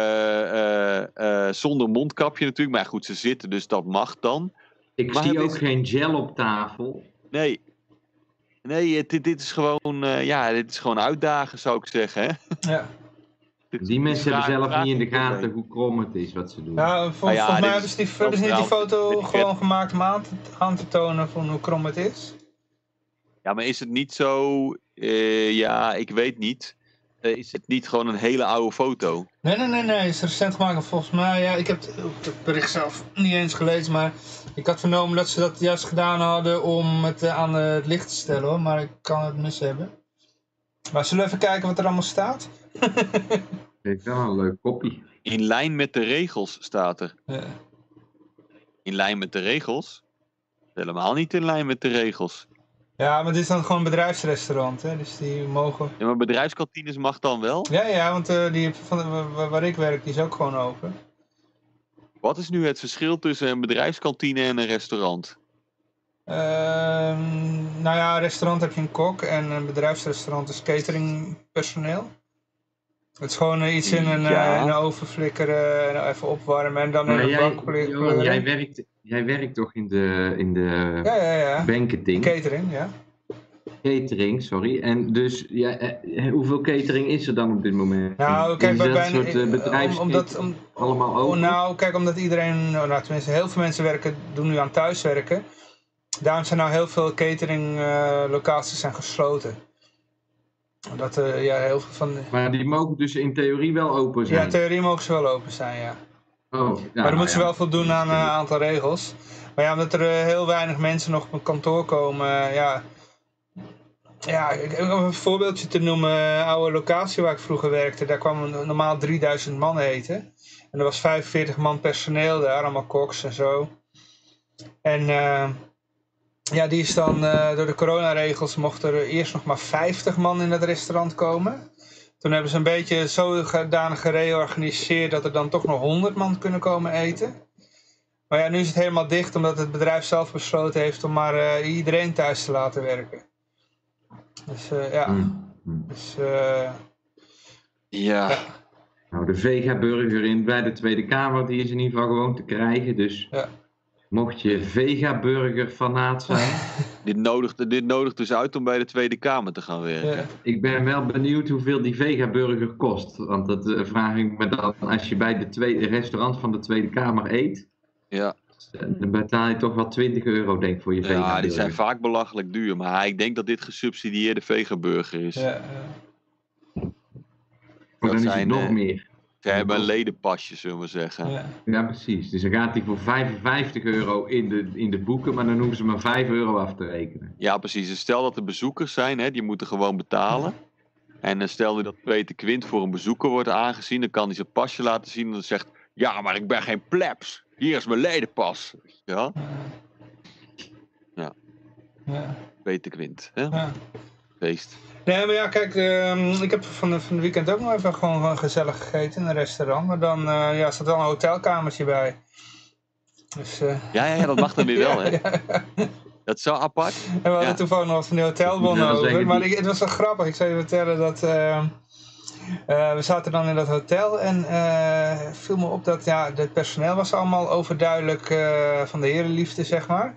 zonder mondkapje natuurlijk. Maar goed, ze zitten, dus dat mag dan. Ik Maar zie het ook is- geen gel op tafel. Nee, dit is gewoon, dit is gewoon uitdagen, zou ik zeggen. Hè? Ja. Die mensen hebben zelf vraag niet in de ik erbij. gaten hoe krom het is wat ze doen. Nou, volgens mij dit hebben is ze hebben ze niet die foto gewoon gemaakt om aan te tonen van hoe krom het is. Ja, maar is het niet zo... ja, ik weet niet. Is het niet gewoon een hele oude foto? Nee, is recent gemaakt. Volgens mij, ja, ik heb het bericht zelf niet eens gelezen, maar ik had vernomen dat ze dat juist gedaan hadden om het aan het licht te stellen, hoor. Maar ik kan het mis hebben. Maar zullen we even kijken wat er allemaal staat? Heeft wel een leuk kopie. In lijn met de regels staat er. Ja. In lijn met de regels? Helemaal niet in lijn met de regels. Ja, maar dit is dan gewoon een bedrijfsrestaurant, hè? Dus die mogen... Ja, maar bedrijfskantines mag dan wel? Ja, want die waar ik werk, die is ook gewoon open. Wat is nu het verschil tussen een bedrijfskantine en een restaurant? Nou ja, een restaurant heb je een kok en een bedrijfsrestaurant is cateringpersoneel. Het is gewoon iets in een oven flikkeren en even opwarmen en dan in Maar een jij, bak Johan, pleuren. jij werkt toch in de Ja. banketing? Catering, ja. Catering, sorry. En dus, hoeveel catering is er dan op dit moment? Nou, kijk, is bij dat soort bedrijfskatering allemaal open? Nou, kijk, omdat iedereen, nou tenminste heel veel mensen doen nu aan thuiswerken. Daarom zijn nou heel veel catering locaties zijn gesloten. Dat heel veel van... Maar die mogen dus in theorie wel open zijn? Ja, in theorie mogen ze wel open zijn, ja. Oh, Maar dan moeten ze wel voldoen aan een aantal regels. Maar ja, omdat er heel weinig mensen nog op een kantoor komen, ja, om een voorbeeldje te noemen, een oude locatie waar ik vroeger werkte, daar kwam normaal 3000 man eten. En er was 45 man personeel daar, allemaal koks en zo. En die is dan, door de coronaregels mochten er eerst nog maar 50 man in het restaurant komen. Toen hebben ze een beetje zodanig gereorganiseerd dat er dan toch nog 100 man kunnen komen eten. Maar ja, nu is het helemaal dicht omdat het bedrijf zelf besloten heeft om maar iedereen thuis te laten werken. Dus Dus, Ja. Nou, de Vega-burger bij de Tweede Kamer, die is in ieder geval gewoon te krijgen. Dus Ja. mocht je Vega-burger-fanaat zijn... Dit nodigt dus uit om bij de Tweede Kamer te gaan werken. ja. Ik ben wel benieuwd hoeveel die Vega-burger kost. Want dat vraag ik me dan, als je bij het restaurant van de Tweede Kamer eet... Ja. Dan betaal je toch wel €20, denk ik, voor je Vega-burger. Ja, die zijn vaak belachelijk duur. Maar ik denk dat dit gesubsidieerde vegaburger is. Ja. Maar dan is zijn, het nog meer. Ze hebben een ledenpasje, zullen we zeggen. Ja. Ja, precies. Dus dan gaat hij voor €55 in de boeken, maar dan hoeven ze maar €5 af te rekenen. Ja, precies. Dus stel dat er bezoekers zijn, hè, die moeten gewoon betalen. En stel nu dat Peter Quint voor een bezoeker wordt aangezien, dan kan hij zijn pasje laten zien en dan zegt... Ja, maar ik ben geen plebs. Hier is mijn ledenpas. Ja, Ja. Peter Quint. Hè? Ja. Feest. Nee, maar ja, kijk, ik heb van de weekend ook nog even gewoon gezellig gegeten in een restaurant. Maar dan zat wel een hotelkamertje bij. Dus, Ja, dat mag dan weer wel, hè? Dat is zo apart. En we hadden toevallig nog wat van die hotelbonnen Ja, over. zeggen Maar die- het was wel grappig. Ik zou je vertellen dat... we zaten dan in dat hotel en viel me op dat het personeel was allemaal overduidelijk van de herenliefde, zeg maar.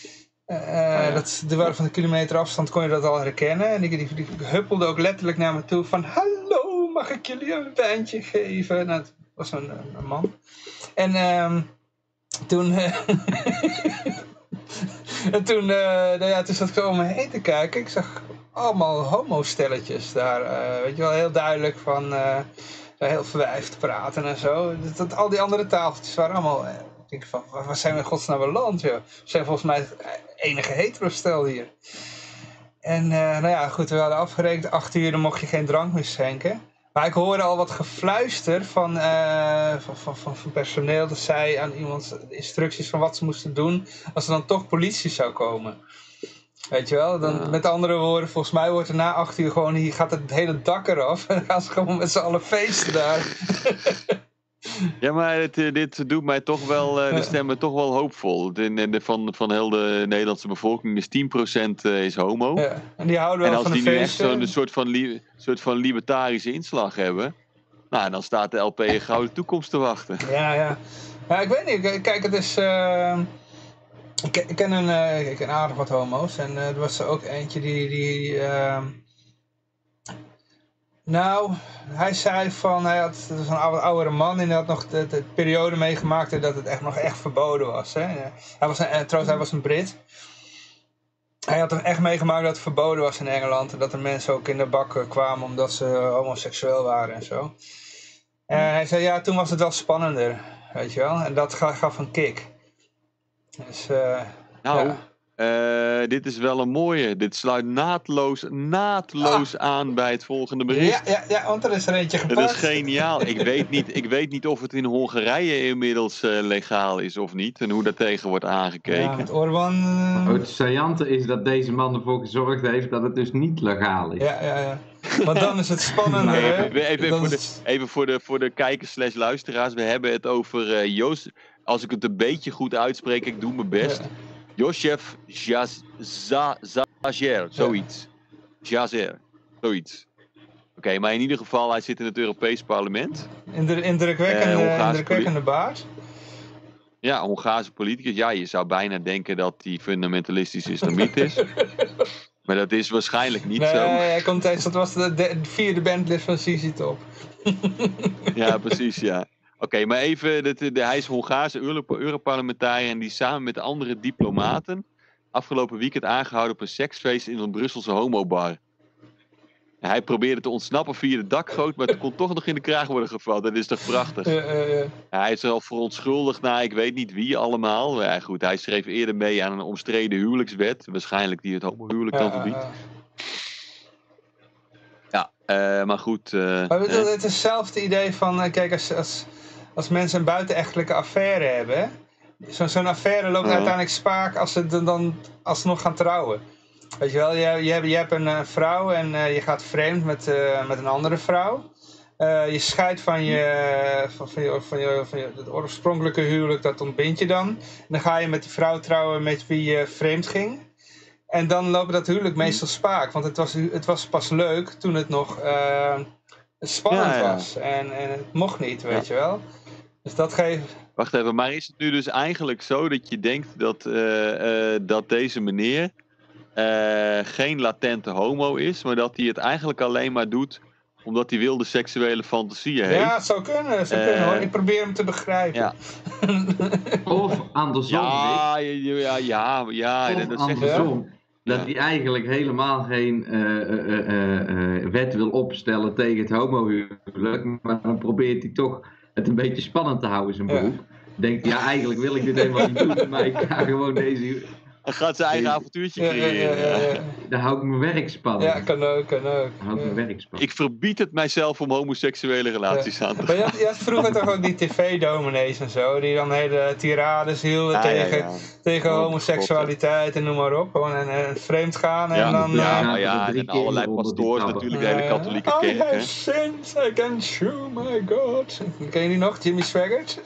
Er waren van de kilometer afstand kon je dat al herkennen. En die huppelde ook letterlijk naar me toe van... Hallo, mag ik jullie een wijntje geven? Nou, het was een man. En toen... toen zat ik zo om me heen te kijken. Ik zag allemaal homostelletjes daar. Weet je wel, heel duidelijk van... heel verwijfd praten en zo. Al die andere tafeltjes waren allemaal... ik denk van, waar zijn we in godsnaam beland, joh? We zijn volgens mij het enige hetero-stel hier. En goed, we hadden afgerekend, 8 uur, dan mocht je geen drank meer schenken. Maar ik hoorde al wat gefluister van personeel, dat zij aan iemand instructies van wat ze moesten doen, als er dan toch politie zou komen. Weet je wel? Dan, met andere woorden, volgens mij wordt er na 8 uur gewoon, hier gaat het hele dak eraf. En dan gaan ze gewoon met z'n allen feesten daar. Ja, maar dit doet mij toch wel, de stemmen toch wel hoopvol. Van heel de Nederlandse bevolking is 10% is homo. Ja. En die houden wel van een feestje. En als die nu echt zo'n soort van libertarische inslag hebben, nou, dan staat de LP een gouden toekomst te wachten. Ja, ik weet niet. Kijk, het is... Ik ken aardig wat homo's. En er was er ook eentje die nou, hij zei van, het was een oudere man en hij had nog de periode meegemaakt dat het nog echt verboden was. Hè. Hij was een Brit. Hij had er echt meegemaakt dat het verboden was in Engeland en dat er mensen ook in de bak kwamen omdat ze homoseksueel waren en zo. En hij zei, ja, toen was het wel spannender, weet je wel. En dat gaf een kick. Dus, dit is wel een mooie. Dit sluit naadloos aan bij het volgende bericht. Ja, want er is er eentje gepakt. Dat is geniaal. Ik weet niet of het in Hongarije inmiddels legaal is of niet. En hoe daar tegen wordt aangekeken. Ja, met Orbán. Het saillante is dat deze man ervoor gezorgd heeft dat het dus niet legaal is. Ja. Want dan is het spannender. Even voor de kijkers/luisteraars. We hebben het over Joost. Als ik het een beetje goed uitspreek, ik doe mijn best. Ja. Josef Jazer, zoiets. Jazer, zoiets. Oké, maar in ieder geval, hij zit in het Europees Parlement. Indrukwekkende baard. Ja, Hongaarse politicus. Ja, je zou bijna denken dat hij fundamentalistisch islamiet is. Maar dat is waarschijnlijk niet zo. Nee, dat was de 4e bandlid van ZZ Top. Ja, precies, ja. Oké, maar even, hij is Hongaarse Europarlementariër en die samen met andere diplomaten afgelopen weekend aangehouden op een seksfeest in een Brusselse homobar. En hij probeerde te ontsnappen via de dakgoot, maar het kon toch nog in de kraag worden gevat. Dat is toch prachtig? Hij is er al verontschuldigd naar ik weet niet wie allemaal. Ja, goed, hij schreef eerder mee aan een omstreden huwelijkswet. Waarschijnlijk die het homohuwelijk dan verbiedt. Ja, maar goed. Maar het is hetzelfde idee van, kijk, als mensen een buitenechtelijke affaire hebben, zo'n affaire loopt uiteindelijk spaak als ze dan alsnog gaan trouwen. Weet je wel, je hebt een vrouw en je gaat vreemd met een andere vrouw. Je scheidt van het oorspronkelijke huwelijk, dat ontbind je dan. En dan ga je met die vrouw trouwen met wie je vreemd ging. En dan loopt dat huwelijk meestal spaak, want het was pas leuk toen het nog spannend was. En het mocht niet, weet je wel. Dus dat geeft... Wacht even, maar is het nu dus eigenlijk zo dat je denkt dat deze meneer geen latente homo is, maar dat hij het eigenlijk alleen maar doet omdat hij wilde seksuele fantasieën heeft? Ja, het zou kunnen hoor. Ik probeer hem te begrijpen. Ja. Of andersom. Ja, of andersom. Dat hij eigenlijk helemaal geen wet wil opstellen tegen het homohuwelijk, maar dan probeert hij toch het een beetje spannend te houden, zijn beroep. Denkt, eigenlijk wil ik dit helemaal niet doen, maar ik ga gewoon deze... Hij gaat zijn eigen avontuurtje creëren. Dan hou ik mijn werk spannend. Ja, kan ook. Ik verbied het mijzelf om homoseksuele relaties aan te gaan. Maar je had vroeger toch ook die tv-dominees en zo, die dan hele tirades hielden tegen homoseksualiteit en noem maar op. Gewoon en vreemd gaan en dan... en allerlei pastoors natuurlijk, de hele katholieke kerk. I have sinned against you, my God. Ken je die nog, Jimmy Swaggart?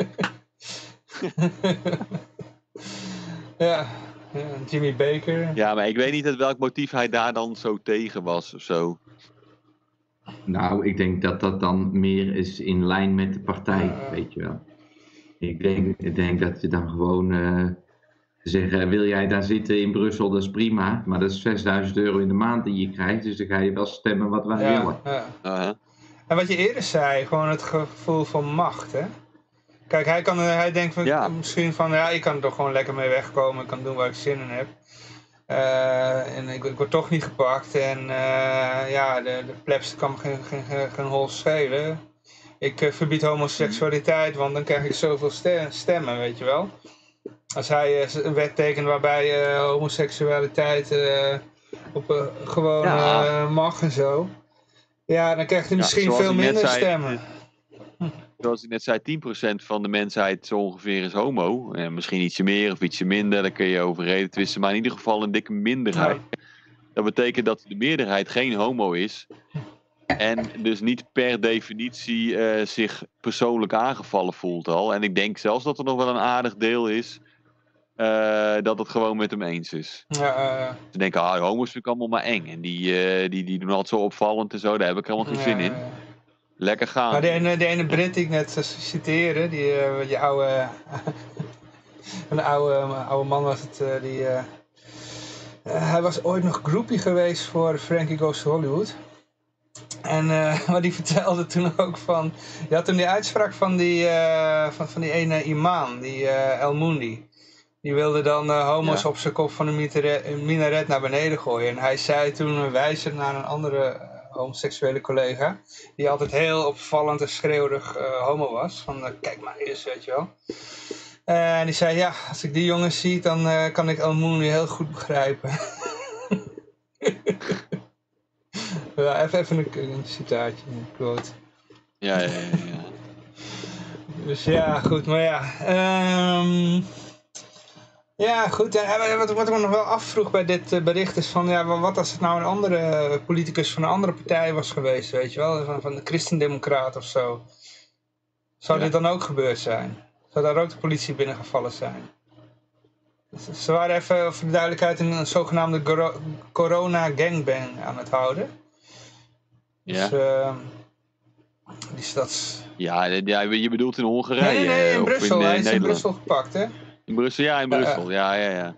Ja, Jimmy Baker. Ja, maar ik weet niet uit welk motief hij daar dan zo tegen was of zo. Nou, ik denk dat dat dan meer is in lijn met de partij, weet je wel. Ik denk dat je dan gewoon zeggen, wil jij daar zitten in Brussel, dat is prima. Maar dat is €6.000 in de maand die je krijgt, dus dan ga je wel stemmen wat wij willen. Ja. En wat je eerder zei, gewoon het gevoel van macht, hè. Kijk, hij denkt misschien van, ik kan er toch gewoon lekker mee wegkomen. Ik kan doen waar ik zin in heb. En ik word toch niet gepakt. En de plebs kan me geen hol schelen. Ik verbied homoseksualiteit, want dan krijg ik zoveel stemmen, weet je wel. Als hij een wet tekent waarbij homoseksualiteit gewoon mag en zo. Ja, dan krijgt hij misschien veel minder stemmen. zoals ik net zei, 10% van de mensheid zo ongeveer is homo. Misschien ietsje meer of ietsje minder, daar kun je over reden twisten. Maar in ieder geval een dikke minderheid. Dat betekent dat de meerderheid geen homo is. En dus niet per definitie zich persoonlijk aangevallen voelt al. En ik denk zelfs dat er nog wel een aardig deel is dat het gewoon met hem eens is. Ze denken, homo's vind ik allemaal maar eng. En die doen altijd zo opvallend en zo, daar heb ik helemaal geen zin in. Lekker gaan. Maar de ene Brit die ik net citeerde, die oude... een oude man was het, hij was ooit nog groupie geweest voor Frankie Goes to Hollywood. En maar die vertelde toen ook van... Je had toen die uitspraak van die ene imam, die El Mundi. Die wilde dan homo's op zijn kop van een minaret naar beneden gooien. En hij zei toen, wijzend naar een andere homoseksuele collega... die altijd heel opvallend en schreeuwerig homo was. Van, kijk maar eens, weet je wel. En die zei, ja, als ik die jongens zie, dan kan ik El Mundi heel goed begrijpen. Ja, even een citaatje, een quote. Ja. Dus ja, goed, maar ja. Ja, goed. En wat ik me nog wel afvroeg bij dit bericht is van, ja, wat als het nou een andere politicus van een andere partij was geweest, weet je wel? Van de Christendemocraat of zo. Zou dit dan ook gebeurd zijn? Zou daar ook de politie binnengevallen zijn? Ze waren even, voor de duidelijkheid, een zogenaamde corona-gangbang aan het houden. Dus, die stads... Ja, je bedoelt in Hongarije? Nee, in Brussel. Hij is in Brussel gepakt, hè? In Brussel, ja, in Brussel. Ja.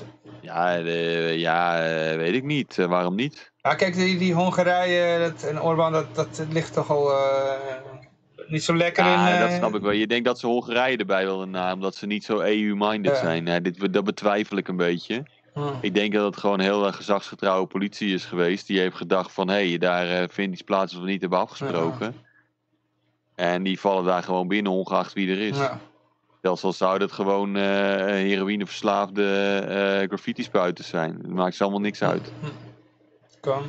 Ja, weet ik niet. Waarom niet? Ja, kijk, die Hongarije en Orbán, dat ligt toch al niet zo lekker in... Ja, dat snap ik wel. Je denkt dat ze Hongarije erbij willen omdat ze niet zo EU-minded zijn. Dat betwijfel ik een beetje. Ik denk dat het gewoon een heel gezagsgetrouwe politie is geweest. Die heeft gedacht van, daar vindt iets plaats wat we niet hebben afgesproken. En die vallen daar gewoon binnen, ongeacht wie er is. Zelfs al zou dat gewoon heroïneverslaafde graffiti-spuiters zijn. Dat maakt ze allemaal niks uit. Kan.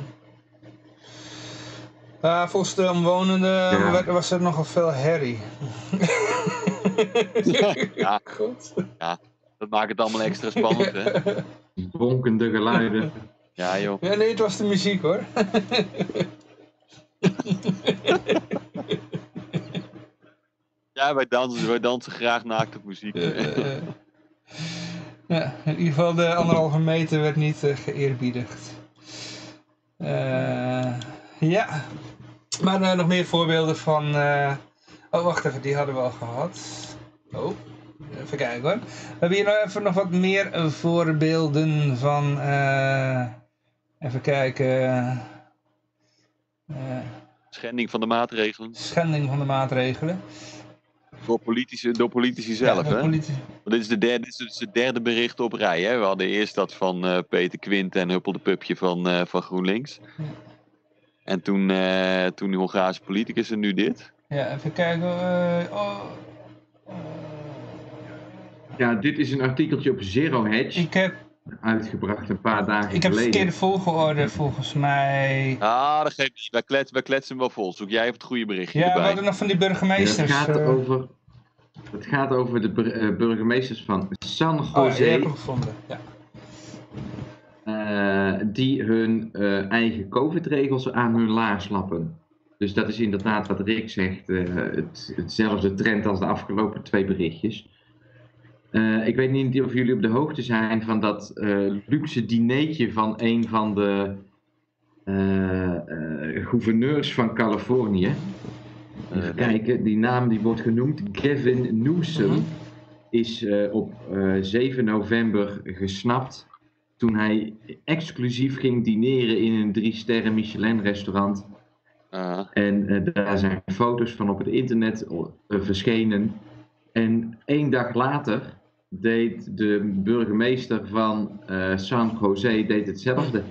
Volgens de omwonenden was er nogal veel herrie. Ja. Dat maakt het allemaal extra spannend, hè? Bonkende geluiden. Ja, joh. Ja, nee, het was de muziek, hoor. Ja, wij dansen graag naakt op muziek. Ja, in ieder geval de 1,5 meter werd niet geëerbiedigd. Ja. Maar nog meer voorbeelden van... Oh, wacht even, die hadden we al gehad. Oh, even kijken hoor. We hebben hier nog even wat meer voorbeelden van... even kijken... Schending van de maatregelen. Schending van de maatregelen. Door politici zelf, hè? Dit is het derde bericht op rij, hè? We hadden eerst dat van Peter Quint en Huppel de Pupje van GroenLinks. Ja. En toen die Hongaarse politicus en nu dit. Ja, even kijken. Ja, dit is een artikeltje op Zero Hedge. Ik heb... Uitgebracht een paar dagen geleden. Ik heb verkeerde volgorde volgens mij. Dat geeft niet. Wij kletsen hem wel vol. Zoek jij even het goede berichtje erbij. Ja, we hadden nog van die burgemeesters. Het gaat over de burgemeesters van San Jose. Je hebt hem gevonden. Ja. Die hun eigen COVID-regels aan hun laars lappen. Dus dat is inderdaad wat Rick zegt. Hetzelfde trend als de afgelopen 2 berichtjes. Ik weet niet of jullie op de hoogte zijn van dat luxe dinertje van een van de gouverneurs van Californië. Even kijken, die naam die wordt genoemd. Gavin Newsom is op 7 november gesnapt toen hij exclusief ging dineren in een 3-sterren Michelin restaurant. En daar zijn foto's van op het internet verschenen. En 1 dag later deed de burgemeester van San Jose hetzelfde.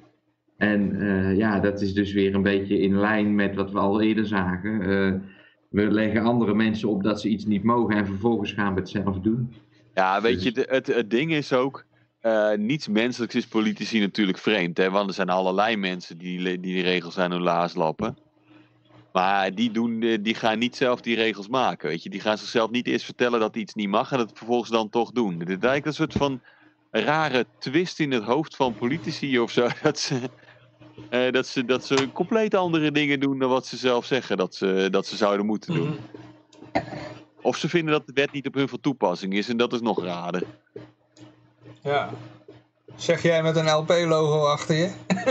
En dat is dus weer een beetje in lijn met wat we al eerder zagen. We leggen andere mensen op dat ze iets niet mogen en vervolgens gaan we het zelf doen. Ja, weet je, het ding is ook, niets menselijks is politici natuurlijk vreemd. Hè? Want er zijn allerlei mensen die regels aan hun laars lappen. Maar die gaan niet zelf die regels maken, weet je. Die gaan zichzelf niet eerst vertellen dat iets niet mag en dat vervolgens dan toch doen. Dit lijkt een soort van rare twist in het hoofd van politici of zo. Dat ze compleet andere dingen doen dan wat ze zelf zeggen dat ze zouden moeten doen. Of ze vinden dat de wet niet op hun van toepassing is en dat is nog raarder. Ja. Zeg jij met een LP-logo achter je?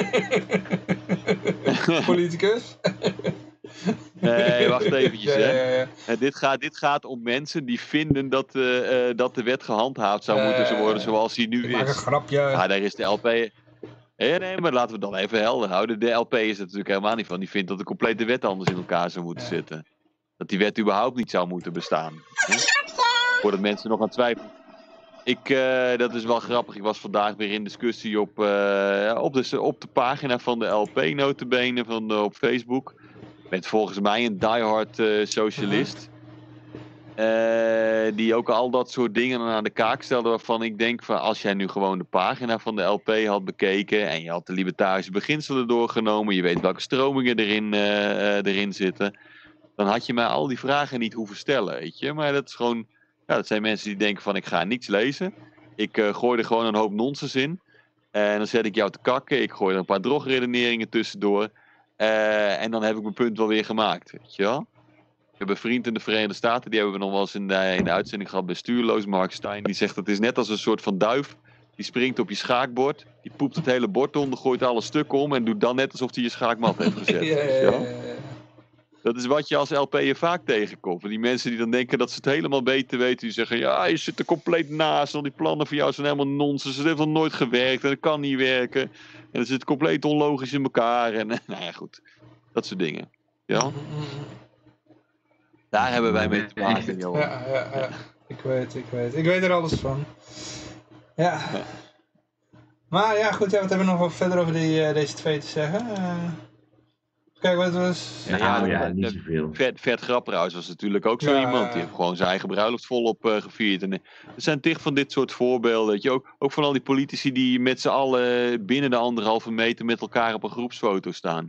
Politicus? Nee, wacht eventjes. Ja, hè. ja. Dit gaat om mensen die vinden dat de wet gehandhaafd zou moeten worden zoals die nu Maak een is. grapje. Ja, daar is de LP... Nee, maar laten we dan even helder houden. De LP is er natuurlijk helemaal niet van. Die vindt dat de complete wet anders in elkaar zou moeten zitten. Dat die wet überhaupt niet zou moeten bestaan. Voordat mensen nog aan twijfelen. Dat is wel grappig. Ik was vandaag weer in discussie op de pagina van de LP notabene op Facebook. Met volgens mij een diehard socialist. Die ook al dat soort dingen aan de kaak stelde waarvan ik denk van als jij nu gewoon de pagina van de LP had bekeken en je had de libertarische beginselen doorgenomen, je weet welke stromingen erin zitten, dan had je mij al die vragen niet hoeven stellen, weet je. Maar dat is gewoon, dat zijn mensen die denken van ik ga niks lezen. Ik gooi er gewoon een hoop nonsens in. En dan zet ik jou te kakken. Ik gooi er een paar drogredeneringen tussendoor. En dan heb ik mijn punt wel weer gemaakt, weet je wel. We hebben een vriend in de Verenigde Staten, die hebben we nog wel eens in de uitzending gehad bij Stuurloos, Mark Stein. Die zegt dat het is net als een soort van duif. Die springt op je schaakbord, die poept het hele bord onder, gooit alle stukken om en doet dan net alsof hij je schaakmat heeft gezet. Weet je wel? Dat is wat je als LP'er vaak tegenkomt. Die mensen die dan denken dat ze het helemaal beter weten. Die zeggen, ja, je zit er compleet naast. Al die plannen voor jou zijn helemaal nonsens. Het heeft nog nooit gewerkt en het kan niet werken. En het zit compleet onlogisch in elkaar. En nou ja, goed. Dat soort dingen. Ja? Daar hebben wij mee te maken, Johan. Ja. Ik weet er alles van. Ja. Maar ja, goed. Wat hebben we nog wat verder over deze twee te zeggen? Kijk, wat was... niet zoveel. Vert Grapperhaus was natuurlijk ook zo iemand. Die heeft gewoon zijn eigen bruiloft volop gevierd. En er zijn tig van dit soort voorbeelden. Weet je, ook van al die politici die met z'n allen binnen de 1,5 meter met elkaar op een groepsfoto staan.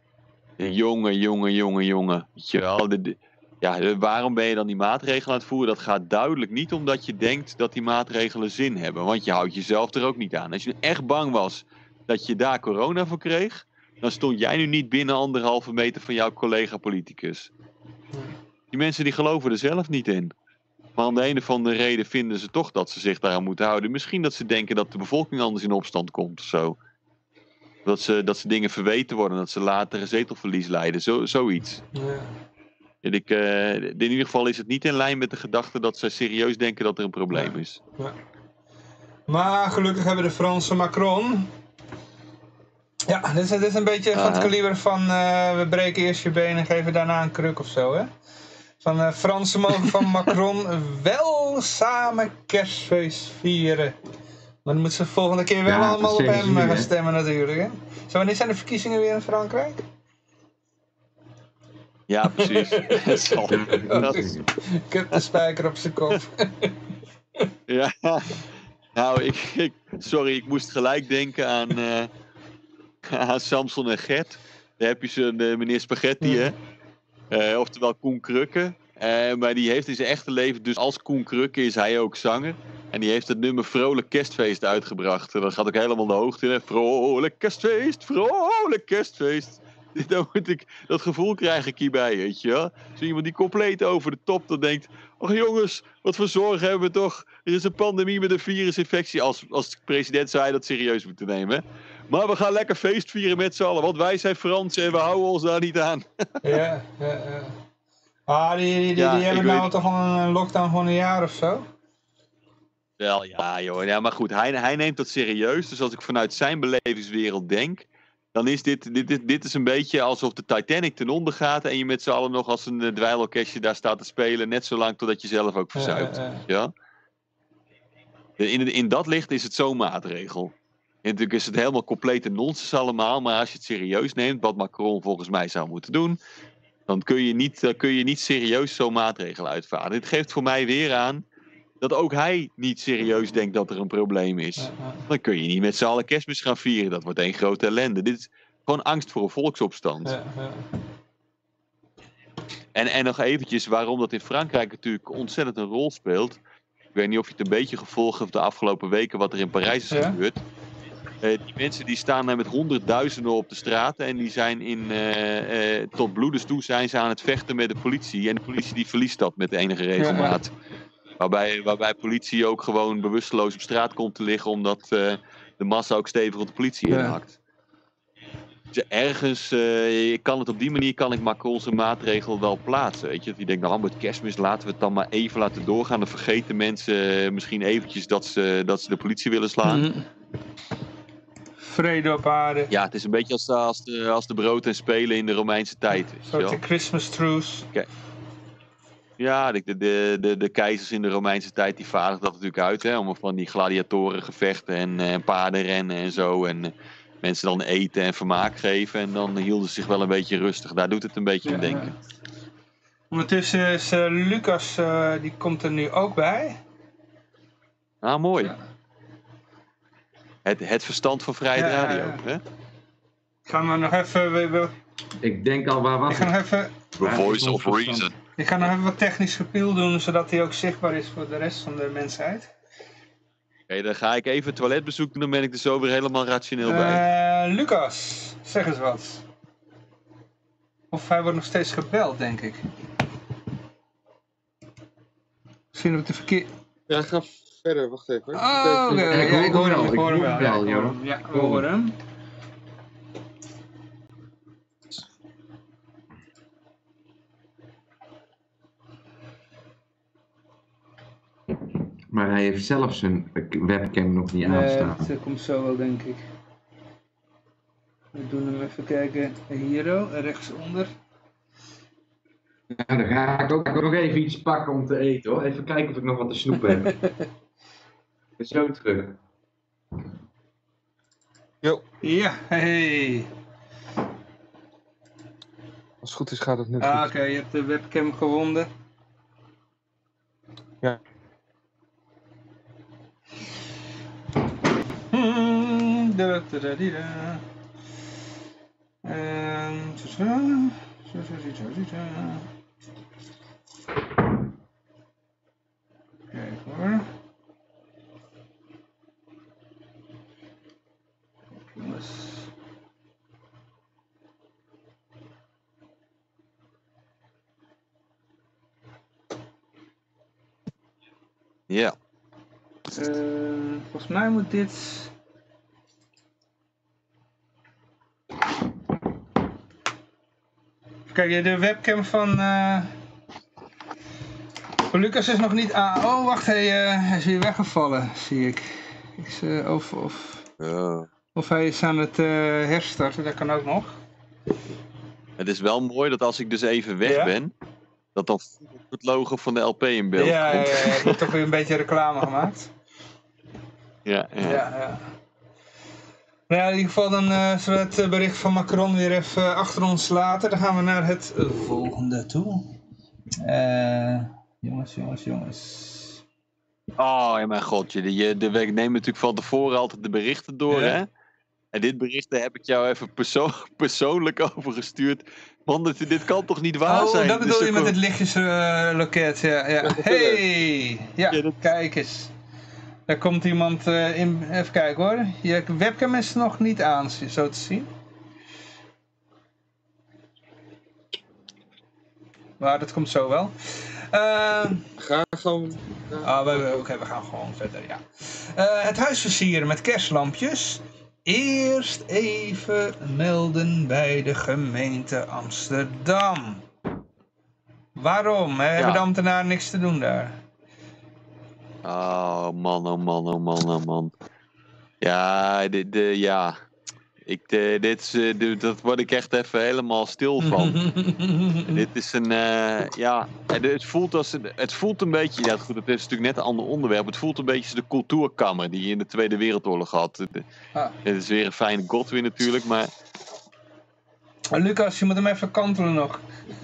Jongen. Weet je wel, waarom ben je dan die maatregelen aan het voeren? Dat gaat duidelijk niet omdat je denkt dat die maatregelen zin hebben. Want je houdt jezelf er ook niet aan. Als je echt bang was dat je daar corona voor kreeg, dan stond jij nu niet binnen 1,5 meter van jouw collega-politicus. Die mensen die geloven er zelf niet in. Maar om de een of andere reden vinden ze toch dat ze zich daaraan moeten houden. Misschien dat ze denken dat de bevolking anders in opstand komt of zo. Dat ze dingen verweten worden, dat ze later een zetelverlies lijden. Zoiets. Ja. In ieder geval is het niet in lijn met de gedachte dat ze serieus denken dat er een probleem is. Ja. Maar gelukkig hebben de Franse Macron... Ja, dit is een beetje van het kaliber van we breken eerst je been en geven daarna een kruk of zo, hè? Van Fransen mogen van Macron wel samen kerstfeest vieren. Maar dan moeten ze volgende keer wel allemaal op hem gaan stemmen natuurlijk, hè? Zo, wanneer zijn de verkiezingen weer in Frankrijk? Ja, precies. Ik heb de spijker op zijn kop. Ja, nou, ik moest gelijk denken aan Samson en Gert. Daar heb je zo'n meneer Spaghetti, hè? Oftewel Koen Krukke. Maar die heeft in zijn echte leven, dus als Koen Krukke is hij ook zanger. En die heeft het nummer Vrolijk Kerstfeest uitgebracht. En dat gaat ook helemaal de hoogte in. Hè? Vrolijk Kerstfeest. Dat gevoel krijg ik hierbij, weet je wel. Zo iemand die compleet over de top dan denkt... Och jongens, wat voor zorgen hebben we toch? Er is een pandemie met een virusinfectie. Als president zou hij dat serieus moeten nemen. Maar we gaan lekker feest vieren met z'n allen. Want wij zijn Fransen en we houden ons daar niet aan. Ja. Die hebben nou toch al een lockdown van een jaar of zo? Wel, ja joh. Ja, maar goed, hij neemt dat serieus. Dus als ik vanuit zijn belevingswereld denk... Dan is dit is een beetje alsof de Titanic ten onder gaat... en je met z'n allen nog als een dweilorkestje daar staat te spelen... net zolang totdat je zelf ook verzuipt. Ja? In dat licht is het zo'n maatregel. En natuurlijk is het helemaal complete nonsens allemaal... maar als je het serieus neemt, wat Macron volgens mij zou moeten doen... dan kun je niet serieus zo'n maatregel uitvaardigen. Dit geeft voor mij weer aan... dat ook hij niet serieus denkt dat er een probleem is. Dan kun je niet met z'n allen kerstmis gaan vieren. Dat wordt één grote ellende. Dit is gewoon angst voor een volksopstand. En nog eventjes waarom dat in Frankrijk natuurlijk ontzettend een rol speelt. Ik weet niet of je het een beetje gevolgd hebt de afgelopen weken wat er in Parijs is gebeurd. Die mensen die staan daar met honderdduizenden op de straten en die zijn tot bloedens toe zijn ze aan het vechten met de politie. En de politie die verliest dat met enige regelmaat. Waarbij politie ook gewoon bewusteloos op straat komt te liggen omdat de massa ook stevig op de politie inhakt. Dus ergens kan het op die manier kan ik maar onze maatregel wel plaatsen. Weet je, dat je denkt, nou met Kerstmis laten we het dan maar even laten doorgaan. Dan vergeten mensen misschien eventjes dat ze de politie willen slaan. Vrede op aarde. Ja, het is een beetje als de brood en spelen in de Romeinse tijd. Een soort de Christmas truce. Okay. Ja, de keizers in de Romeinse tijd die vaardigden dat natuurlijk uit. Hè, om van die gladiatorengevechten en paardenrennen en zo. En mensen dan eten en vermaak geven. En dan hielden ze zich wel een beetje rustig. Daar doet het een beetje om denken. Ondertussen is Lucas, die komt er nu ook bij. Ah, mooi. Ja. Het verstand van Vrijheid Radio. Hè? Gaan we nog even... Ik denk al, waar was ik? Ga nog even... The voice of reason. Ik ga nog even wat technisch gepiel doen, zodat hij ook zichtbaar is voor de rest van de mensheid. Oké, dan ga ik even het toiletbezoek doen, dan ben ik er zo weer helemaal rationeel bij. Lucas, zeg eens wat. Of hij wordt nog steeds gebeld, denk ik. Misschien op de verkeer... Ja, ga verder, wacht even. Oh, ik hoor hem wel. Ja, we horen hem. Maar hij heeft zelf zijn webcam nog niet aanstaan. Dat komt zo wel, denk ik. We doen hem even kijken. Hier, rechtsonder. Ja, dan ga ik ook nog even iets pakken om te eten hoor. Even kijken of ik nog wat te snoepen heb. Ik ben zo terug. Jo. Ja, hey. Als het goed is gaat het nu goed. Oké, je hebt de webcam gewonnen. Ja. Kijk hoor. Jongens. Ja. Volgens mij moet dit... Kijk, de webcam van Lucas is nog niet aan. Oh, wacht, hij is weer weggevallen, zie ik. Of hij is aan het herstarten, dat kan ook nog. Het is wel mooi dat als ik dus even weg ben, dat dan het logo van de LP in beeld komt. Ja, er wordt toch weer een beetje reclame gemaakt. Ja. Nou ja, in ieder geval dan zullen we het bericht van Macron weer even achter ons laten. Dan gaan we naar het volgende toe. Jongens. Oh, ja, mijn god. We nemen natuurlijk van tevoren altijd de berichten door, hè? En dit bericht daar heb ik jou even persoonlijk over gestuurd. Man, dit kan toch niet waar zijn? Oh, dat bedoel je met het lichtjesloket, ja. Hey! Ja, kijk eens. Daar komt iemand in. Even kijken hoor. Je webcam is nog niet aan, zo te zien. Maar dat komt zo wel. Ga gewoon... Oké, we gaan gewoon verder, ja. Het huis versieren met kerstlampjes. Eerst even melden bij de gemeente Amsterdam. Waarom? Hebben de ambtenaren niks te doen daar? Oh man. Ja, dat word ik echt even helemaal stil van. Dit is een, het voelt een beetje, ja goed, het is natuurlijk net een ander onderwerp. Het voelt een beetje als de cultuurkamer die je in de Tweede Wereldoorlog had. Het is weer een fijne Godwin natuurlijk, maar... Lucas, je moet hem even kantelen nog.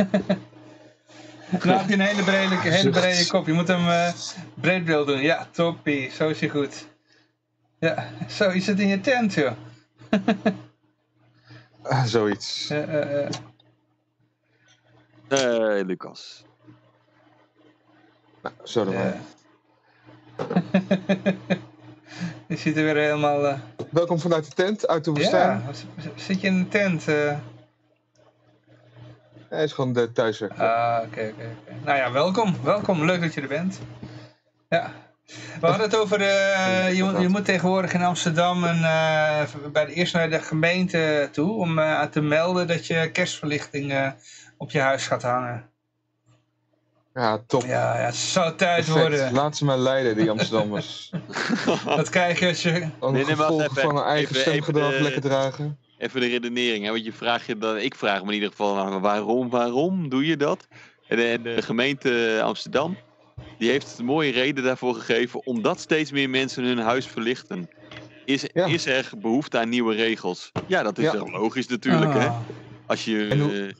Dan heb je een hele brede kop. Je moet hem breedbeeld doen. Ja, toppie. Zo is hij goed. Ja, zo is het in je tent, joh. Zoiets. Lucas. Nou, zo dan maar. Je ziet er weer helemaal... Welkom vanuit de tent, uit de woestijn. Ja, zit je in de tent? Hij is gewoon de thuiswerk. Oké. Nou ja, welkom. Leuk dat je er bent. Ja. We hadden het over, je moet tegenwoordig in Amsterdam eerst naar de gemeente toe om te melden dat je kerstverlichting op je huis gaat hangen. Ja, top. Ja, het zou tijd Perfect. worden. Laat ze maar leiden, die Amsterdammers. Dat krijg je als je... Een gevolg van een eigen stemgedrag lekker dragen. Even de redenering, hè? Want ik vraag me in ieder geval, waarom doe je dat? En de gemeente Amsterdam, die heeft een mooie reden daarvoor gegeven, omdat steeds meer mensen hun huis verlichten. Is er behoefte aan nieuwe regels? Ja, dat is wel logisch natuurlijk, hè? Als je...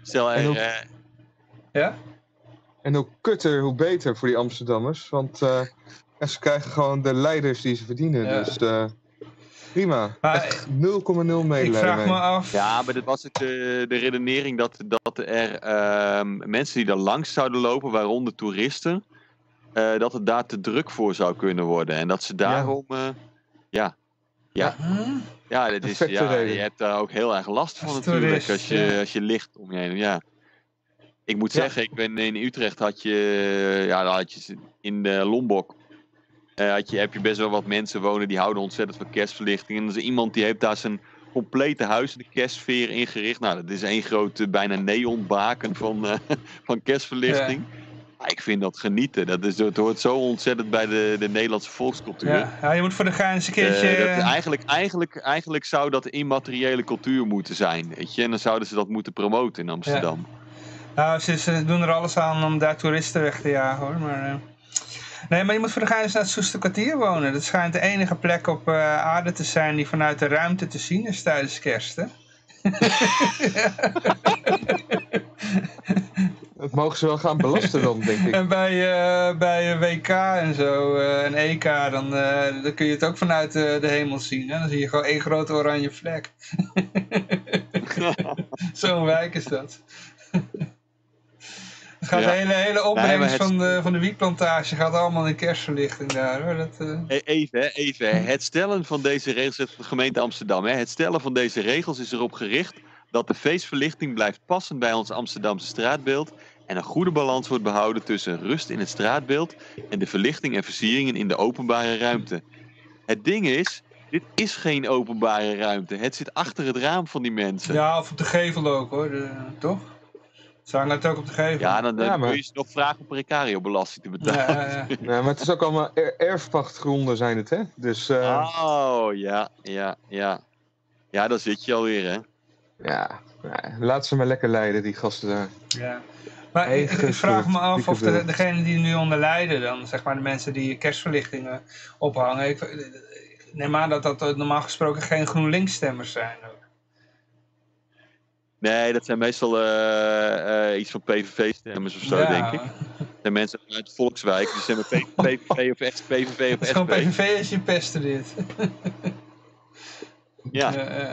Ja? En hoe kutter, hoe beter voor die Amsterdammers. Want ze krijgen gewoon de leiders die ze verdienen. Ja. Dus prima. Maar echt 0,0 medelijden. Ik vraag me af... Ja, maar dat was het, de redenering dat er mensen die daar langs zouden lopen, waaronder toeristen, dat het daar te druk voor zou kunnen worden. En dat ze daarom... Ja, dit is, perfecte reden. je hebt daar ook heel erg last van natuurlijk als je licht om je heen. Ja. Ik moet zeggen, ik ben in Utrecht had je in Lombok heb je best wel wat mensen wonen die houden ontzettend van kerstverlichting. En er is iemand die heeft daar zijn complete huis in de kerstsfeer ingericht. Nou, dat is één grote bijna neonbaken van kerstverlichting. Ja, ik vind dat genieten. Het hoort zo ontzettend bij de Nederlandse volkscultuur. Ja, je moet voor de gein eens een keertje... Eigenlijk zou dat immateriële cultuur moeten zijn. Weet je? En dan zouden ze dat moeten promoten in Amsterdam. Ja. Nou, ze doen er alles aan om daar toeristen weg te jagen, hoor. Maar, nee, maar je moet voor de gein eens naar het Soesterkwartier wonen. Dat schijnt de enige plek op aarde te zijn die vanuit de ruimte te zien is tijdens kerst, hè? Dat mogen ze wel gaan belasten dan, denk ik. En bij WK en zo, en EK, dan kun je het ook vanuit de hemel zien. Hè? Dan zie je gewoon één grote oranje vlek. Zo'n wijk is dat. Het gaat de hele opbrengst van de wietplantage gaat allemaal in kerstverlichting daar, hoor. Even. Het stellen van deze regels, de gemeente Amsterdam, het stellen van deze regels is erop gericht dat de feestverlichting blijft passen bij ons Amsterdamse straatbeeld en een goede balans wordt behouden tussen rust in het straatbeeld en de verlichting en versieringen in de openbare ruimte. Het ding is, dit is geen openbare ruimte. Het zit achter het raam van die mensen. Ja, of op de gevel ook, hoor. Toch? Ze hangen het ook op de gevel. Ja, dan kun je ze nog vragen om precario-belasting te betalen. Ja, maar het is ook allemaal erfpachtgronden zijn het, hè? Dus, Ja, daar zit je alweer, hè? Ja, laat ze maar lekker leiden, die gasten daar. Ja. Maar ik vraag me af of degenen die nu onder lijden dan, zeg maar de mensen die kerstverlichtingen ophangen, ik neem aan dat normaal gesproken geen GroenLinks-stemmers zijn. Nee, dat zijn meestal iets van PVV-stemmers of zo, denk ik. Dat zijn mensen uit de Volkswijk, die stemmen PVV of SP. Het is gewoon PVV als je pesten dit. Ja.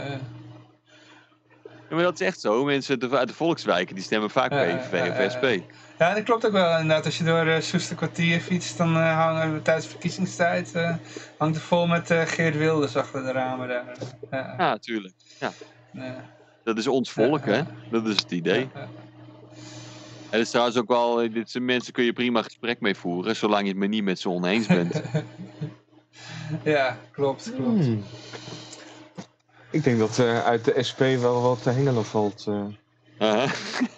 Ja, maar dat is echt zo. Mensen uit de Volkswijken die stemmen vaak PVV of SP. Ja, dat klopt ook wel inderdaad. Als je door Soesterkwartier fietst, dan hangen tijdens verkiezingstijd hangt er vol met Geert Wilders achter de ramen daar. Ja, tuurlijk. Ja. Dat is ons volk, hè? Dat is het idee. En dat is trouwens ook wel, dit zijn mensen kun je prima gesprek mee voeren, zolang je het maar niet met ze oneens bent. Ja, klopt. Ik denk dat uit de SP wel wat te hengelen valt. Er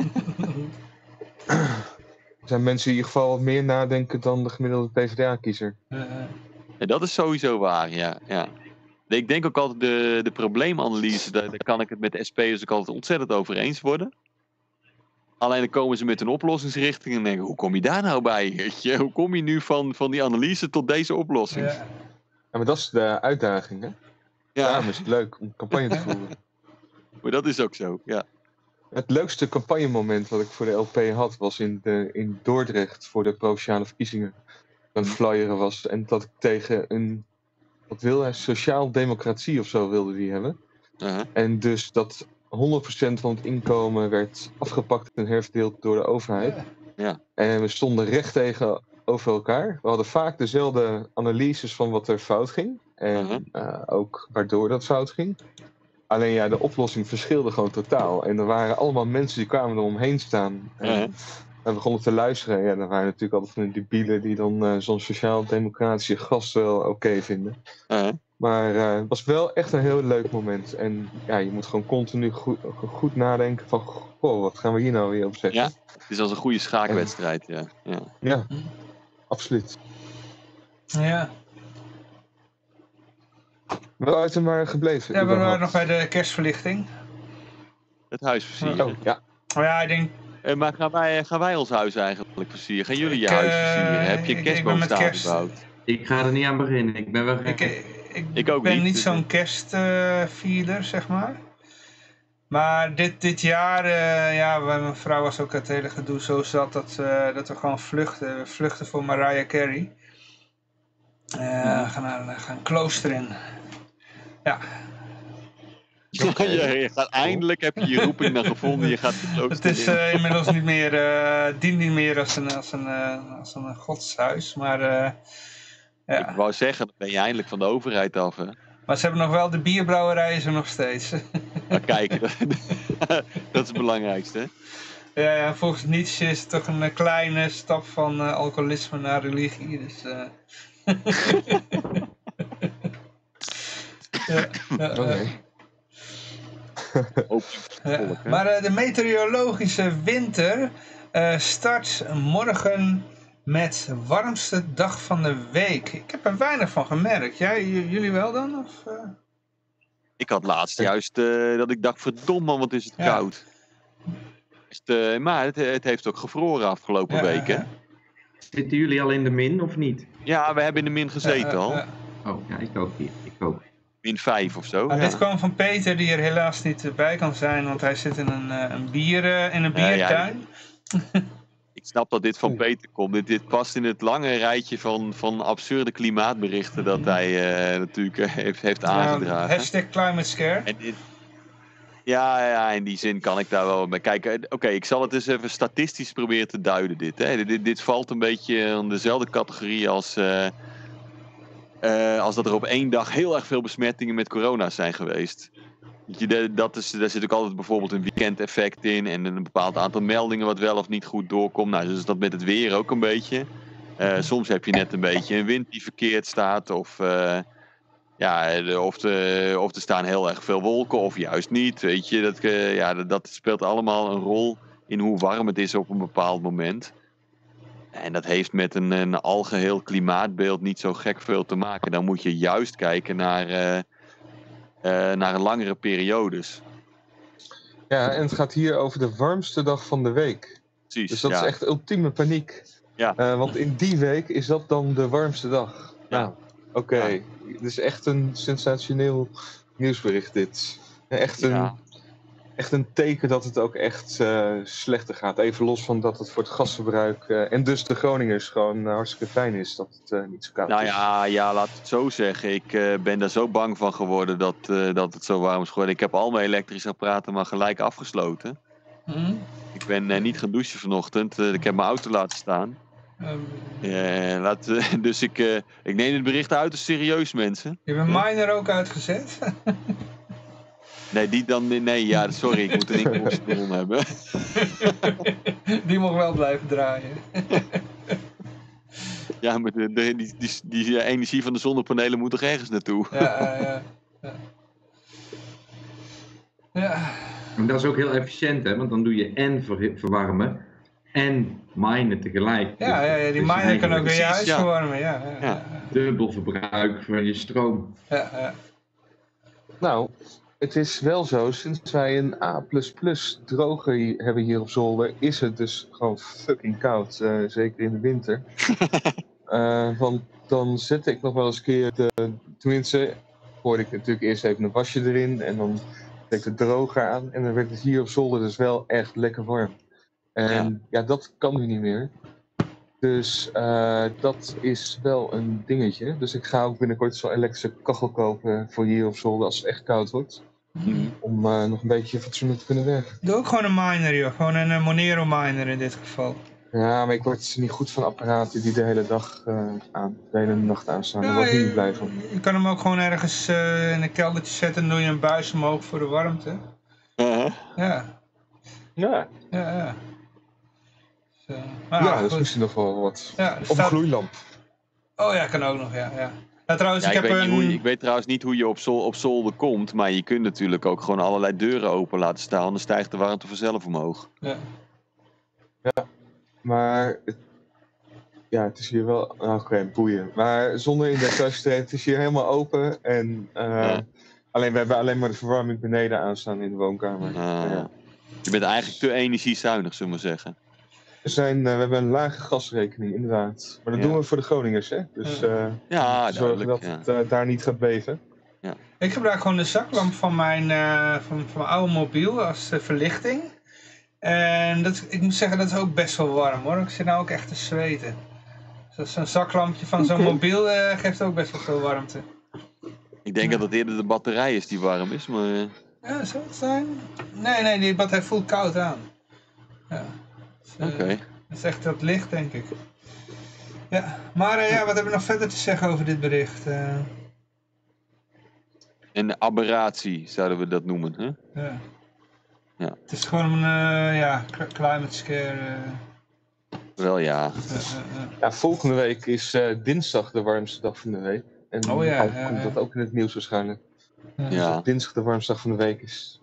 zijn mensen die in ieder geval wat meer nadenken dan de gemiddelde PvdA-kiezer. Ja, dat is sowieso waar, ja. Ik denk ook altijd de probleemanalyse, daar kan ik het met de SP'ers ook altijd ontzettend over eens worden. Alleen dan komen ze met een oplossingsrichting en denken, hoe kom je daar nou bij? Weet je? Hoe kom je nu van die analyse tot deze oplossing? Ja, maar dat is de uitdaging, hè? Ja. Daarom is het leuk om campagne te voeren. Maar dat is ook zo, ja. Het leukste campagnemoment wat ik voor de LP had, was in Dordrecht voor de provinciale verkiezingen. Dat het flyeren was en dat ik tegen wat wil hij, sociaal democratie of zo wilde die hebben. En dus dat 100% van het inkomen werd afgepakt en herverdeeld door de overheid. Ja. En we stonden recht tegenover elkaar. We hadden vaak dezelfde analyses van wat er fout ging. En ook waardoor dat fout ging. Alleen ja, de oplossing verschilde gewoon totaal. En er waren allemaal mensen die kwamen eromheen staan. En we begonnen te luisteren. Ja, er waren natuurlijk altijd van die debielen die dan zo'n sociaal-democratische gast wel oké vinden. Maar het was wel echt een heel leuk moment. En ja, je moet gewoon continu goed nadenken van... Goh, wat gaan we hier nou weer op zeggen? Ja, het is als een goede schaakwedstrijd, Ja, absoluut. Ja. Waar uit hem maar gebleven? Ja, we waren nog bij de kerstverlichting. Het huis versieren. Oh, ja. Maar ja, ik denk... Maar gaan wij ons huis eigenlijk versieren? Gaan jullie je huis versieren? Heb je kerstboom staan gebouwd? Ik ga er niet aan beginnen. Ik ben wel gek. Ik ook ben niet. niet zo'n kerstvierder, zeg maar. Maar dit jaar, mijn vrouw was ook het hele gedoe zo zat dat we gewoon vluchten. We vluchten voor Mariah Carey. Gaan klooster in. Ja. Je gaat, eindelijk heb je je roeping dan gevonden. Je gaat de klooster Het is inmiddels niet meer, dient niet meer als een godshuis, maar ja. Ik wou zeggen, dan ben je eindelijk van de overheid af, hè? Maar ze hebben nog wel de bierbrouwerij is er nog steeds. Maar kijk, dat is het belangrijkste. Ja, volgens Nietzsche is het toch een kleine stap van alcoholisme naar religie. Dus, Maar de meteorologische winter start morgen met warmste dag van de week. Ik heb er weinig van gemerkt. Jullie wel dan? Of, Ik had laatst juist dat ik dacht, verdomme man, wat is het koud. Maar het heeft ook gevroren afgelopen weken. Zitten jullie al in de min of niet? Ja, we hebben in de min gezeten al. Oh, ja, ik ook hier. Ik ook. Min 5 of zo. Dit kwam van Peter, die er helaas niet bij kan zijn, want hij zit in een biertuin. Ik snap dat dit van Peter komt. Dit past in het lange rijtje van absurde klimaatberichten dat hij natuurlijk heeft aangedragen. Hashtag climate scare. En ja, in die zin kan ik daar wel bij kijken. Oké, ik zal het eens even statistisch proberen te duiden dit. Hè. Dit valt een beetje in dezelfde categorie als dat er op één dag heel erg veel besmettingen met corona zijn geweest. Daar zit ook altijd bijvoorbeeld een weekendeffect in en een bepaald aantal meldingen wat wel of niet goed doorkomt. Nou, dus dat met het weer ook een beetje. Soms heb je net een beetje een wind die verkeerd staat of er staan heel erg veel wolken of juist niet. Weet je, dat speelt allemaal een rol in hoe warm het is op een bepaald moment. En dat heeft met een algeheel klimaatbeeld niet zo gek veel te maken. Dan moet je juist kijken naar langere periodes. Ja, en het gaat hier over de warmste dag van de week. Precies, dus dat is echt ultieme paniek. Ja. Want in die week is dat dan de warmste dag. Ja. Nou, oké. Het is echt een sensationeel nieuwsbericht dit. Echt een teken dat het ook echt slechter gaat. Even los van dat het voor het gasverbruik en dus de Groningers gewoon hartstikke fijn is dat het niet zo koud is. Ja, laat het zo zeggen. Ik ben daar zo bang van geworden dat het zo warm is geworden. Ik heb al mijn elektrische apparaten maar gelijk afgesloten. Ik ben niet gaan douchen vanochtend. Ik heb mijn auto laten staan. Dus ik neem het bericht uit als serieus, mensen. Je hebt een miner ook uitgezet? Nee, sorry, ik moet een inkomstenbron hebben. Die mag wel blijven draaien. Ja, maar die energie van de zonnepanelen moet toch ergens naartoe? Ja. En dat is ook heel efficiënt, hè? Want dan doe je en verwarmen en minen tegelijk. Ja, die miner kan ook weer je huis verwarmen. Ja. Dubbel verbruik van je stroom. Ja. Nou, het is wel zo, sinds wij een A++ droger hebben hier op zolder, is het dus gewoon fucking koud. Zeker in de winter. Want dan zette ik nog wel eens een keer tenminste, hoorde ik natuurlijk eerst even een wasje erin en dan deed ik de droger aan en dan werd het hier op zolder dus wel echt lekker warm. En ja, dat kan nu niet meer. Dus dat is wel een dingetje. Dus ik ga ook binnenkort zo'n elektrische kachel kopen voor hier op zolder als het echt koud wordt. Om nog een beetje fatsoenlijk te kunnen werken. Doe ook gewoon een miner, joh. Gewoon een Monero miner in dit geval. Ja, maar ik word niet goed van apparaten die de hele dag de hele nacht aanstaan. Daar word ik niet blij van. Je kan hem ook gewoon ergens in een keldertje zetten en doe je een buis omhoog voor de warmte. Uh-huh. Ja. Ja, Ja. Zo. Maar ja, dat is goed. misschien nog wel wat. Ja, er Of een staat- gloeilamp. Oh ja, kan ook nog, ja. Nou, trouwens, Ja, ik heb ik weet trouwens niet hoe je op zolder komt, maar je kunt natuurlijk ook gewoon allerlei deuren open laten staan. Dan stijgt de warmte vanzelf omhoog. Ja. Maar het is hier wel... Oké, boeien. Maar zonder in details te treden, het is hier helemaal open. En alleen, we hebben alleen maar de verwarming beneden aanstaan in de woonkamer. Ja. Je bent eigenlijk te energiezuinig, zullen we maar zeggen. We hebben een lage gasrekening, inderdaad. Maar dat doen we voor de Groningers, hè? Dus Ja, zorgen duidelijk. dat het daar niet gaat beven. Ik gebruik gewoon de zaklamp van mijn oude mobiel als verlichting. En ik moet zeggen, dat is ook best wel warm, hoor. Ik zit nou ook echt te zweten. Zo'n zaklampje van zo'n mobiel geeft ook best wel veel warmte. Ik denk dat het eerder de batterij is die warm is, maar... Ja, zou het zijn? Nee, die batterij voelt koud aan. Ja. Dus, Oké. dat is echt dat licht, denk ik. Ja, maar wat hebben we nog verder te zeggen over dit bericht? Een aberratie zouden we dat noemen, hè? Ja. Het is gewoon een climate scare. Wel ja. Ja, volgende week is dinsdag de warmste dag van de week. En komt dat ook in het nieuws waarschijnlijk. Ja. Dus dinsdag de warmste dag van de week is.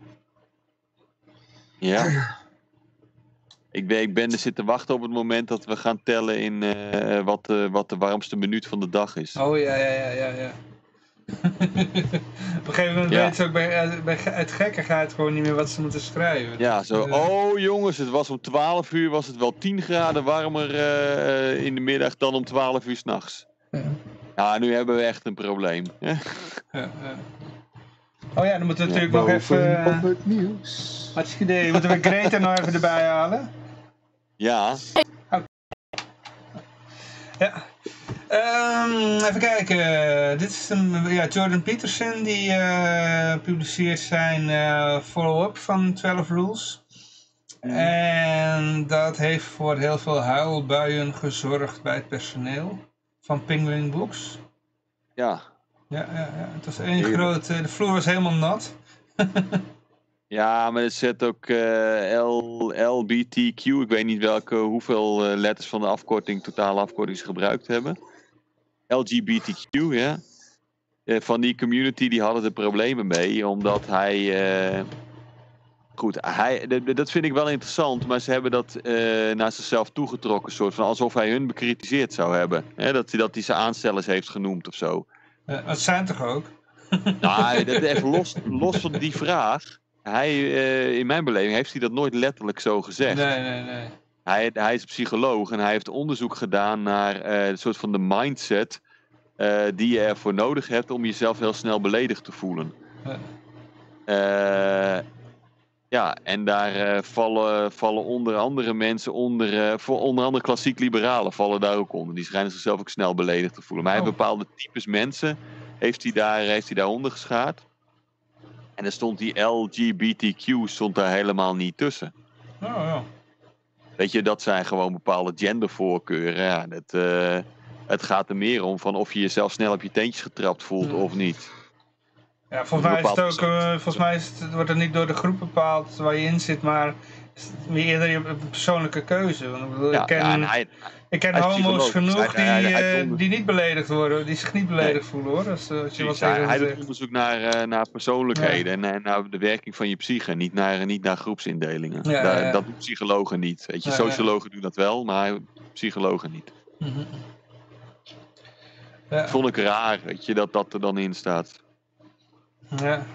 Ja. Ik ben er zitten wachten op het moment dat we gaan tellen in wat de warmste minuut van de dag is. Oh ja. Op een gegeven moment weten ze ook uit gekkigheid gewoon niet meer wat ze moeten schrijven. Ja, zo. Oh jongens, het was om 12 uur was het wel 10 graden warmer in de middag dan om 12 uur 's nachts. Ja, nu hebben we echt een probleem. Oh ja, dan moeten we natuurlijk nog even... Op het nieuws. Hartstikke idee. Moeten we Greta nog even erbij halen? Ja. Ja. Even kijken. Dit is Jordan Peterson die publiceert zijn follow-up van 12 Rules. En dat heeft voor heel veel huilbuien gezorgd bij het personeel van Penguin Books. Ja. Ja. Het was één grote... De vloer was helemaal nat. Ja, maar het zet ook LBTQ. Ik weet niet hoeveel letters van de afkorting, totale afkorting ze gebruikt hebben. LGBTQ, ja. Van die community, die hadden er problemen mee, omdat hij... dat vind ik wel interessant, maar ze hebben dat naar zichzelf toegetrokken, soort van alsof hij hun bekritiseerd zou hebben. Hè? Dat hij ze aanstellers heeft genoemd of zo. Dat zijn toch ook? Nou, even los van die vraag. In mijn beleving heeft hij dat nooit letterlijk zo gezegd. Nee. Hij is psycholoog en hij heeft onderzoek gedaan naar een soort van de mindset die je ervoor nodig hebt om jezelf heel snel beledigd te voelen. En daar vallen onder andere mensen onder andere klassiek liberalen vallen daar ook onder. Die schijnen zichzelf ook snel beledigd te voelen. Maar hij heeft bepaalde types mensen, heeft hij daaronder geschaard. En dan stond die LGBTQ daar helemaal niet tussen. Oh. Weet je, dat zijn gewoon bepaalde gendervoorkeuren. Ja, het gaat er meer om van of je jezelf snel op je teentjes getrapt voelt of niet. Ja, volgens mij wordt het niet door de groep bepaald waar je in zit, maar is het meer eerder je persoonlijke keuze. Want ik bedoel, ik ken homo's genoeg die niet beledigd worden, die zich niet beledigd voelen, hoor. Hij doet onderzoek naar persoonlijkheden en naar de werking van je psyche, niet naar groepsindelingen. Dat doen psychologen niet. Weet je, sociologen doen dat wel, maar psychologen niet. Dat vond ik raar, weet je, dat er dan in staat. Ja.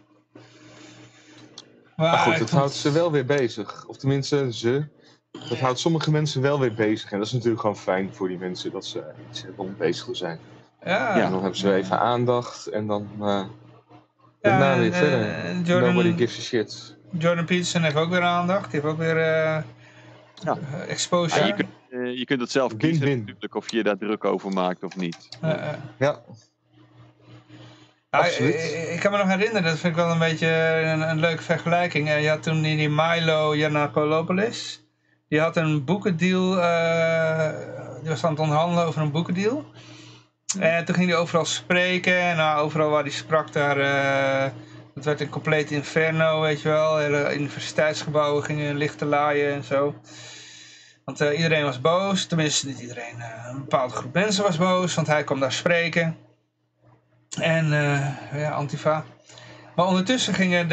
Maar goed, het houdt ze wel weer bezig. Of tenminste, dat houdt sommige mensen wel weer bezig. En dat is natuurlijk gewoon fijn voor die mensen dat ze iets hebben om bezig te zijn. Ja. En dan hebben ze even aandacht en dan daarna weer verder. Nobody gives a shit. Jordan Peterson heeft ook weer aandacht. Die heeft ook weer exposure. Je kunt het zelf kiezen natuurlijk of je daar druk over maakt of niet. Ja. Absoluut. Ik kan me nog herinneren, dat vind ik wel een beetje een leuke vergelijking. Je had toen die Milo Yiannopoulos, die had een boekendeal, die was aan het onderhandelen over een boekendeal. En toen ging hij overal spreken en overal waar hij sprak daar, het werd een compleet inferno, weet je wel. Universiteitsgebouwen gingen lichten laaien en zo. Want iedereen was boos, tenminste niet iedereen, een bepaalde groep mensen was boos, want hij kwam daar spreken. En ja, Antifa. Maar ondertussen gingen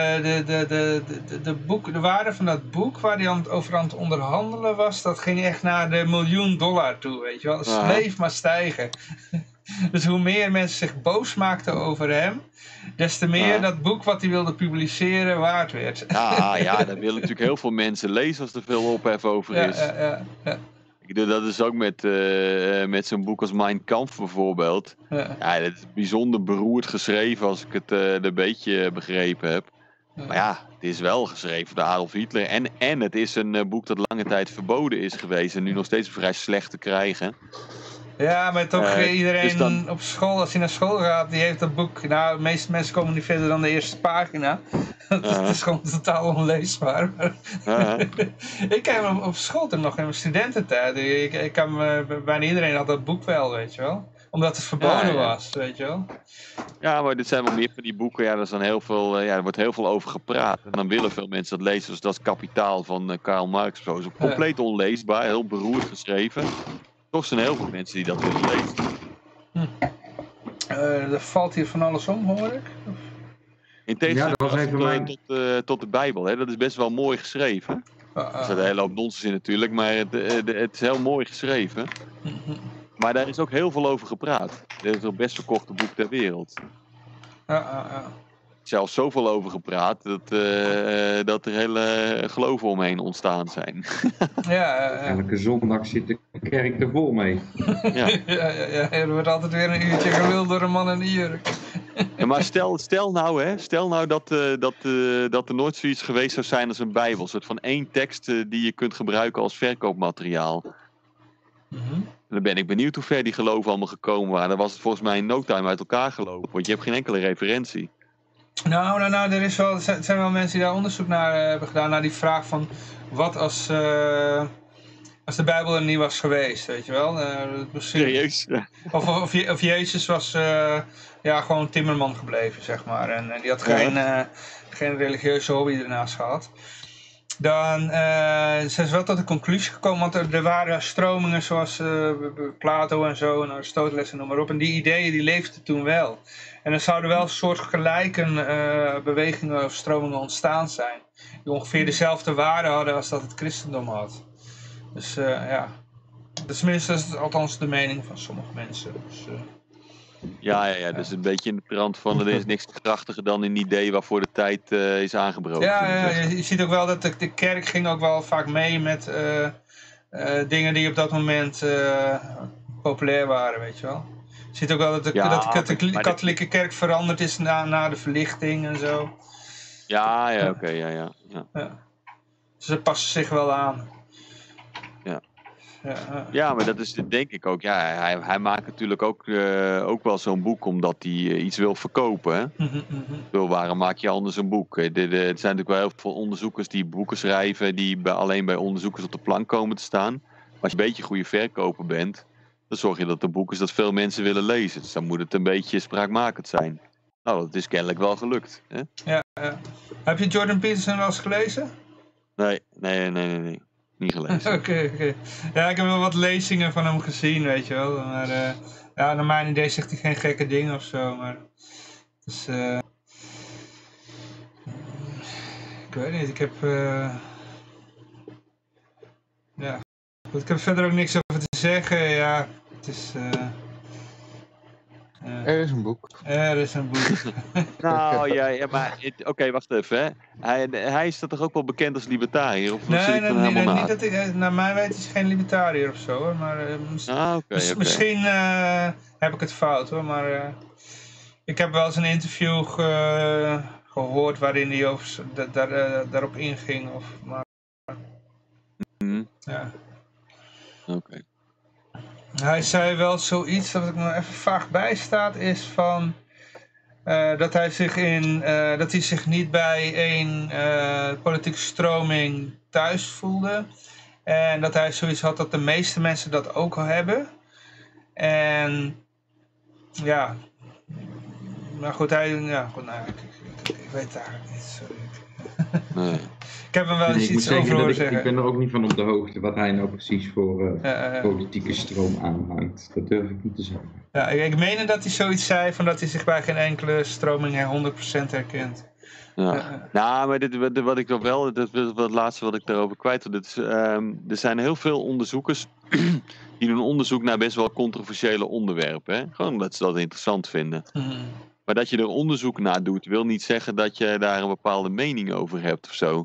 de waarde van dat boek waar hij over aan het onderhandelen was, dat ging echt naar de $1 miljoen toe, weet je wel. Het bleef maar stijgen. Dus hoe meer mensen zich boos maakten over hem, des te meer dat boek wat hij wilde publiceren waard werd. Ja, dat willen natuurlijk heel veel mensen lezen als er veel ophef over is. Ja. Ik bedoel, dat is ook met zo'n boek als Mein Kampf bijvoorbeeld. Ja, dat is bijzonder beroerd geschreven als ik het een beetje begrepen heb. Maar ja, het is wel geschreven door Adolf Hitler. En het is een boek dat lange tijd verboden is geweest en nu nog steeds vrij slecht te krijgen. Ja, maar toch iedereen dus dan... op school, als hij naar school gaat, die heeft dat boek. Nou, de meeste mensen komen niet verder dan de eerste pagina. Dat is gewoon totaal onleesbaar. Ik heb hem op school toen nog in mijn studententijd. Bijna iedereen had dat boek wel, weet je wel. Omdat het verboden was, weet je wel. Ja, maar dit zijn wel meer van die boeken. Ja, er is dan heel veel, er wordt heel veel over gepraat. En dan willen veel mensen dat lezen. Dus dat is Kapitaal van Karl Marx. Zo. Is compleet onleesbaar, heel beroerd geschreven. Toch zijn heel veel mensen die dat willen lezen. Er valt hier van alles om, hoor ik. In tegenstelling tot de Bijbel. Hè? Dat is best wel mooi geschreven. Er staat een hele hoop nonsens in natuurlijk. Maar het is heel mooi geschreven. Maar daar is ook heel veel over gepraat. Dit is het best verkochte boek ter wereld. Zelfs zoveel over gepraat dat er hele geloven omheen ontstaan zijn. Elke zondag zit de kerk er vol mee. Er wordt altijd weer een uurtje geluld door een man in een jurk. Ja, maar stel nou dat er nooit zoiets geweest zou zijn als een Bijbel. Een soort van één tekst die je kunt gebruiken als verkoopmateriaal. Dan ben ik benieuwd hoe ver die geloven allemaal gekomen waren. Dan was het volgens mij in no time uit elkaar gelopen. Want je hebt geen enkele referentie. Nou, er zijn wel mensen die daar onderzoek naar hebben gedaan. Naar die vraag van, wat als de Bijbel er niet was geweest, weet je wel. Serieus? Ja. Of Jezus was gewoon timmerman gebleven, zeg maar. En die had geen religieuze hobby ernaast gehad. Dan zijn ze wel tot de conclusie gekomen, want er waren stromingen zoals Plato en zo, en Aristoteles en noem maar op. En die ideeën die leefden toen wel. En er zouden wel soortgelijke bewegingen of stromingen ontstaan zijn. Die ongeveer dezelfde waarde hadden als dat het christendom had. Dus tenminste dat is althans de mening van sommige mensen. Dus, Ja, dus een beetje in de trant van er is niks krachtiger dan een idee waarvoor de tijd is aangebroken. Ja, je ziet ook wel dat de kerk ging ook wel vaak mee met dingen die op dat moment populair waren, weet je wel. Je ziet ook wel dat de katholieke kerk veranderd is na de verlichting en zo. Ja. Dus ze passen zich wel aan. Ja, maar dat is denk ik ook. Ja, hij maakt natuurlijk ook wel zo'n boek omdat hij iets wil verkopen. Hè? Waarom maak je anders een boek? Er zijn natuurlijk wel heel veel onderzoekers die boeken schrijven die alleen bij onderzoekers op de plank komen te staan. Maar als je een beetje goede verkoper bent, dan zorg je dat het boek is dat veel mensen willen lezen. Dus dan moet het een beetje spraakmakend zijn. Nou, dat is kennelijk wel gelukt. Hè? Ja. Heb je Jordan Peterson wel eens gelezen? Nee. Niet gelezen. Oké. Ja, ik heb wel wat lezingen van hem gezien, weet je wel. Maar naar mijn idee zegt hij geen gekke dingen of zo. Maar dus, ik weet niet, ik heb... Goed, ik heb verder ook niks over te zeggen. Ja, het is... Er is een boek. Er is een boek. Nou ja, maar oké, wacht even. Hè. Hij is toch ook wel bekend als libertariër? Of niet dat ik, naar mijn weten is hij geen libertariër of zo, hoor. Maar misschien heb ik het fout, hoor. Maar ik heb wel eens een interview gehoord waarin hij daarop inging. Ja. Oké. Hij zei wel zoiets, dat ik nog even vaag bijstaat, is van... dat hij zich niet bij één politieke stroming thuis voelde. En dat hij zoiets had dat de meeste mensen dat ook al hebben. En ja, maar goed, ik weet het eigenlijk niet, sorry. Nee. Ik heb hem wel eens iets over horen zeggen. Ik ben er ook niet van op de hoogte wat hij nou precies voor politieke stroom aanhangt. Dat durf ik niet te zeggen. Ja, ik meende dat hij zoiets zei van dat hij zich bij geen enkele stroming 100% herkent. Ja. Nou, maar wat ik nog wel, dat is het laatste wat ik daarover kwijt wil. Er zijn heel veel onderzoekers die doen onderzoek naar best wel controversiële onderwerpen. Hè? Gewoon omdat ze dat interessant vinden. Maar dat je er onderzoek naar doet, wil niet zeggen dat je daar een bepaalde mening over hebt of zo.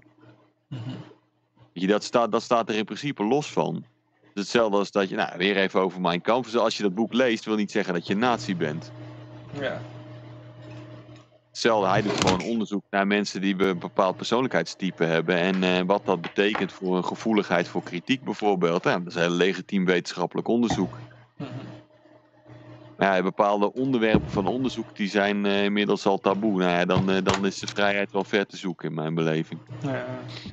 Dat staat er in principe los van. Het is hetzelfde als dat je, weer even over Mein Kampf. Dus als je dat boek leest, wil niet zeggen dat je nazi bent. Ja. Hetzelfde, hij doet gewoon onderzoek naar mensen die een bepaald persoonlijkheidstype hebben. En wat dat betekent voor een gevoeligheid voor kritiek bijvoorbeeld. Dat is een heel legitiem wetenschappelijk onderzoek. Maar ja, bepaalde onderwerpen van onderzoek die zijn inmiddels al taboe. Dan is de vrijheid wel ver te zoeken in mijn beleving. Ja.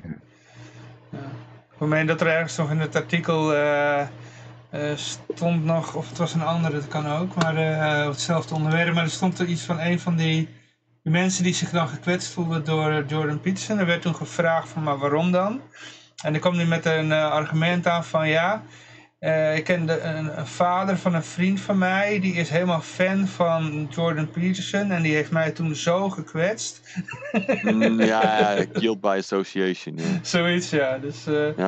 Ik meen dat er ergens nog in het artikel stond nog, of het was een andere, dat kan ook, maar hetzelfde onderwerp. Maar er stond er iets van een van die mensen die zich dan gekwetst voelden door Jordan Peterson. Er werd toen gevraagd van, maar waarom dan? En dan kwam hij met een argument aan van, ik ken een vader van een vriend van mij, die is helemaal fan van Jordan Peterson en die heeft mij toen zo gekwetst. Guilt by association. Ja. Zoiets, ja. Dus,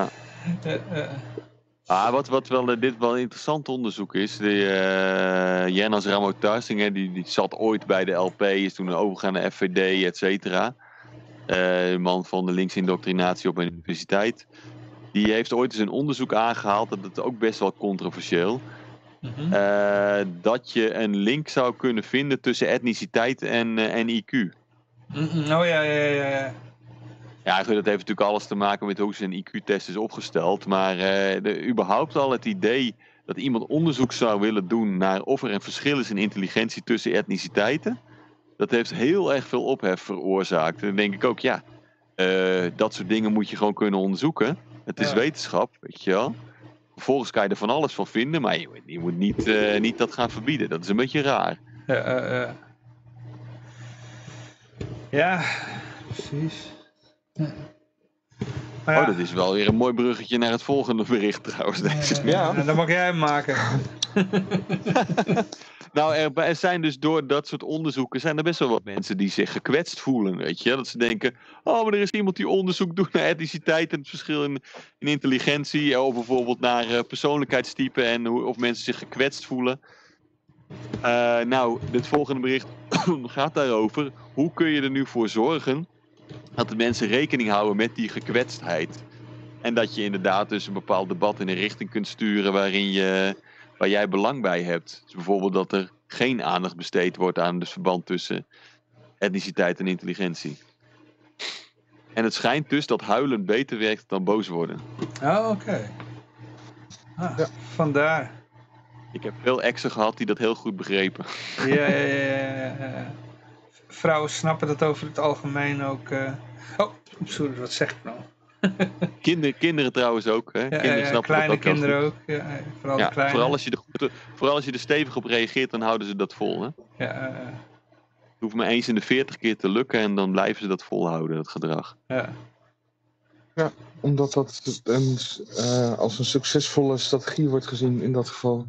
wat dit wel een interessant onderzoek is, Jennas Ramo-Tarsing, die zat ooit bij de LP, is toen overgegaan naar FVD, et cetera. Man van de linkse indoctrinatie op een universiteit. Die heeft ooit eens een onderzoek aangehaald, dat het ook best wel controversieel, dat je een link zou kunnen vinden tussen etniciteit en IQ. Oh ja. Ja, goed, dat heeft natuurlijk alles te maken met hoe zijn IQ-test is opgesteld. Maar überhaupt al het idee dat iemand onderzoek zou willen doen naar of er een verschil is in intelligentie tussen etniciteiten, dat heeft heel erg veel ophef veroorzaakt. En dan denk ik ook, dat soort dingen moet je gewoon kunnen onderzoeken. Het is wetenschap, weet je wel. Vervolgens kan je er van alles van vinden, maar je moet niet dat gaan verbieden. Dat is een beetje raar. Ja, precies. Dat is wel weer een mooi bruggetje naar het volgende bericht trouwens. Dan mag jij hem maken. Nou, er zijn dus door dat soort onderzoeken zijn er best wel wat mensen die zich gekwetst voelen, weet je. Dat ze denken, maar er is iemand die onderzoek doet naar etniciteit en het verschil in intelligentie. Of bijvoorbeeld naar persoonlijkheidstypen en of mensen zich gekwetst voelen. Dit volgende bericht gaat daarover. Hoe kun je er nu voor zorgen dat de mensen rekening houden met die gekwetstheid? En dat je inderdaad dus een bepaald debat in een richting kunt sturen waar jij belang bij hebt. Dus bijvoorbeeld dat er geen aandacht besteed wordt aan het verband tussen etniciteit en intelligentie. En het schijnt dus dat huilen beter werkt dan boos worden. Oh, oké. Vandaar. Ik heb veel exen gehad die dat heel goed begrepen. Ja. Vrouwen snappen dat over het algemeen ook. Sorry, wat zeg ik nou? Kinderen trouwens ook. Hè? Kinderen snappen kleine dat ook kinderen ook. Vooral de kleine. Vooral als je er stevig op reageert, dan houden ze dat vol. Hè? Het hoeft maar eens in de 40 keer te lukken en dan blijven ze dat volhouden, dat gedrag. Ja, omdat dat als een succesvolle strategie wordt gezien in dat geval.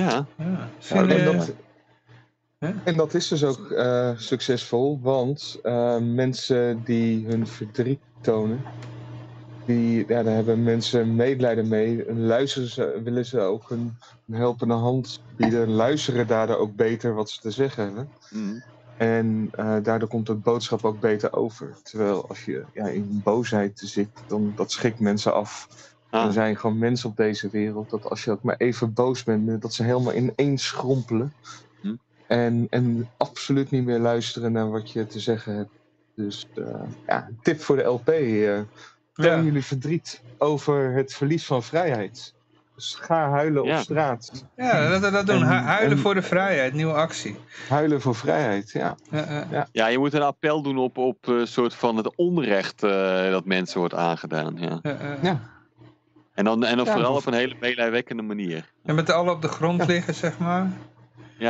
En dat is dus ook succesvol, want mensen die hun verdriet tonen, daar hebben mensen medelijden mee. Willen ze ook een helpende hand bieden, luisteren daardoor ook beter wat ze te zeggen hebben. En daardoor komt het boodschap ook beter over. Terwijl als je in boosheid zit, dan dat schrikt mensen af. Er zijn gewoon mensen op deze wereld dat als je ook maar even boos bent, dat ze helemaal ineens schrompelen. En absoluut niet meer luisteren naar wat je te zeggen hebt. Dus een tip voor de LP. Toon jullie verdriet over het verlies van vrijheid. Dus ga huilen op straat. Ja, dat doen. Huilen en- voor de vrijheid, nieuwe actie. Huilen voor vrijheid, ja. Ja, je moet een appel doen op soort van het onrecht dat mensen wordt aangedaan. Ja. Ja. En dan vooral of- op een hele meelijwekkende manier. En met alle op de grond liggen, zeg maar. Ja.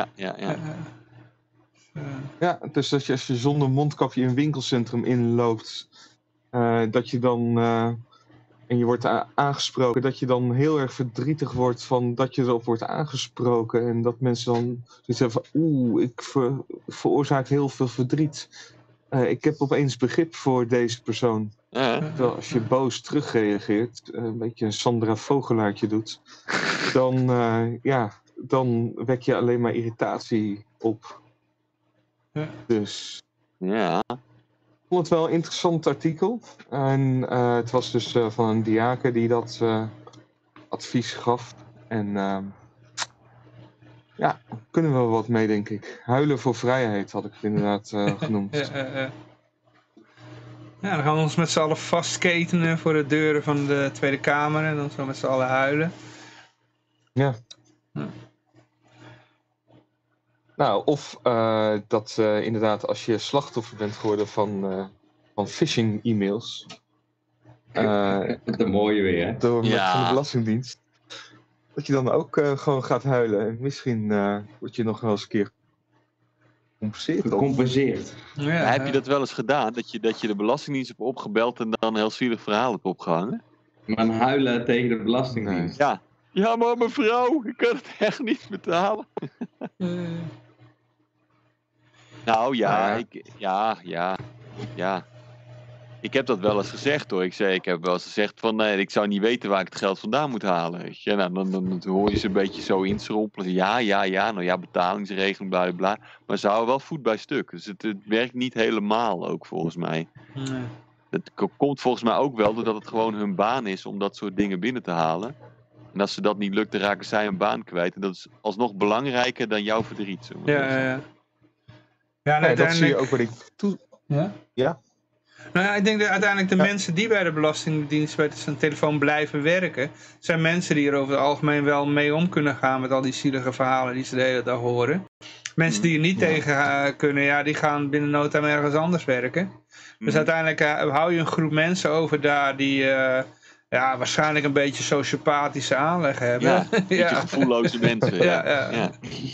Ja, dus dat je als je zonder mondkapje een winkelcentrum inloopt, dat je dan, en je wordt aangesproken, dat je dan heel erg verdrietig wordt van dat je erop wordt aangesproken. En dat mensen dan zoiets hebben van, ik veroorzaak heel veel verdriet. Ik heb opeens begrip voor deze persoon. Terwijl als je boos terugreageert, een beetje een Sandra Vogelaartje doet, dan wek je alleen maar irritatie op. Dus Ja. ik vond het wel een interessant artikel. En het was dus van een diaken die dat advies gaf. En kunnen we wel wat mee, denk ik. Huilen voor vrijheid had ik het inderdaad genoemd. Ja, dan gaan we ons met z'n allen vastketenen voor de deuren van de Tweede Kamer en dan zo met z'n allen huilen. Ja. Nou, of dat inderdaad als je slachtoffer bent geworden van phishing e-mails. De mooie weer, hè? Van de Belastingdienst. Dat je dan ook gewoon gaat huilen. En misschien word je nog wel eens een keer gecompenseerd. Ja, heb je dat wel eens gedaan? Dat je de Belastingdienst hebt opgebeld en dan een heel zielig verhaal hebt opgehangen? Maar huilen tegen de Belastingdienst. Ja. Ja, maar mevrouw, ik kan het echt niet betalen. Nou ja, ik heb dat wel eens gezegd hoor. Ik heb wel eens gezegd van nee, ik zou niet weten waar ik het geld vandaan moet halen. Weet je? Nou, dan hoor je ze een beetje zo inschrompelen. Ja, betalingsregeling, bla bla. Maar ze houden wel voet bij stuk. Dus het werkt niet helemaal ook volgens mij. Nee. Het komt volgens mij ook wel doordat het gewoon hun baan is om dat soort dingen binnen te halen. En als ze dat niet lukt, dan raken zij hun baan kwijt. En dat is alsnog belangrijker dan jouw verdriet. Ja, dat zie je ook bij die Ja? Nou ja, ik denk dat uiteindelijk de mensen die bij de Belastingdienst bij zijn telefoon blijven werken, zijn mensen die er over het algemeen wel mee om kunnen gaan met al die zielige verhalen die ze de hele dag horen. Mensen die er niet tegen kunnen, die gaan binnen no time ergens anders werken. Dus uiteindelijk hou je een groep mensen over daar die waarschijnlijk een beetje sociopathische aanleg hebben. Ja, een beetje gevoelloze mensen. Ja.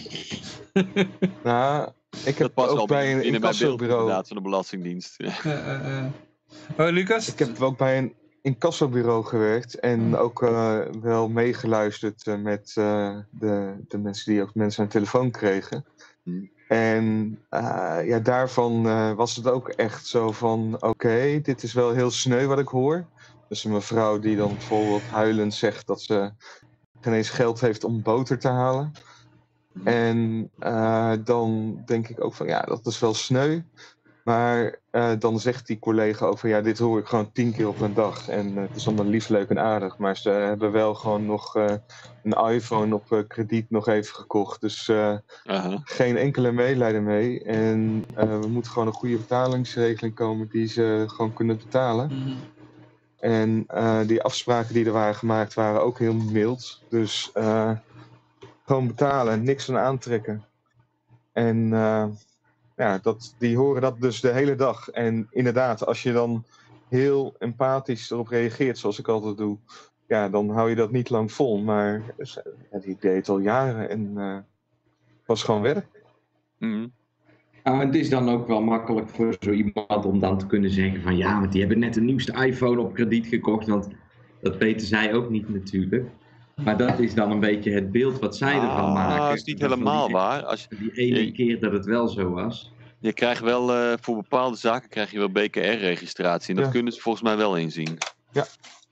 Nou, ik heb dat past ook bij een incassobureau. Inderdaad, van de Belastingdienst. Lucas? Ik heb ook bij een incassobureau gewerkt en ook wel meegeluisterd met de mensen die ook mensen aan de telefoon kregen. En daarvan was het ook echt zo van, oké, dit is wel heel sneu wat ik hoor. Dus een mevrouw die dan bijvoorbeeld huilend zegt dat ze geen eens geld heeft om boter te halen. En dan denk ik ook van, dat is wel sneu. Maar dan zegt die collega ook van, dit hoor ik gewoon 10 keer op een dag. En het is allemaal lief, leuk en aardig. Maar ze hebben wel gewoon nog een iPhone op krediet nog even gekocht. Dus geen enkele medelijden mee. En we moeten gewoon een goede betalingsregeling komen die ze gewoon kunnen betalen. En die afspraken die er waren gemaakt waren ook heel mild. Dus gewoon betalen, niks van aantrekken. En die horen dat dus de hele dag. En inderdaad, als je dan heel empathisch erop reageert, zoals ik altijd doe, dan hou je dat niet lang vol. Maar die deed het al jaren en het was gewoon werk. Het is dan ook wel makkelijk voor zo iemand om dan te kunnen zeggen van want die hebben net de nieuwste iPhone op krediet gekocht, want dat weten zij ook niet natuurlijk. Maar dat is dan een beetje het beeld wat zij ervan maken. Dat is niet helemaal waar. Die ene keer dat het wel zo was. Je krijgt wel, voor bepaalde zaken krijg je wel BKR-registratie. En dat kunnen ze volgens mij wel inzien. Ja.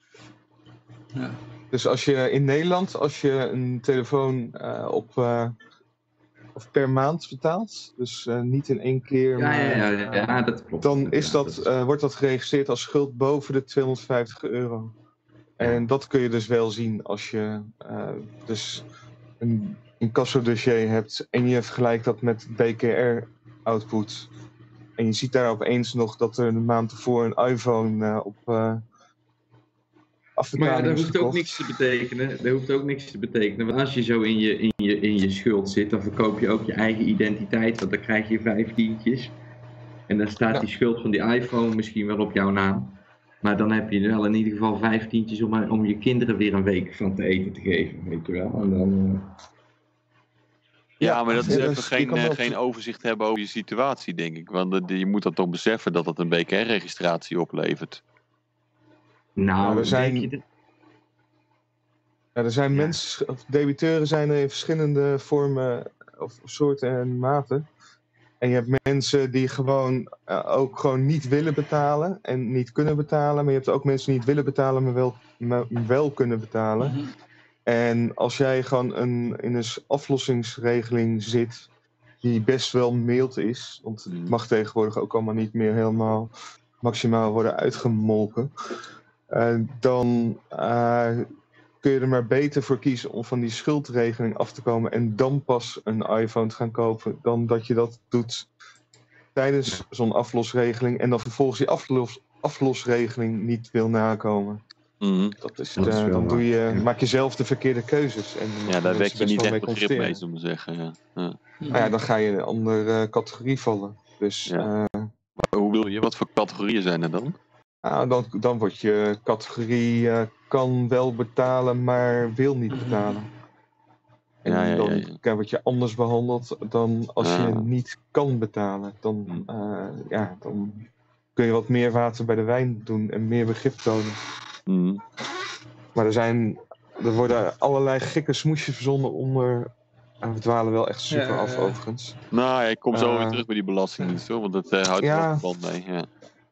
Dus als je in Nederland, als je een telefoon of per maand betaalt, dus niet in één keer, ja, dat klopt. Dan is wordt dat geregistreerd als schuld boven de €250. En dat kun je dus wel zien als je dus een incassodossier hebt en je vergelijkt dat met BKR-output. En je ziet daar opeens nog dat er de maand ervoor een iPhone afbetaling Maar dat is hoeft ook gekocht. niks te betekenen. Dat hoeft ook niks te betekenen. Want als je zo in je schuld zit, dan verkoop je ook je eigen identiteit. Want dan krijg je 5 tientjes. En dan staat die schuld van die iPhone misschien wel op jouw naam. Maar dan heb je wel in ieder geval 5 tientjes om je kinderen weer een week van te eten te geven. Weet je wel. En dan, Ja, maar dat is ja, even dus je kan geen overzicht hebben over je situatie, denk ik. Want je moet dat toch beseffen dat het een BKR-registratie oplevert. nou, er zijn- denk je dat- Ja, er zijn Ja. mensen, of debiteuren zijn er in verschillende vormen of soorten en maten. En je hebt mensen die gewoon ook gewoon niet willen betalen en niet kunnen betalen. Maar je hebt ook mensen die niet willen betalen, maar wel kunnen betalen. Mhm. En als jij gewoon in een aflossingsregeling zit die best wel mild is, want het mag tegenwoordig ook allemaal niet meer helemaal maximaal worden uitgemolken, dan kun je er maar beter voor kiezen om van die schuldregeling af te komen en dan pas een iPhone te gaan kopen, dan dat je dat doet tijdens zo'n aflosregeling en dan vervolgens die aflosregeling niet wil nakomen. Mhm. Dat is, Dat is wel dan waar, ja. maak je zelf de verkeerde keuzes. En Ja, daar mensen wek je best niet wel echt begrip mee, confronteren. zullen we zeggen. Ja. Ja. Nou ja, dan ga je in een andere categorie vallen. Dus Ja. Maar hoe wil je? Wat voor categorieën zijn er dan? dan wordt je categorie kan wel betalen, maar wil niet betalen. En Ja. dan word je anders behandeld dan als je Ah. niet kan betalen. Dan, dan kun je wat meer water bij de wijn doen en meer begrip tonen. Mhm. Maar er worden allerlei gekke smoesjes verzonnen onder. We dwalen wel echt super af, overigens. Nou ja, ik kom zo weer Eh, terug bij die belastingdienst hoor, want dat houdt er ja. wel verband mee. Ja.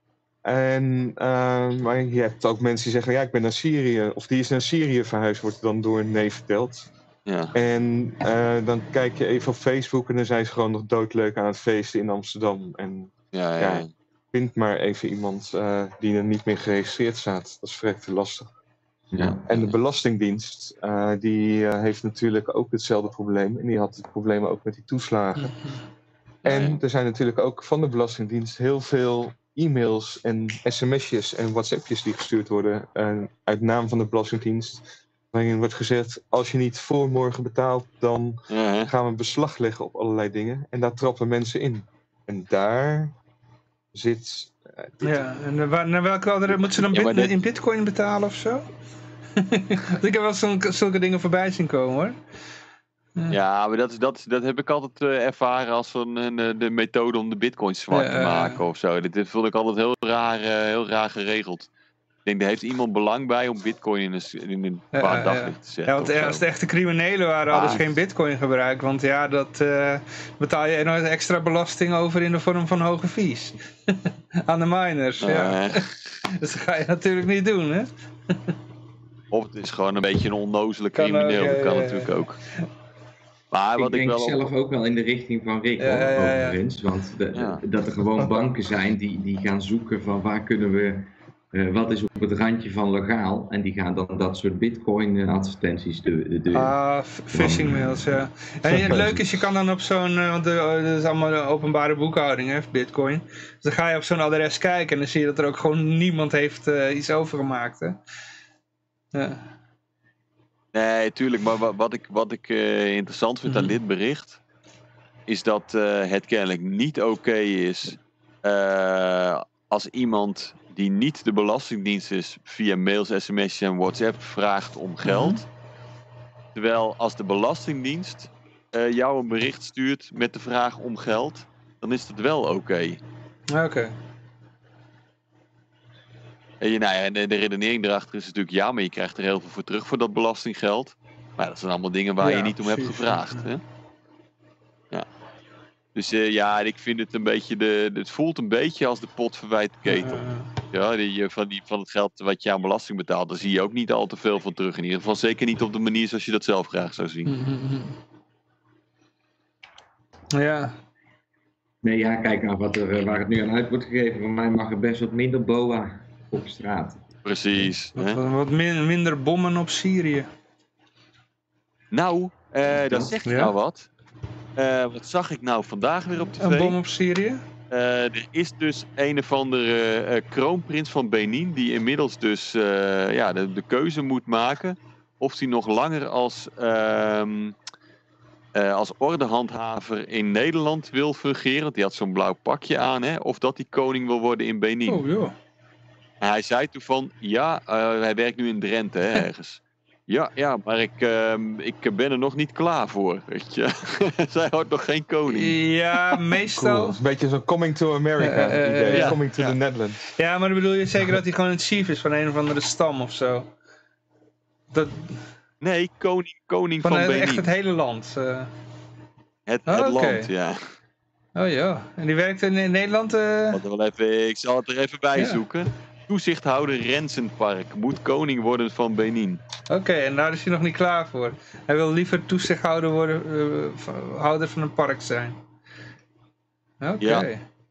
Maar je hebt ook mensen die zeggen, ja, ik ben naar Syrië. Of die is naar Syrië verhuisd, wordt dan door een neef verteld. Ja. En dan kijk je even op Facebook en dan zijn ze gewoon nog doodleuk aan het feesten in Amsterdam. En Ja. vind maar even iemand die er niet meer geregistreerd staat. Dat is verrekte lastig. Ja. En de Belastingdienst, die heeft natuurlijk ook hetzelfde probleem. En die had het probleem ook met die toeslagen. En er zijn natuurlijk ook van de Belastingdienst heel veel e-mails en sms'jes en whatsappjes die gestuurd worden uit naam van de Belastingdienst. Waarin wordt gezegd, als je niet voor morgen betaalt, dan Ja. gaan we beslag leggen op allerlei dingen. En daar trappen mensen in. En daar zit... Ja, en naar welke andere... Moeten ze dan Ja, maar dit- in bitcoin betalen of zo? Want ik heb wel zulke dingen voorbij zien komen hoor. Ja, maar dat heb ik altijd ervaren als de methode om de bitcoins zwart te maken of zo. Dit vond ik altijd heel raar geregeld. Ik denk, daar heeft iemand belang bij om bitcoin in een paar daglicht te zetten. Ja, want of zo. als het echte criminelen waren, hadden ze geen bitcoin gebruikt. Want ja, dat betaal je nooit extra belasting over in de vorm van hoge fees. Aan de miners, ja. Dus dat ga je natuurlijk niet doen, hè? Of het is gewoon een beetje een onnozele Kan crimineel, ook, dat kan ja. natuurlijk ook. Maar Ik wat ik denk wel... zelf ook wel in de richting van Rick, hoor, overigens. Want dat er gewoon banken zijn die gaan zoeken van waar kunnen we... wat is op het randje van legaal? En die gaan dan dat soort bitcoin-advertenties phishing mails, ja. En het leuke is, je kan dan op zo'n, want dat is allemaal openbare boekhouding, hè, bitcoin. Dus dan ga je op zo'n adres kijken en dan zie je dat er ook gewoon niemand heeft iets overgemaakt, hè. Ja. Nee, tuurlijk, maar wat ik interessant vind aan dit bericht... is dat het kennelijk niet oké is... als iemand... die niet de Belastingdienst is via mails, sms'jes en WhatsApp vraagt om geld. Terwijl als de Belastingdienst jou een bericht stuurt met de vraag om geld, dan is dat wel oké. Oké. En de redenering erachter is natuurlijk ja, maar je krijgt er heel veel voor terug voor dat belastinggeld. Maar dat zijn allemaal dingen waar je niet om hebt gevraagd. Hè? Ja. Dus ik vind het een beetje, het voelt een beetje als de pot verwijt ketel. Ja, van het geld wat je aan belasting betaalt, daar zie je ook niet al te veel van terug. In ieder geval zeker niet op de manier zoals je dat zelf graag zou zien. Ja. Nee, ja, kijk nou waar het nu aan uit wordt gegeven. Voor mij mag er best wat minder boa op straat. Precies. Wat minder bommen op Syrië. Nou, dat zegt nou wat. Wat zag ik nou vandaag weer op tv? Een bom op Syrië? Er is dus een of andere kroonprins van Benin die inmiddels dus de keuze moet maken of hij nog langer als ordehandhaver in Nederland wil fungeren. Want die had zo'n blauw pakje aan, hè, of dat hij koning wil worden in Benin. Oh, joh. En hij zei toen van, hij werkt nu in Drenthe, hè, ergens. Ja, maar ik ben er nog niet klaar voor, weet je. Zij wordt nog geen koning. Ja, meestal... Cool. Het is een beetje zo'n coming to America idee. ja. Coming to the Netherlands. Ja, maar dan bedoel je zeker dat hij gewoon een chief is van een of andere stam of zo? Nee, koning van Benin. Echt het hele land? Het oké. land, ja. Oh ja, en die werkt in Nederland? Ik zal het er even bij zoeken. Toezichthouder Rensenpark moet koning worden van Benin. Oké, en daar is hij nog niet klaar voor. Hij wil liever toezichthouder worden, houder van een park zijn. Oké. Ja.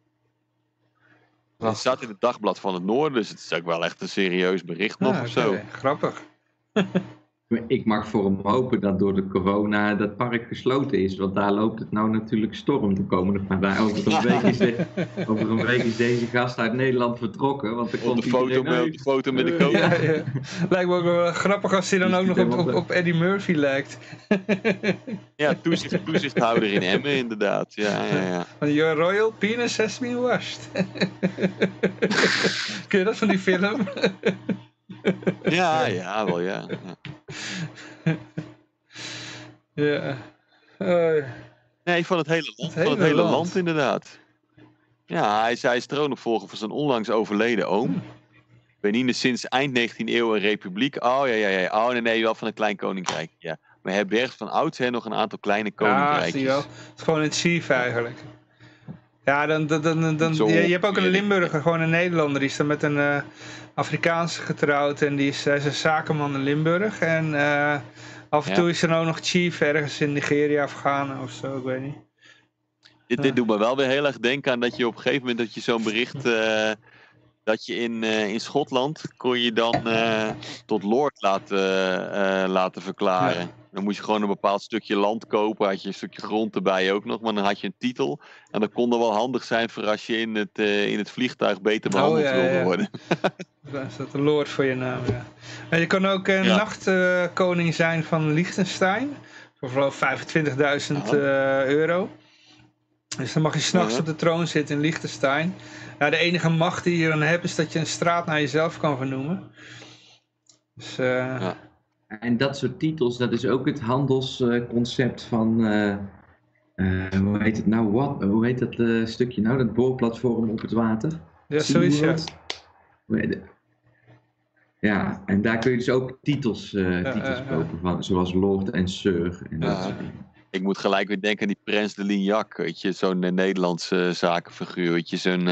Het staat in het Dagblad van het Noorden, dus het is ook wel echt een serieus bericht nog of zo. Grappig. Ik mag voor hem hopen dat door de corona dat park gesloten is. Want daar loopt het nou natuurlijk storm de komende paar dagen. Over een week is deze gast uit Nederland vertrokken. Want er komt de foto met de koning. Ja. Lijkt me ook wel grappig als hij dan ook nog op Eddie Murphy lijkt. Ja, toezichthouder in Emmen inderdaad. Ja. Your royal penis has been washed. Ken je dat van die film? Ja, wel ja. Ja. Nee, van het hele land. Van het hele land inderdaad. Ja, hij is troonopvolger van zijn onlangs overleden oom. Benin is sinds eind 19e eeuw een republiek. Oh ja. Oh nee, wel van een klein koninkrijk. Ja. Maar hij bergt van oudsher nog een aantal kleine koninkrijkjes. Ja, zie je wel. Het is gewoon een chief eigenlijk. Ja, je hebt ook een Limburger, gewoon een Nederlander. Die is dan met een Afrikaanse getrouwd en hij is een zakenman in Limburg. En af en toe is er ook nog chief ergens in Nigeria of Ghana of zo, ik weet niet. Dit doet me wel weer heel erg denken aan dat je op een gegeven moment dat je zo'n bericht... dat je in Schotland kon je dan tot lord laten verklaren. Ja. Dan moest je gewoon een bepaald stukje land kopen. Had je een stukje grond erbij ook nog. Maar dan had je een titel. En dat kon er wel handig zijn voor als je in het vliegtuig beter behandeld wilde worden. Dan is dat een lord voor je naam, ja. En je kan ook nachtkoning zijn van Liechtenstein. Voor 25.000 euro. Dus dan mag je 's nachts op de troon zitten in Liechtenstein. Ja, de enige macht die je dan hebt is dat je een straat naar jezelf kan vernoemen. Dus, En dat soort titels, dat is ook het handelsconcept van, hoe heet het nou, hoe heet dat stukje nou, dat boorplatform op het water? Ja, zoiets, ja. Ja, en daar kun je dus ook titels kopen, van, zoals Lord en Sir en dat soort dingen. Ik moet gelijk weer denken aan die Prins de Lignac, weet je, zo'n Nederlandse zakenfiguur, weet je,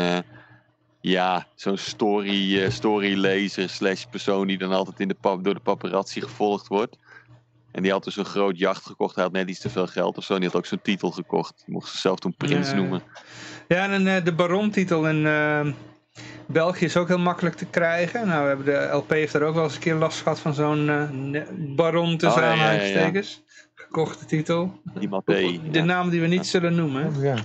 zo'n storylezer / persoon die dan altijd door de paparazzi gevolgd wordt. En die had dus een groot jacht gekocht, hij had net iets te veel geld of zo, en die had ook zo'n titel gekocht. Die mocht zichzelf toen prins noemen. Ja, en de barontitel in België is ook heel makkelijk te krijgen. Nou, we hebben de LP heeft daar ook wel eens een keer last gehad van zo'n baron tussen aanhalingstekens. Gekochte titel. De naam die we niet zullen noemen. Ja.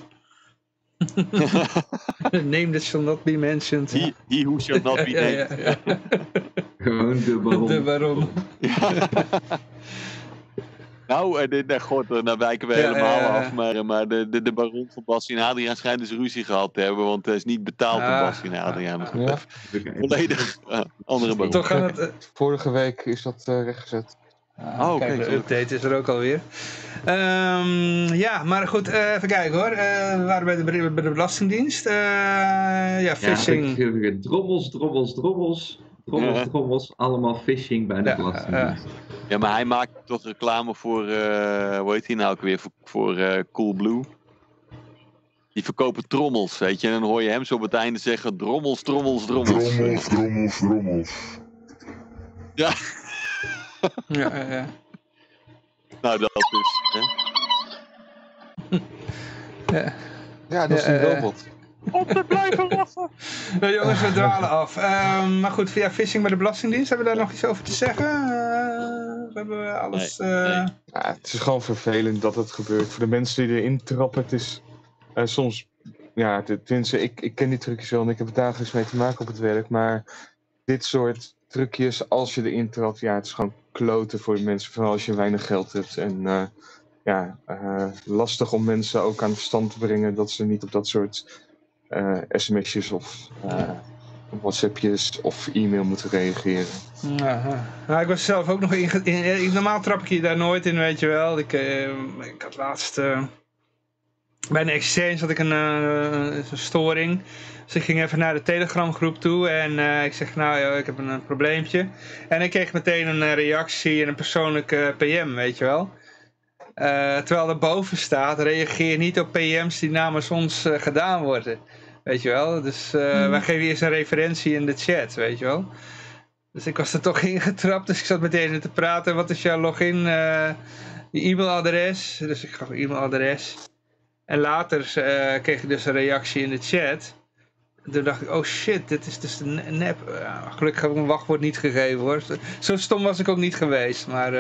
The name that shall not be mentioned. He who shall not be named. Gewoon de baron. De baron. Nou, nou wijken we helemaal af, maar de baron van Bassie en Adriaan schijnt dus ruzie gehad te hebben, want hij is niet betaald door Bassie en Adriaan. Volledig andere baron. Toch gaan het, Vorige week is dat rechtgezet. Kijk, de update is er ook alweer. Ja, maar goed, even kijken hoor. We waren bij de Belastingdienst. Phishing. Drommels. Allemaal phishing bij de Belastingdienst. Ja, maar hij maakt toch reclame voor, hoe heet hij nou ook weer, voor Coolblue. Die verkopen trommels, weet je. En dan hoor je hem zo op het einde zeggen, drommels. Ja. Ja. Nou, dat dus. Hè? Ja, dat is een robot. Op te blijven lachen. Nou, jongens, we dwalen af. Maar goed, via phishing bij de Belastingdienst, hebben we daar nog iets over te zeggen? We hebben alles... Nee. Ja, het is gewoon vervelend dat het gebeurt. Voor de mensen die erin trappen, het is soms Ja, tenminste, ik ken die trucjes wel en ik heb er dagelijks mee te maken op het werk. Maar dit soort trucjes, als je erin trapt, ja, het is gewoon kloten voor de mensen. Vooral als je weinig geld hebt. En lastig om mensen ook aan het verstand te brengen dat ze niet op dat soort sms'jes of WhatsAppjes of e-mail moeten reageren. Nou, ik was zelf ook nog normaal trap ik je daar nooit in, weet je wel. Ik had laatst... bij een exchange had ik een storing. Dus ik ging even naar de Telegram groep toe en ik zeg ik heb een probleempje. En ik kreeg meteen een reactie en een persoonlijke PM, weet je wel. Terwijl er boven staat, reageer niet op PM's die namens ons gedaan worden. Weet je wel, dus wij geven eerst een referentie in de chat, weet je wel. Dus ik was er toch ingetrapt, dus ik zat meteen te praten. Wat is jouw login, je e-mailadres? Dus ik gaf een e-mailadres. En later kreeg ik dus een reactie in de chat. En toen dacht ik, oh shit, dit is dus een nep. Gelukkig heb ik mijn wachtwoord niet gegeven hoor. Zo stom was ik ook niet geweest. Maar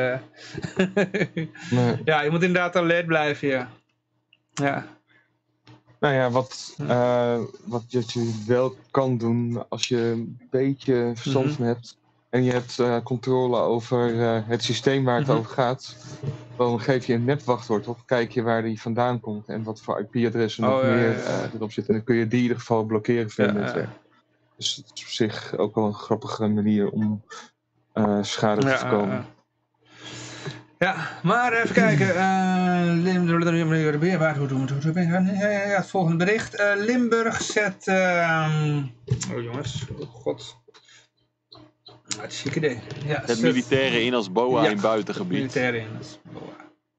Nee. ja, je moet inderdaad alert blijven, ja. Ja. Nou ja, wat je wel kan doen als je een beetje verstand van hebt en je hebt controle over het systeem waar het over gaat, dan geef je een nepwachtwoord op, kijk je waar die vandaan komt en wat voor IP-adressen nog meer erop zitten. En dan kun je die in ieder geval blokkeren via het netwerk. Dus het is op zich ook wel een grappige manier om schade te voorkomen. Ja, maar even kijken. Het volgende bericht. Limburg zet... oh jongens, oh god. Hartstikke idee. Ja, het militairen in als BOA in buitengebied. Militairen in als BOA.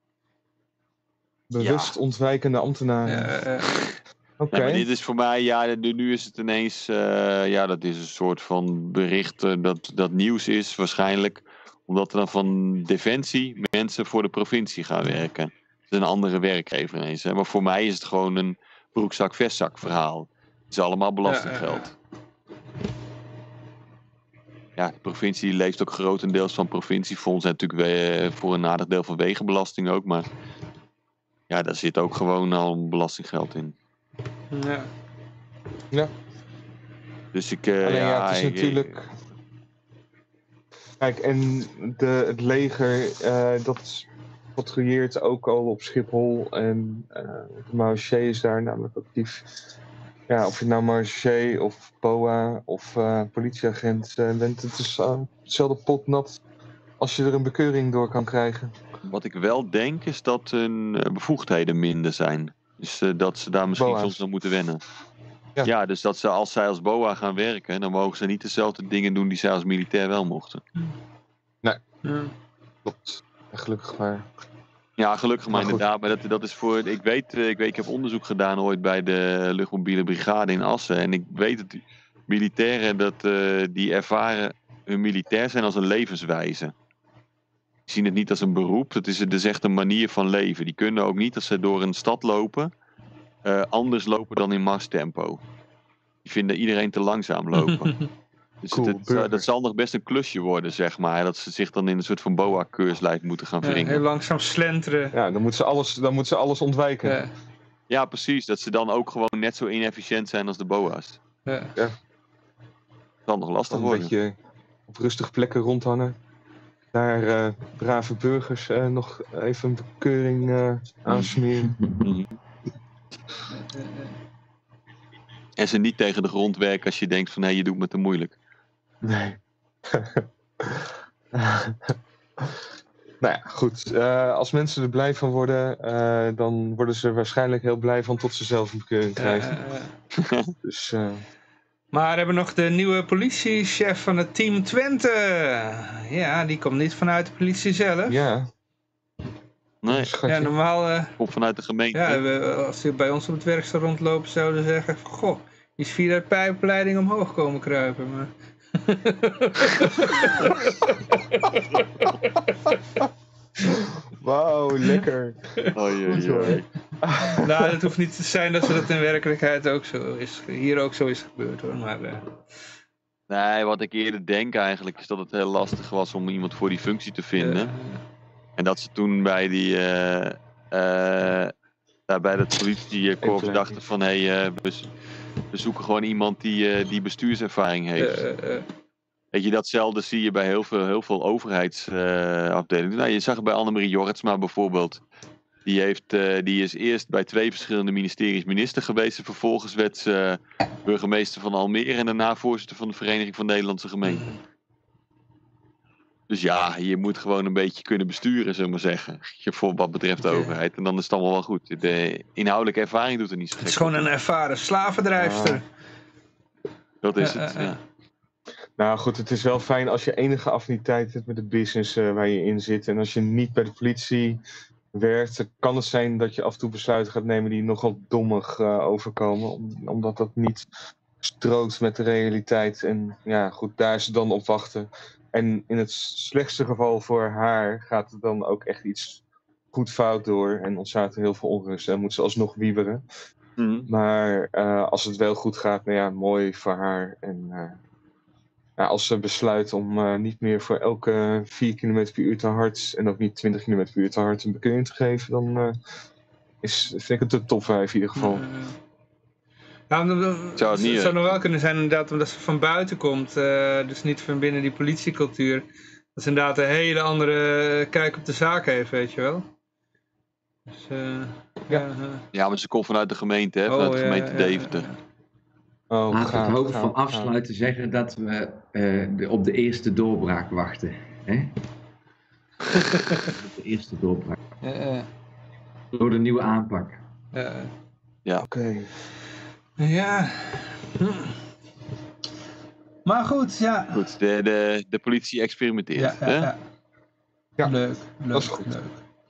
Bewust ontwijkende ambtenaren. Okay. Ja, maar dit is voor mij, nu is het ineens, dat is een soort van bericht dat nieuws is waarschijnlijk. Omdat er dan van Defensie mensen voor de provincie gaan werken. Het is een andere werkgever ineens. Hè? Maar voor mij is het gewoon een broekzak-vestzak verhaal. Het is allemaal belastinggeld. Ja, de provincie leeft ook grotendeels van provinciefonds. En natuurlijk voor een aardig deel van wegenbelasting ook. Maar ja, daar zit ook gewoon al belastinggeld in. Ja. Dus het is natuurlijk... Kijk, en het leger, dat patrouilleert ook al op Schiphol en de marechaussee is daar namelijk actief. Ja, of je nou marechaussee of BOA of politieagent bent, het is hetzelfde pot nat als je er een bekeuring door kan krijgen. Wat ik wel denk is dat hun bevoegdheden minder zijn. Dus dat ze daar misschien soms nog moeten wennen. Ja, dus dat als zij als BOA gaan werken, dan mogen ze niet dezelfde dingen doen die zij als militair wel mochten. Nee, klopt. Gelukkig maar. Ja, gelukkig maar inderdaad. Maar dat is voor. Ik heb onderzoek gedaan ooit bij de luchtmobiele brigade in Assen. En ik weet dat militairen die ervaren hun militair zijn als een levenswijze. Die zien het niet als een beroep. Het is echt een manier van leven. Die kunnen ook niet als ze door een stad lopen. Anders lopen dan in marstempo. Die vinden iedereen te langzaam lopen. Dus cool, dat zal nog best een klusje worden, zeg maar. Dat ze zich dan in een soort van boa-keurslijf moeten gaan wringen. Heel langzaam slenteren. Ja, dan moeten ze alles ontwijken. Ja, precies. Dat ze dan ook gewoon net zo inefficiënt zijn als de boa's. Ja. Dat zal nog lastig worden. Een beetje op rustige plekken rondhangen. Daar brave burgers nog even een bekeuring aansmeren. En ze niet tegen de grond werken als je denkt van je doet me te moeilijk. Nee. Nou ja, goed. Als mensen er blij van worden, dan worden ze er waarschijnlijk heel blij van tot ze zelf een bekeuring krijgen. Dus, maar we hebben nog de nieuwe politiechef van het team Twente. Ja, die komt niet vanuit de politie zelf. Ja. Nee. Ja, normaal... Komt vanuit de gemeente. Ja, als ze bij ons op het werk zou rondlopen, zouden ze zeggen... Goh, die is via de pijpleiding omhoog komen kruipen. Maar... Wauw, lekker. Oei. Nou, het hoeft niet te zijn dat dat in werkelijkheid ook zo is. Hier ook zo is gebeurd hoor. Maar, Nee, wat ik eerder denk eigenlijk is dat het heel lastig was om iemand voor die functie te vinden. En dat ze toen bij bij dat politiekorps dachten van we zoeken gewoon iemand die bestuurservaring heeft. Weet je, datzelfde zie je bij heel veel overheidsafdelingen. Nou, je zag het bij Annemarie Jorritsma bijvoorbeeld. Die is eerst bij 2 verschillende ministeries minister geweest. En vervolgens werd ze burgemeester van Almere en daarna voorzitter van de Vereniging van Nederlandse Gemeenten. Dus ja, je moet gewoon een beetje kunnen besturen, zullen we maar zeggen. Voor wat betreft de overheid. En dan is het allemaal wel goed. De inhoudelijke ervaring doet er niet zo gek. Het is gewoon een ervaren slavendrijfster. Dat is het, ja. Nou goed, het is wel fijn als je enige affiniteit hebt met de business waar je in zit. En als je niet bij de politie werkt, dan kan het zijn dat je af en toe besluiten gaat nemen die nogal dommig overkomen. Omdat dat niet strookt met de realiteit. En ja, goed, daar is het dan op wachten. En in het slechtste geval voor haar gaat het dan ook echt iets goed fout door. En ontstaat er heel veel onrust en moet ze alsnog wieberen. Maar als het wel goed gaat, nou ja, mooi voor haar. En als ze besluit om niet meer voor elke 4 km per uur te hard en ook niet 20 km per uur te hard een bekeuring te geven, dan vind ik het de top 5 in ieder geval. Het zou nog wel kunnen zijn inderdaad omdat ze van buiten komt, dus niet van binnen die politiecultuur. Dat ze inderdaad een hele andere kijk op de zaak heeft, weet je wel. Dus, ja, maar ze komt vanuit de gemeente, hè? Vanuit de gemeente Deventer. Laten we het hoofd van afsluiten zeggen dat we op de eerste doorbraak wachten. Hè? De eerste doorbraak. Door de nieuwe aanpak. Ja. Oké. Ja. Maar goed, ja. Goed, de politie experimenteert. Ja, leuk. Dat is goed. Leuk.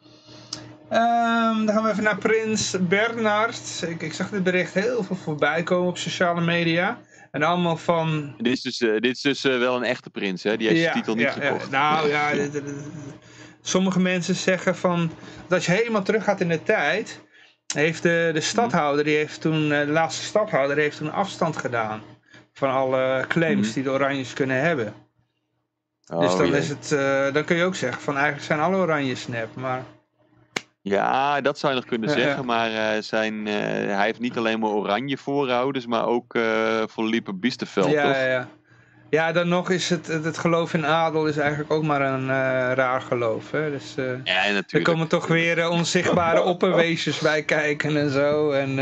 Dan gaan we even naar Prins Bernhard. Ik zag dit bericht heel veel voorbij komen op sociale media. En allemaal van... Dit is dus wel een echte prins, hè? Die heeft zijn titel niet gekocht. Nou ja, sommige mensen zeggen van... Dat als je helemaal terug gaat in de tijd... Heeft de stadhouder, de laatste stadhouder, heeft toen afstand gedaan. Van alle claims die de Oranjes kunnen hebben. Dus dan is het... dan kun je ook zeggen van eigenlijk zijn alle Oranjes nep, maar... Ja, dat zou je nog kunnen zeggen, maar hij heeft niet alleen maar oranje voorouders, maar ook Felipe Biesterveld, toch? Ja, dan nog is het geloof in adel is eigenlijk ook maar een raar geloof. Hè? Dus, ja, natuurlijk. Er komen toch weer onzichtbare opperwezens bij kijken en zo. En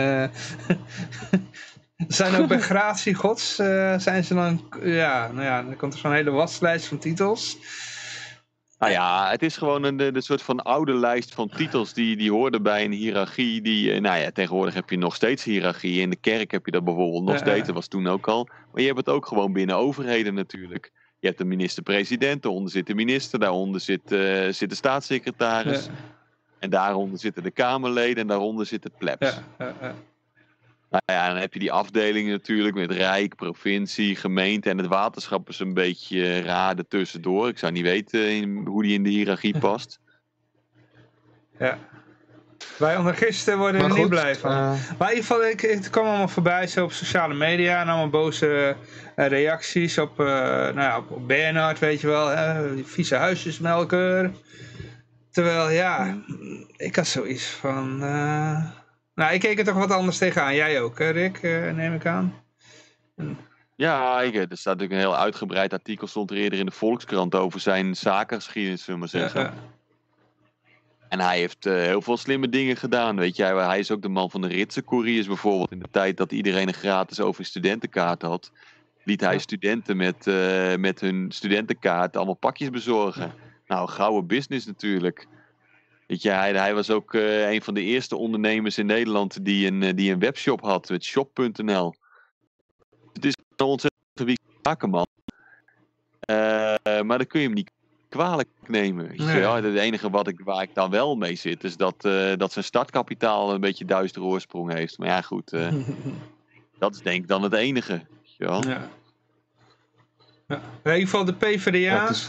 zijn ook bij gratie gods, zijn ze dan... dan komt er zo'n hele waslijst van titels. Nou ja, het is gewoon de soort van oude lijst van titels die hoorden bij een hiërarchie. Tegenwoordig heb je nog steeds hiërarchie. In de kerk heb je dat bijvoorbeeld nog steeds. Dat was toen ook al. Maar je hebt het ook gewoon binnen overheden natuurlijk. Je hebt de minister-president, daaronder zit de minister, daaronder zit de staatssecretaris. En daaronder zitten de Kamerleden en daaronder zit het plebs. Nou ja, dan heb je die afdelingen natuurlijk met Rijk, provincie, gemeente en het waterschap is een beetje raar ertussendoor. Ik zou niet weten hoe die in de hiërarchie past. Ja. Wij anarchisten worden er niet blij van. Maar in ieder geval, het kwam allemaal voorbij zo op sociale media en allemaal boze reacties op Bernhard, weet je wel, die vieze huisjesmelker. Terwijl, ik had zoiets van... ik keek er toch wat anders tegenaan. Jij ook, Rick, neem ik aan. Ja, er staat natuurlijk een heel uitgebreid artikel, stond er eerder in de Volkskrant over zijn zakengeschiedenis, zullen we maar zeggen. En hij heeft heel veel slimme dingen gedaan, weet je. Hij is ook de man van de Ritse-couriers bijvoorbeeld. In de tijd dat iedereen een gratis over studentenkaart had, liet hij studenten met hun studentenkaart allemaal pakjes bezorgen. Nou, gouden business natuurlijk. Weet je, hij was ook een van de eerste ondernemers in Nederland die een webshop had, met shop.nl. Het is een ontzettend zakenman. Maar dan kun je hem niet kwalijk nemen. Weet je? Nee. Ja, het enige waar ik dan wel mee zit, is dat zijn startkapitaal een beetje duistere oorsprong heeft. Maar ja, goed. Dat is denk ik dan het enige. Ja. In ieder geval de PvdA. Ja, het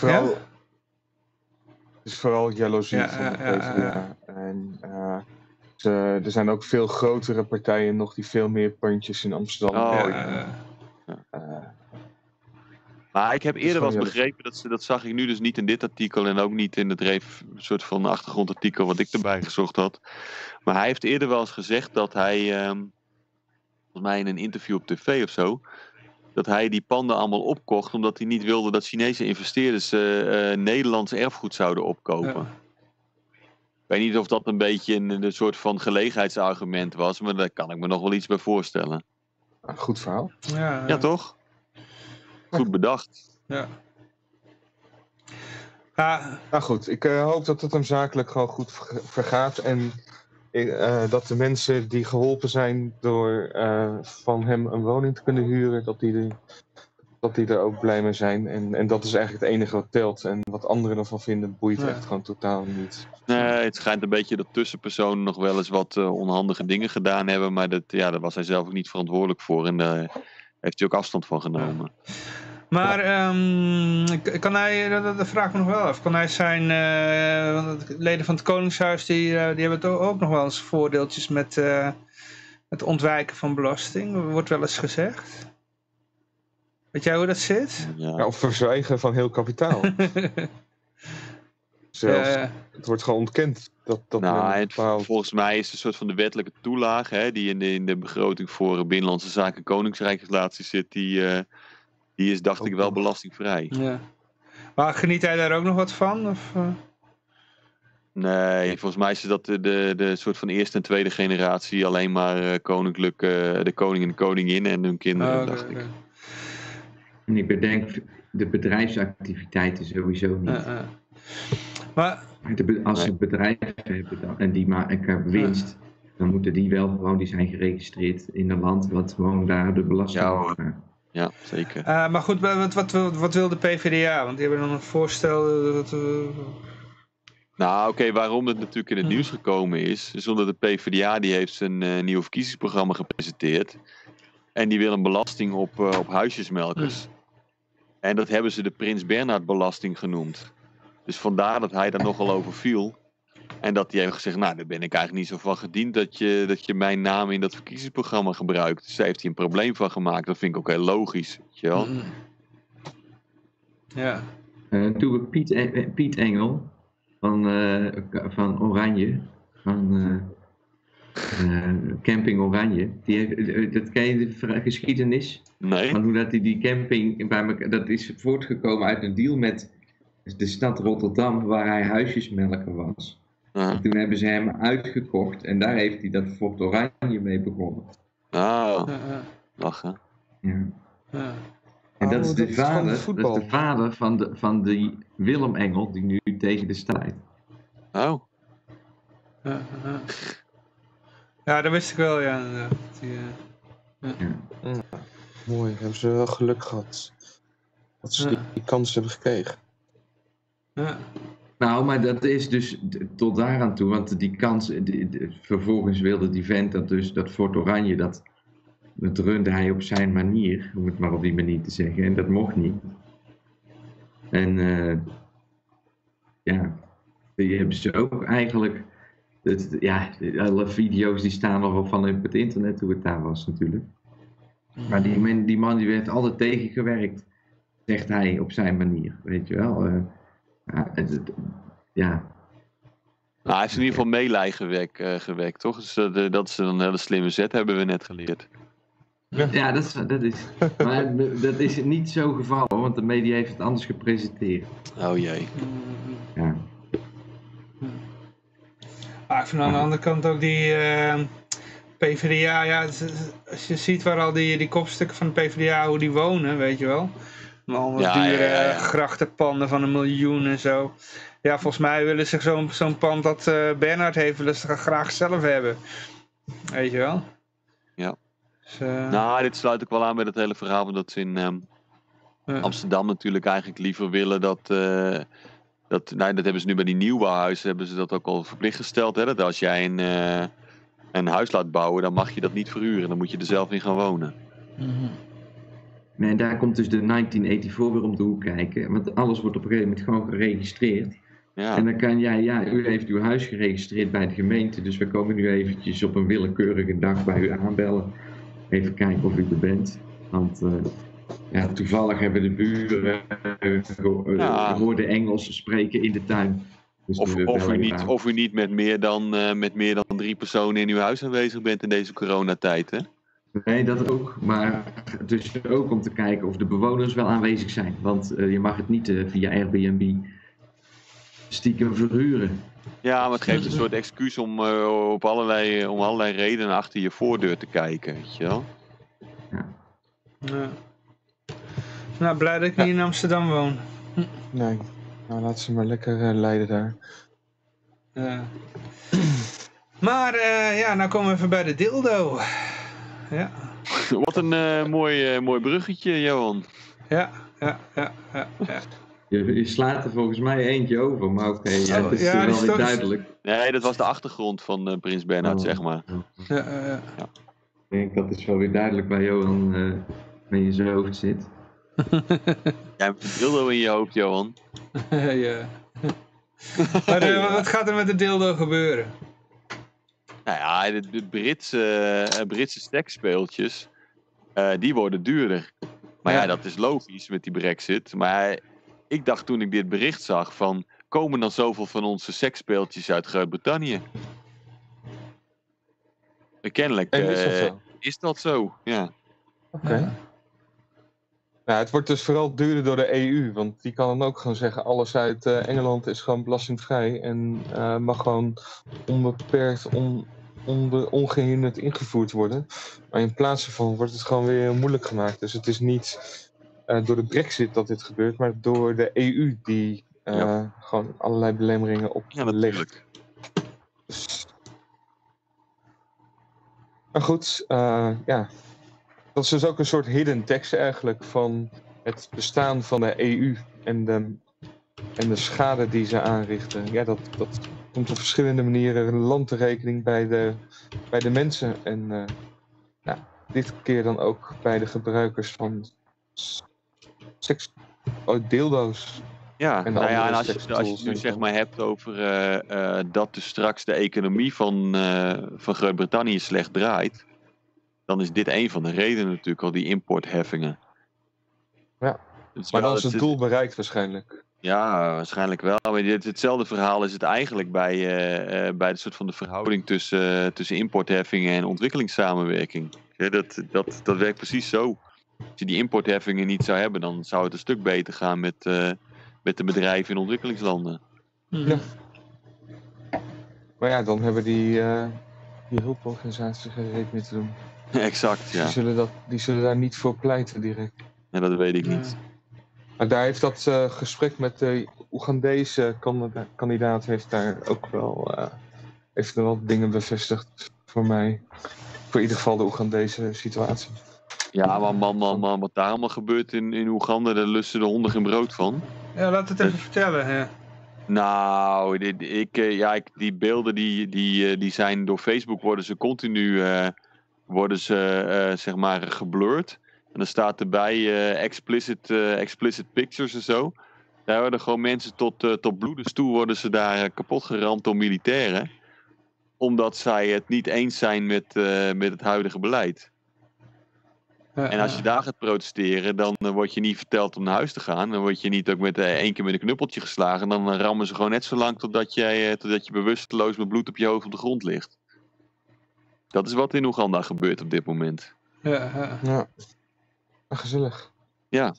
is vooral jaloezie van de PvdA. En er zijn ook veel grotere partijen nog die veel meer pandjes in Amsterdam hebben. Maar ik heb eerder wel eens gewoon begrepen, dat zag ik nu dus niet in dit artikel en ook niet in het soort van achtergrondartikel wat ik erbij gezocht had. Maar hij heeft eerder wel eens gezegd dat hij, volgens mij in een interview op tv of zo, dat hij die panden allemaal opkocht omdat hij niet wilde dat Chinese investeerders Nederlands erfgoed zouden opkopen. Ja. Ik weet niet of dat een beetje een soort van gelegenheidsargument was, maar daar kan ik me nog wel iets bij voorstellen. Goed verhaal. Ja, toch? Goed bedacht. Ja. Nou goed, ik hoop dat het hem zakelijk gewoon goed vergaat. En dat de mensen die geholpen zijn door van hem een woning te kunnen huren, dat die er ook blij mee zijn. En dat is eigenlijk het enige wat telt. En wat anderen ervan vinden, boeit echt gewoon totaal niet. Nee, het schijnt een beetje dat tussenpersonen nog wel eens wat onhandige dingen gedaan hebben. Maar daar was hij zelf ook niet verantwoordelijk voor. En daar heeft hij ook afstand van genomen. Maar kan hij, dat vraag ik me nog wel af, kan hij zijn, leden van het Koningshuis, die hebben ook nog wel eens voordeeltjes met het ontwijken van belasting, wordt wel eens gezegd. Weet jij hoe dat zit? Ja, of verzwijgen van heel kapitaal. Zelfs, het wordt gewoon ontkend. Volgens mij is het een soort van de wettelijke toelage die in de begroting voor Binnenlandse Zaken Koningsrijksrelaties zit, die is, dacht ik, wel belastingvrij. Ja. Maar geniet hij daar ook nog wat van? Of? Nee, volgens mij is dat de soort van eerste en tweede generatie alleen maar koninklijk, de koning en de koningin en hun kinderen, dacht ik. En ik bedenk de bedrijfsactiviteiten sowieso niet. Maar Als ze een bedrijf hebben en die maken winst, dan moeten die wel gewoon, die zijn geregistreerd in een land wat gewoon daar de belasting op gaat. Ja, zeker. Maar goed, wat wil de PvdA? Want die hebben dan een voorstel. Nou, oké, waarom het natuurlijk in het nieuws gekomen is omdat de PvdA die heeft zijn nieuw verkiezingsprogramma gepresenteerd. En die wil een belasting op huisjesmelkers. En dat hebben ze de Prins Bernhard belasting genoemd. Dus vandaar dat hij daar nogal over viel. En dat hij heeft gezegd, nou, daar ben ik eigenlijk niet zo van gediend dat je mijn naam in dat verkiezingsprogramma gebruikt. Dus daar heeft hij een probleem van gemaakt. Dat vind ik ook heel logisch, weet je wel. Ja. Toen we Piet Engel van Oranje, van Camping Oranje, dat ken je de geschiedenis? Nee. Van hoe dat die camping bij elkaar, dat is voortgekomen uit een deal met de stad Rotterdam, waar hij huisjesmelker was. En toen hebben ze hem uitgekocht en daar heeft hij dat Fort Oranje mee begonnen. Lachen. Ja. En dat is de vader van die Willem Engel die nu tegen de strijd. Oh. Ja, dat wist ik wel, ja. Mooi, hebben ze wel geluk gehad. Dat ze die kans hebben gekregen. Ja. Nou, maar dat is dus tot daaraan toe, want die kans, vervolgens wilde die vent dat Fort Oranje, dat runde hij op zijn manier, om het maar op die manier te zeggen, en dat mocht niet. En die hebben ze ook eigenlijk, alle video's die staan nog wel van op het internet hoe het daar was natuurlijk. Maar die man die werd altijd tegengewerkt, zegt hij op zijn manier, weet je wel. Nou, hij is in ieder geval meelij gewekt, toch? Dus dat is een hele slimme zet, hebben we net geleerd. Ja, dat is. Maar dat is niet zo gevallen, want de media heeft het anders gepresenteerd. Oh jee. Ja. Ik vind aan de andere kant ook die PvdA, ja, als je ziet waar al die kopstukken van de PvdA, hoe die wonen, weet je wel. Allemaal dure grachtenpanden van 1 miljoen en zo. Ja, volgens mij willen ze zo'n pand dat Bernhard heeft, willen ze graag zelf hebben. Weet je wel? Ja. Dus, nou, dit sluit ook wel aan bij het hele verhaal van dat ze in Amsterdam natuurlijk eigenlijk liever willen dat hebben ze nu bij die nieuwbouwhuizen, hebben ze dat ook al verplicht gesteld. Hè? Dat als jij een huis laat bouwen, dan mag je dat niet verhuren. Dan moet je er zelf in gaan wonen. En daar komt dus de 1984 weer om de hoek kijken. Want alles wordt op een gegeven moment gewoon geregistreerd. Ja. En dan kan jij, u heeft uw huis geregistreerd bij de gemeente. Dus we komen nu eventjes op een willekeurige dag bij u aanbellen. Even kijken of u er bent. Want Ja, toevallig hebben de buren hoorden Engels spreken in de tuin. Dus Of u niet met meer dan 3 personen in uw huis aanwezig bent in deze coronatijd, hè? Nee, dat ook. Maar dus ook om te kijken of de bewoners wel aanwezig zijn. Want je mag het niet via Airbnb stiekem verhuren. Ja, maar het geeft een soort excuus om allerlei redenen achter je voordeur te kijken, weet je wel? Ja. Nou, blij dat ik niet in Amsterdam woon. Nee, nou laat ze maar lekker leiden daar. Maar nou komen we even bij de dildo. Ja. Wat een mooi bruggetje, Johan. Ja. Je slaat er volgens mij eentje over, maar oké, het is wel weer duidelijk. Nee, dat was de achtergrond van Prins Bernhard, zeg maar. Ja. Ik denk dat is wel weer duidelijk waar Johan in zijn hoofd zit. Jij hebt een dildo in je hoofd, Johan. Ja. Maar wat gaat er met de dildo gebeuren? Nou ja, de Britse seksspeeltjes, die worden duurder. Maar ja, dat is logisch met die Brexit. Maar ik dacht toen ik dit bericht zag van, komen dan zoveel van onze seksspeeltjes uit Groot-Brittannië? Kennelijk is dat zo, ja. Oké. Nou, het wordt dus vooral duurder door de EU, want die kan dan ook gewoon zeggen, alles uit Engeland is gewoon belastingvrij en mag gewoon onbeperkt, ongehinderd ingevoerd worden. Maar in plaats daarvan wordt het gewoon weer moeilijk gemaakt. Dus het is niet door de Brexit dat dit gebeurt, maar door de EU die gewoon allerlei belemmeringen oplegt. Dus... Maar goed, dat is dus ook een soort hidden tax eigenlijk van het bestaan van de EU en de schade die ze aanrichten. Ja, dat komt op verschillende manieren land te rekening bij de mensen. En dit keer dan ook bij de gebruikers van dildo's. Ja, en als je het nu zeg maar hebt over dat dus straks de economie van Groot-Brittannië slecht draait, dan is dit een van de redenen natuurlijk al, die importheffingen. Ja, maar dan is het doel bereikt waarschijnlijk. Ja, waarschijnlijk wel. Maar hetzelfde verhaal is het eigenlijk bij de soort van de verhouding tussen importheffingen en ontwikkelingssamenwerking. Ja, dat werkt precies zo. Als je die importheffingen niet zou hebben, dan zou het een stuk beter gaan met de bedrijven in ontwikkelingslanden. Ja. Maar ja, dan hebben die hulporganisaties geen reet meer te doen. Exact, ja. Die zullen daar niet voor pleiten direct. Ja, dat weet ik niet. Maar daar heeft dat gesprek met de Oegandese kandidaat heeft daar ook wel heeft er wel dingen bevestigd voor mij. Voor in ieder geval de Oegandese situatie. Ja, maar man, wat daar allemaal gebeurt in Oeganda, daar lusten de honden geen brood van. Ja, laat het even vertellen. Ja. Nou, die beelden die zijn door Facebook worden ze continu zeg maar geblurred. En dan staat erbij explicit pictures en zo. Daar worden gewoon mensen tot bloedens toe worden ze daar kapot geramd door militairen. Omdat zij het niet eens zijn met het huidige beleid. En als je daar gaat protesteren, dan word je niet verteld om naar huis te gaan. Dan word je niet ook met 1 keer met een knuppeltje geslagen. Dan rammen ze gewoon net zo lang totdat je bewusteloos met bloed op je hoofd op de grond ligt. Dat is wat in Oeganda gebeurt op dit moment. Ja. Gezellig. Ja.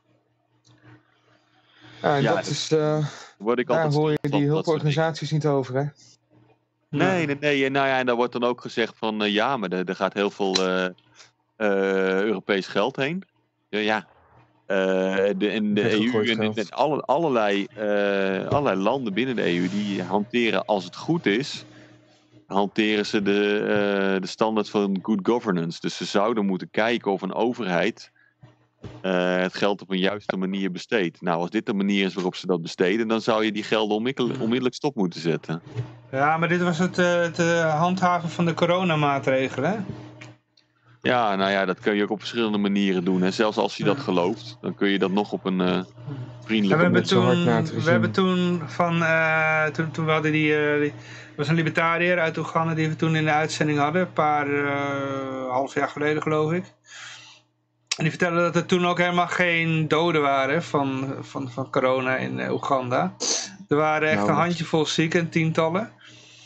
En dat is... daar hoor je die hulporganisaties niet over, hè? Nee. Nou ja, en daar wordt dan ook gezegd van... ja, maar er gaat heel veel Europees geld heen. Ja. In de EU en allerlei landen binnen de EU... die hanteren, als het goed is... hanteren ze de standaard van good governance. Dus ze zouden moeten kijken of een overheid het geld op een juiste manier besteedt. Nou, als dit de manier is waarop ze dat besteden, dan zou je die gelden onmiddellijk stop moeten zetten. Ja, maar dit was het handhaven van de coronamaatregelen, hè? Ja, nou ja, dat kun je ook op verschillende manieren doen. En zelfs als je dat gelooft, dan kun je dat nog op een vriendelijke manier. We hebben toen toen we hadden die was een libertariër uit Oeganda die we toen in de uitzending hadden, een paar half jaar geleden geloof ik. En die vertelde dat er toen ook helemaal geen doden waren van corona in Oeganda. Er waren echt een handjevol zieken, tientallen.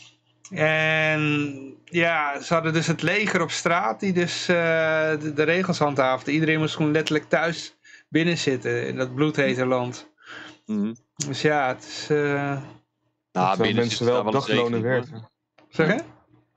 En ja, ze hadden dus het leger op straat die dus de regels handhaafde. Iedereen moest gewoon letterlijk thuis binnen zitten in dat bloedhete land. Dus ja, het is... binnen mensen wel op daglonen werken. Zeg je?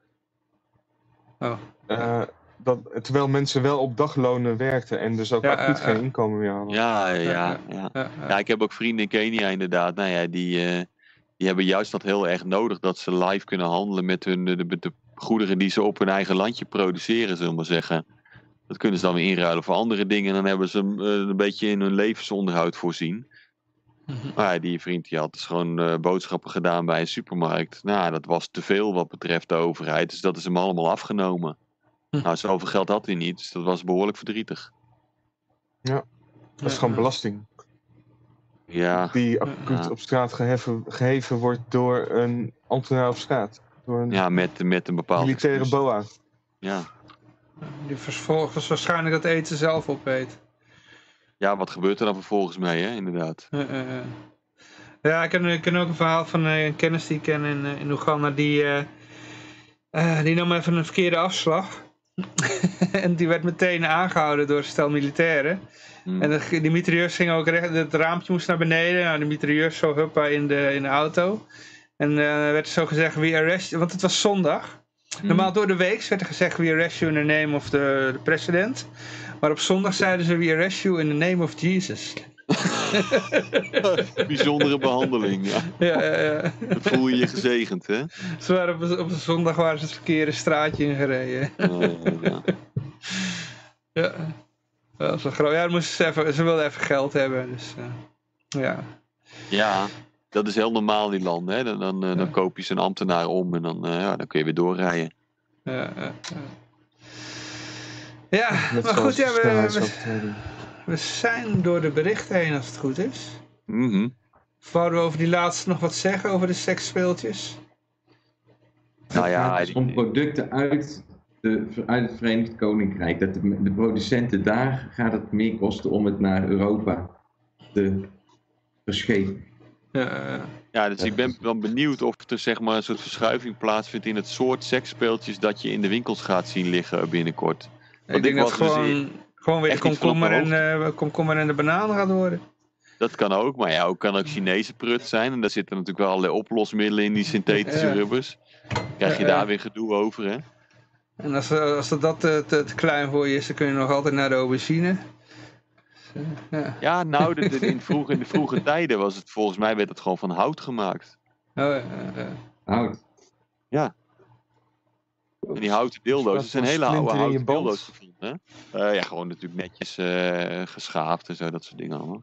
Oh. Terwijl mensen wel op daglonen werkten en dus ook acuut geen inkomen meer hadden. Ja, ik heb ook vrienden in Kenia inderdaad. Nou ja, die hebben juist dat heel erg nodig. Dat ze live kunnen handelen met de goederen die ze op hun eigen landje produceren, zullen we maar zeggen. Dat kunnen ze dan weer inruilen voor andere dingen. En dan hebben ze een beetje in hun levensonderhoud voorzien. Maar ja, die vriend die had dus gewoon boodschappen gedaan bij een supermarkt. Nou, dat was te veel wat betreft de overheid. Dus dat is hem allemaal afgenomen. Nou, zoveel geld had hij niet. Dus dat was behoorlijk verdrietig. Ja, dat is gewoon belasting. Ja. Die acuut op straat geheven wordt door een ambtenaar op straat. Door een met een bepaalde militaire boa. Ja. Die vervolgens waarschijnlijk dat eten zelf opeet. Ja, wat gebeurt er dan vervolgens mee, hè? Inderdaad. Ja, ik ken ook een verhaal van een kennis die ik ken in Oeganda. Die nam even een verkeerde afslag. En die werd meteen aangehouden door een stel militairen. En die mitrailleurs gingen ook recht, het raampje moest naar beneden. Nou, de mitrailleurs zo huppa in de auto. En werd er zo gezegd, we arrest you, want het was zondag. Normaal door de week werd er gezegd, we arrest you in the name of the president. Maar op zondag zeiden ze, we arrest you in the name of Jesus. Bijzondere behandeling, ja. Ja. Dan voel je je gezegend, hè? Ze waren op de zondag waren ze het verkeerde straatje ingereden. Ja. Dat was wel groot. Ja, ze wilden even geld hebben, dus ja. Ja, dat is heel normaal in die landen, hè? Dan koop je zijn ambtenaar om en dan kun je weer doorrijden. Ja, maar goed, we zijn door de berichten heen als het goed is. Wouden we over die laatste nog wat zeggen, over de seksspeeltjes? Nou ja, het gaat om producten uit het Verenigd Koninkrijk. Dat de producenten daar gaat het meer kosten om het naar Europa te verschepen. Ja, dus ik ben dan benieuwd of er zeg maar een soort verschuiving plaatsvindt in het soort seksspeeltjes dat je in de winkels gaat zien liggen binnenkort. Ik denk dat gewoon weer de komkommer en de banaan gaat worden. Dat kan ook, maar ja, kan ook Chinese prut zijn. En daar zitten natuurlijk wel allerlei oplosmiddelen in, die synthetische rubbers. Krijg je daar weer gedoe over, hè? En als dat te klein voor je is, dan kun je nog altijd naar de aubergine. Ja, nou, in de vroege tijden was het, volgens mij werd het gewoon van hout gemaakt. Hout? Ja. En die houten dildo's, dat zijn hele oude houten dildo's gevonden, hè? Ja, gewoon natuurlijk netjes geschaafd en zo, dat soort dingen allemaal.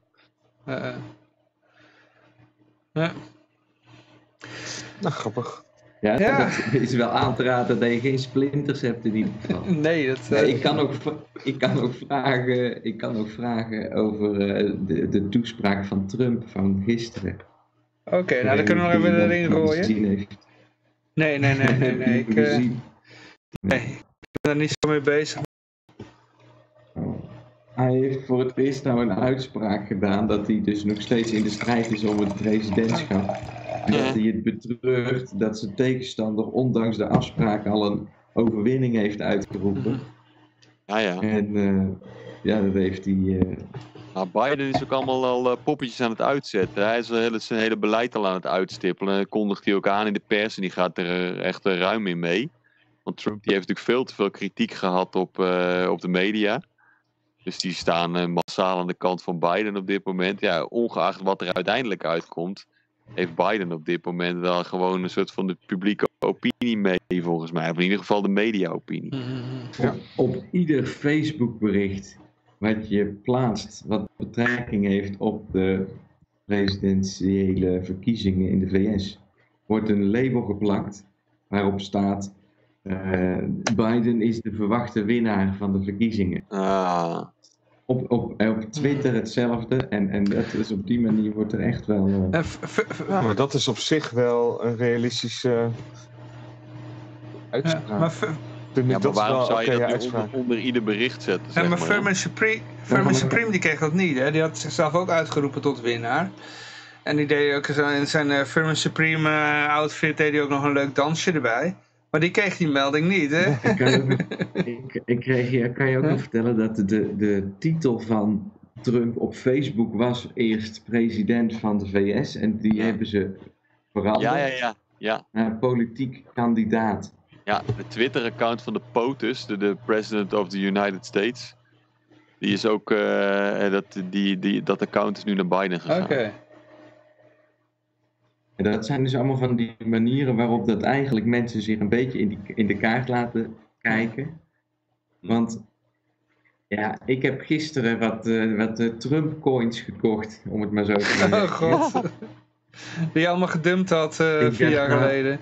Nou, grappig. Ja, dat is wel aan te raden dat je geen splinters hebt in ieder geval. Nee, ik kan ook vragen over de toespraak van Trump van gisteren. Oké, nou dan kunnen we nog even erin gooien. Nee. Ik ben daar niet zo mee bezig. Hij heeft voor het eerst nou een uitspraak gedaan dat hij dus nog steeds in de strijd is om het presidentschap. En dat hij het betreurt dat zijn tegenstander ondanks de afspraak al een overwinning heeft uitgeroepen. En dat heeft hij... Nou, Biden is ook allemaal al poppetjes aan het uitzetten. Hij is zijn hele beleid al aan het uitstippelen. En dat kondigt hij ook aan in de pers en die gaat er echt ruim in mee. Want Trump die heeft natuurlijk veel te veel kritiek gehad op de media. Dus die staan massaal aan de kant van Biden op dit moment. Ja, ongeacht wat er uiteindelijk uitkomt, heeft Biden op dit moment wel gewoon een soort van de publieke opinie mee, volgens mij. Of in ieder geval de media-opinie. Ja. Op ieder Facebook-bericht wat je plaatst, wat betrekking heeft op de presidentiële verkiezingen in de VS, wordt een label geplakt waarop staat Biden is de verwachte winnaar van de verkiezingen. Op Twitter hetzelfde en dat is op die manier wordt er echt wel... Maar dat is op zich wel een realistische uitspraak. Maar maar dat is waarom wel zou je oké, dat nu uitspraak. onder ieder bericht zetten? Ja, Zeg maar maar, Furman Supreme die kreeg dat niet, hè? Die had zichzelf ook uitgeroepen tot winnaar. En die deed ook in zijn Furman Supreme outfit deed hij ook nog een leuk dansje erbij. Maar die kreeg die melding niet, hè? Ik kan je ook nog vertellen dat de titel van Trump op Facebook was eerst president van de VS. En die hebben ze veranderd naar politiek kandidaat. Ja, de Twitter-account van de POTUS, de President of the United States, die is ook, dat account is nu naar Biden gegaan. Oké. En dat zijn dus allemaal van die manieren waarop dat eigenlijk mensen zich een beetje in de kaart laten kijken. Want ja, ik heb gisteren wat Trump Coins gekocht, om het maar zo te zeggen. Oh god. Die je allemaal gedumpt had 4 jaar geleden.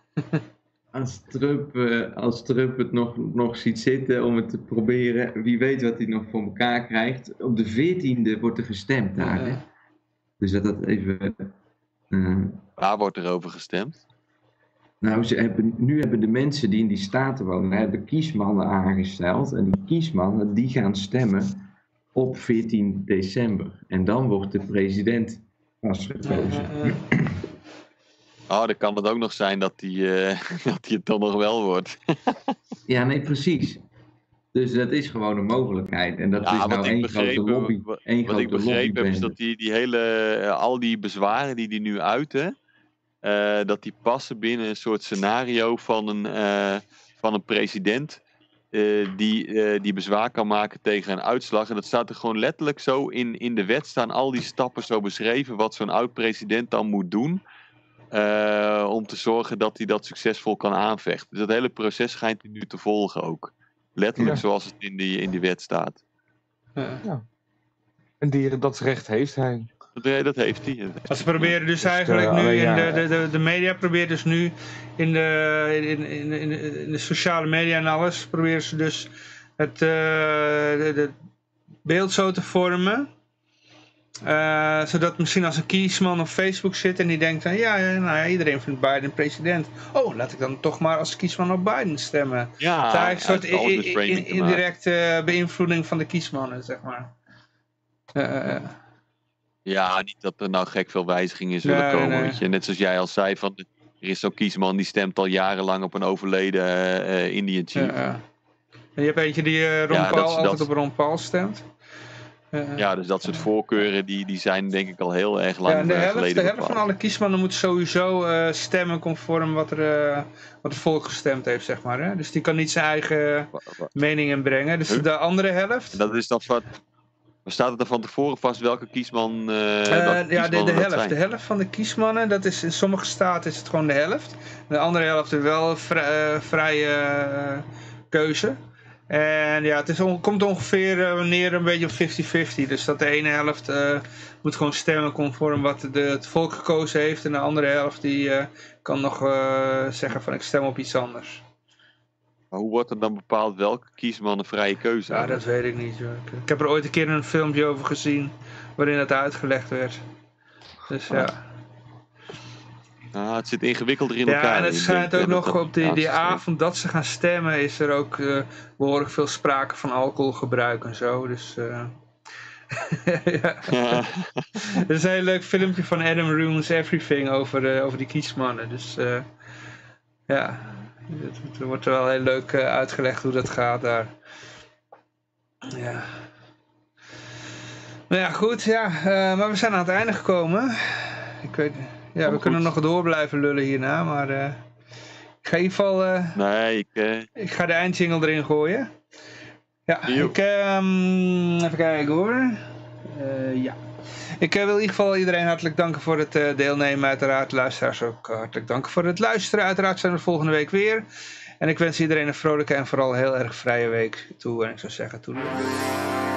Als Trump het nog ziet zitten om het te proberen, wie weet wat hij nog voor elkaar krijgt. Op de 14e wordt er gestemd daar. Hè? Dus dat even... Waar wordt er over gestemd? Nou, nu hebben de mensen die in die staten wonen, hebben kiesmannen aangesteld. En die kiesmannen die gaan stemmen op 14 december. En dan wordt de president vastgekozen. Oh, dan kan het ook nog zijn dat hij het dan nog wel wordt. Ja, nee, precies. Dus dat is gewoon een mogelijkheid. En dat is nou één grote lobby. Wat ik begrepen heb is dat al die bezwaren die nu uiten, dat die passen binnen een soort scenario van een president die bezwaar kan maken tegen een uitslag. En dat staat er gewoon letterlijk zo in de wet, staan al die stappen zo beschreven wat zo'n oud-president dan moet doen. Om te zorgen dat hij dat succesvol kan aanvechten. Dus dat hele proces schijnt hij nu te volgen ook. Letterlijk zoals het in die wet staat. Ja. En dat recht heeft hij. Dat heeft hij. Ze proberen dus eigenlijk nu, de media probeert dus nu in de sociale media en alles, proberen ze dus het beeld zo te vormen. Zodat misschien als een kiesman op Facebook zit en die denkt van iedereen vindt Biden president. Oh, laat ik dan toch maar als kiesman op Biden stemmen. Ja, dat is eigenlijk een soort indirecte beïnvloeding van de kiesmannen, zeg maar. Ja, niet dat er nou gek veel wijzigingen zullen komen. Nee. Weet je. Net zoals jij al zei, er is zo'n kiesman die stemt al jarenlang op een overleden Indian chief. En je hebt eentje die Ron Paul altijd op Ron Paul stemt. Ja, dus dat soort voorkeuren die zijn denk ik al heel erg lang geleden. De helft van alle kiesmannen moet sowieso stemmen conform wat het volk gestemd heeft, zeg maar. Hè? Dus die kan niet zijn eigen mening inbrengen. Dus de andere helft... Dat is dan staat het er van tevoren vast welke kiesman... de helft van de kiesmannen, dat is in sommige staten is het gewoon de helft. De andere helft is wel vrije keuze. En ja, komt ongeveer neer een beetje op 50-50. Dus dat de ene helft moet gewoon stemmen conform wat het volk gekozen heeft. En de andere helft die kan nog zeggen van ik stem op iets anders. Maar hoe wordt er dan bepaald welke kiesman een vrije keuze heeft? Ja, dat weet ik niet. Ik heb er ooit een keer een filmpje over gezien waarin het uitgelegd werd. Dus ja. Het zit ingewikkelder in elkaar. Ja, en het schijnt ook nog op die avond dat ze gaan stemmen is er ook behoorlijk veel sprake van alcoholgebruik en zo. Dus er is een heel leuk filmpje van Adam Ruins Everything over die kiesmannen. Dus het wordt wel heel leuk uitgelegd hoe dat gaat daar. Ja. Nou ja, goed. Maar we zijn aan het einde gekomen. Ik weet we kunnen nog door blijven lullen hierna, maar ik ga in ieder geval... ik ga de eindjingle erin gooien. Ja, even kijken hoor. Ik wil in ieder geval iedereen hartelijk danken voor het deelnemen. Uiteraard luisteraars ook hartelijk danken voor het luisteren. Uiteraard zijn we volgende week weer. En ik wens iedereen een vrolijke en vooral heel erg vrije week toe. En ik zou zeggen, toedeloe.